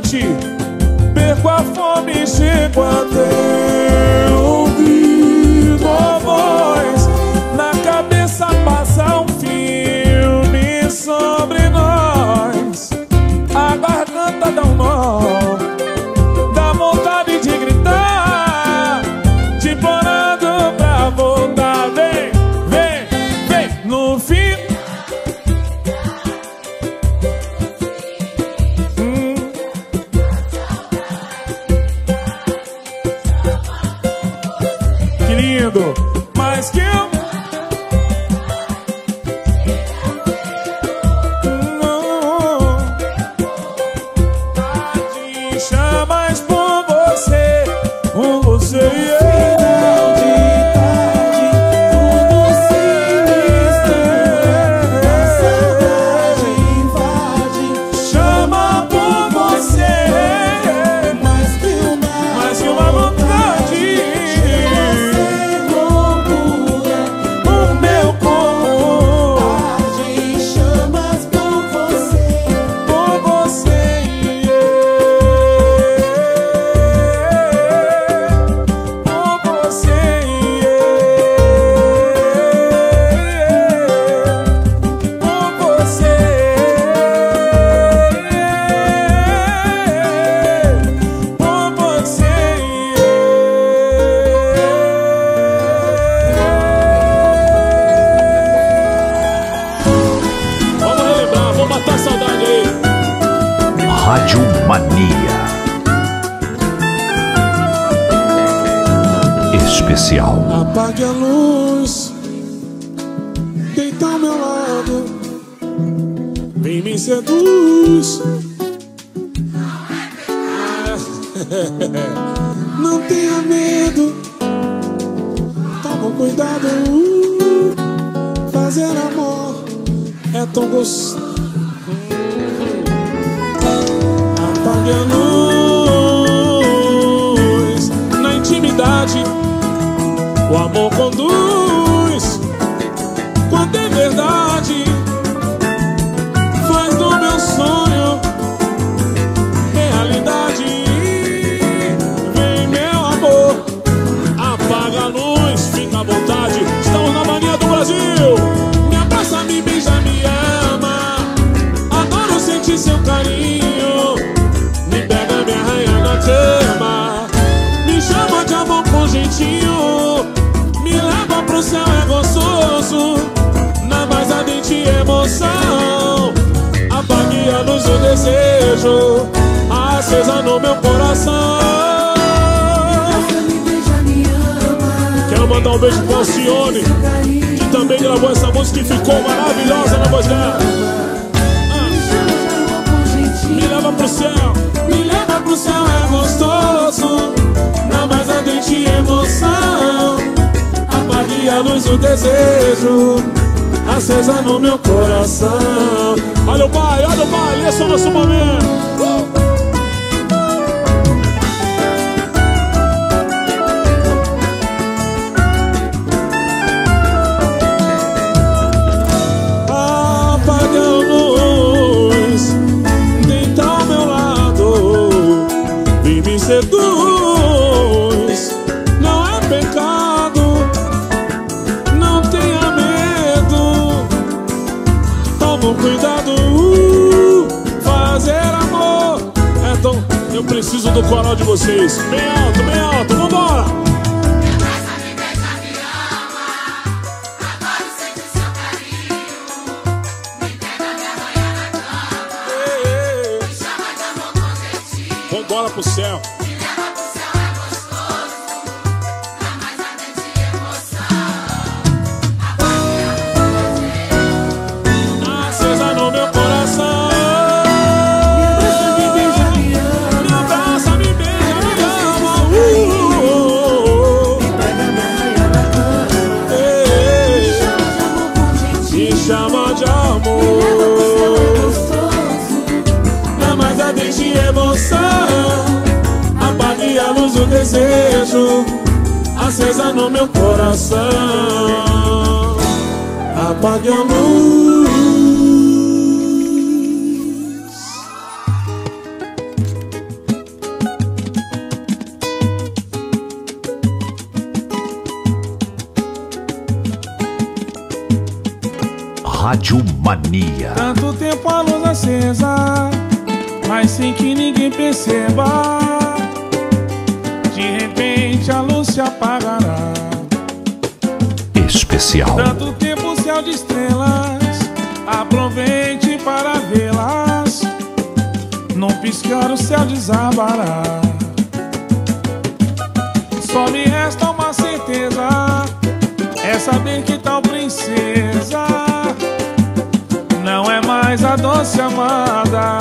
noite, perco a fome e chego até ouvir tua voz. Na cabeça passa um filme sobre nós. A garganta dá um nó, dá vontade de gritar, te implorando pra voltar. Vem, vem, vem, no fim. hum. Que lindo, mas que eu chamas por você, por você, yeah. Final de tarde, por você mesmo. A saudade invade, Chama por você, mais que uma, mais que uma vontade. Você loucura, O meu corpo arde em chamas por você. por você, yeah. Por você, yeah. Por você, yeah. Por você, yeah. Vamos relembrar, vamos matar a saudade aí. Rádio Mania. Especial. Apague a luz, deita ao meu lado, vem me seduz. Não tenha medo, toma cuidado. Fazer amor é tão gostoso. Apague a luz, na intimidade o amor conduz. Quando é verdade, faz do meu sonho realidade. Vem, meu amor, apaga a luz, fica à vontade. Estamos na mania do Brasil. Me abraça, me beija, me ama. Adoro sentir seu carinho. Me pega, me arranha na cama. Me chama de amor com jeitinho. Me leva pro céu, é gostoso. Na mais ardente emoção. Apague a luz do desejo acesa no meu coração. Me beija, me ama. Quero mandar um beijo pro Alcione, que também gravou essa música e ficou maravilhosa na voz dela. Me leva pro céu, me leva pro céu, é gostoso. Na mais ardente emoção. Apague a luz do desejo acesa no meu coração. Olha o pai, olha o pai, esse é o nosso momento. Uh! Apague a luz, deita ao meu lado, vem me seduz. Não é pecado, não tenha medo, toma cuidado. Fazer amor é tão... Eu preciso do coral de vocês. Bem alto, bem alto, vambora! Vambora pro céu. Acesa no meu coração. Me abraça, me beija, me ama. Uh, ei, me chama de amor. Na mais ardente emoção. Apague a luz do desejo acesa no meu coração. Apague a luz. Rádio Mania. Tanto tempo a luz acesa, mas sem que ninguém perceba. De repente a luz se apagará. Especial. Tanto tempo céu de estrelas, aproveite para vê-las. Num piscar o céu desabará. Só me resta uma certeza, é saber que tal princesa não é mais a doce amada.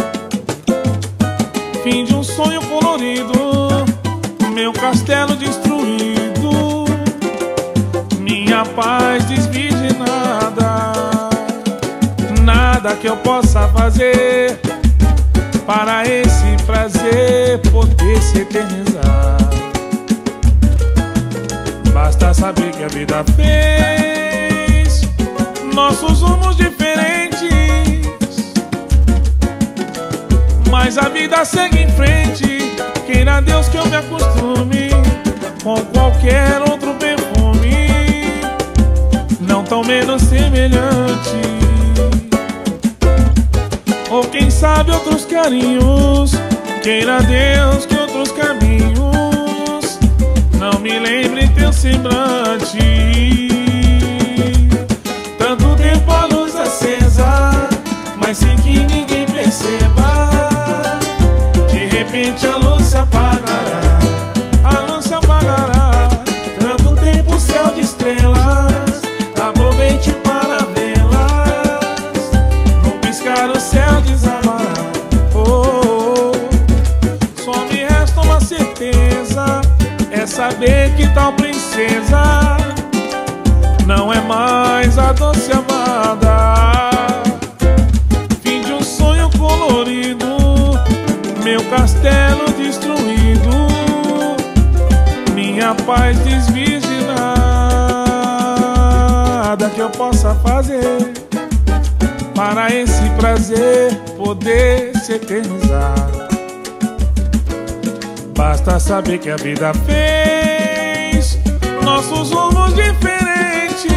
Fim de um sonho colorido, meu castelo destruído, minha paz desvirginada. Nada que eu possa fazer para esse prazer poder se eternizar. Basta saber que a vida fez nossos rumos diferentes, mas a vida segue em frente. Queira Deus que eu me acostume com qualquer outro perfume, não tão menos semelhante. Ou quem sabe outros carinhos. Queira Deus que outros caminhos não me lembrem teu semblante. Tanto tempo a luz acesa, mas sem que ninguém perceba. De repente a luz se apagará, a luz se apagará. Tanto tempo o céu de estrelas, aproveite para vê-las. No piscar o céu desabará. Oh, oh, oh. Só me resta uma certeza, é saber que tal princesa não é mais a doce amada. Fim de um sonho colorido, meu castelo destruído, minha paz desvirginada. Que eu possa fazer para esse prazer poder se eternizar. Basta saber que a vida fez nossos rumos diferentes,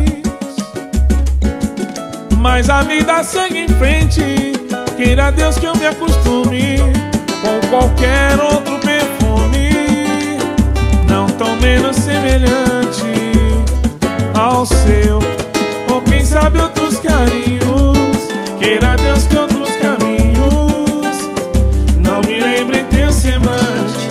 mas a vida segue em frente. Queira Deus que eu me acostume com qualquer outro perfume, não tão menos semelhante ao seu. Ou quem sabe outros carinhos. Queira Deus que outros caminhos não me lembrem teu semblante.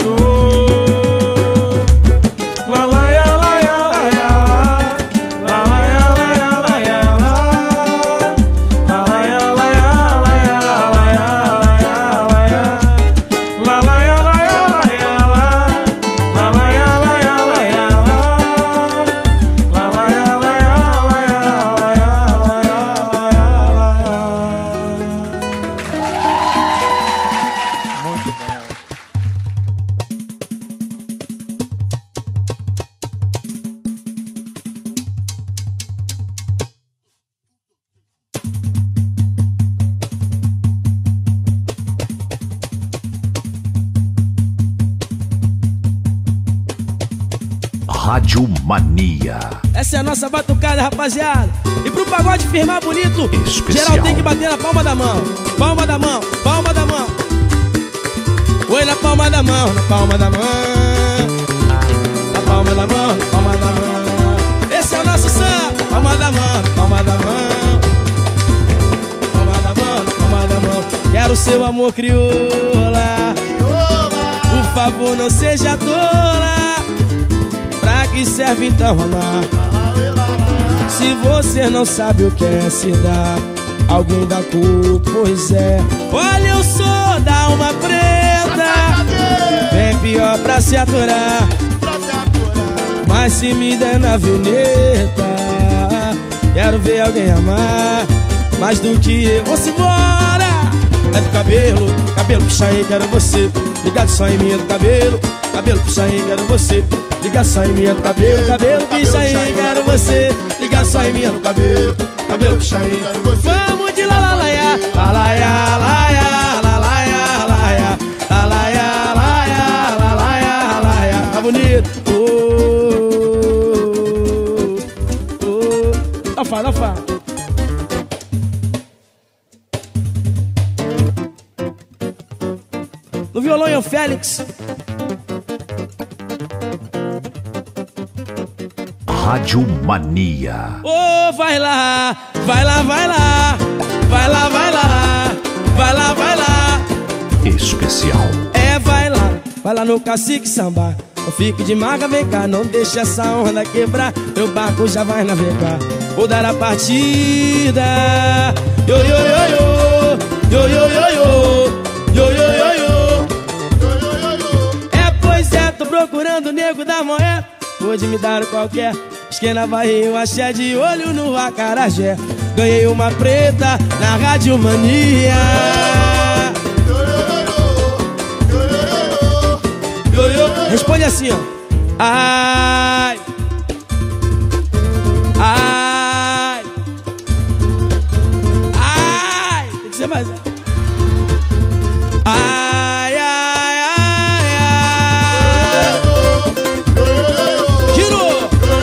Rádio Mania. Essa é a nossa batucada, rapaziada. E pro pagode firmar bonito, Especial. geral tem que bater na palma da mão. Palma da mão, palma da mão. Oi, na palma da mão, na palma da mão. Na palma da mão, na palma da mão. Esse é o nosso samba. Palma da mão, palma da mão. Palma da mão, palma da mão. Quero seu amor crioula. Por favor, não seja tola. Pra que serve então amar, se você não sabe o que é se dar alguém da cor? Pois é, olha, eu sou da alma preta, bem pior pra se aturar. Mas se me der na veneta, quero ver alguém amar mais do que eu. Vamos embora! É do cabelo, cabelo puxa aí, quero você. Ligado só em mim, é do cabelo, cabelo puxa aí, quero você. Liga só em mim, é do cabelo, cabelo puxa aí, quero você. Liga só em mim, é do cabelo, cabelo puxa aí, quero você. Vamos de lalalaia, lalaia, laia, lalaia, laia, lalaia, laia, lalaia, laia. Tá bonito? Oh, oh, oh. Alfa, alfa. No violão, Ian Félix. Rádio Mania. Oh, vai lá, vai lá, vai lá, vai lá, vai lá, vai lá, vai lá. Especial. É, vai lá, vai lá no Cacique Samba. Não fique de maga, vem cá, não deixe essa onda quebrar. Meu barco já vai navegar, vou dar a partida. Yo, yo, yo, yo, yo, yo, yo, yo, yo, yo, yo, yo. É, pois é, tô procurando o nego da moeda. Pode me dar qualquer esquina, vai eu axé de olho no acarajé. Ganhei uma preta na Rádio Mania. Responde assim, ó. Ai, ai, ai. Tem que ser mais. Ai, ai, ai, ai. Girou.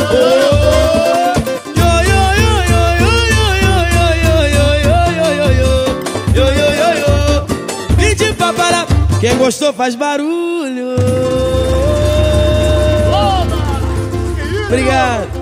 Yo, yo, yo, yo, yo, yo, yo, yo, yo, yo, yo, yo, yo, yo. Pedi pra parar. Quem gostou faz barulho. Obrigado.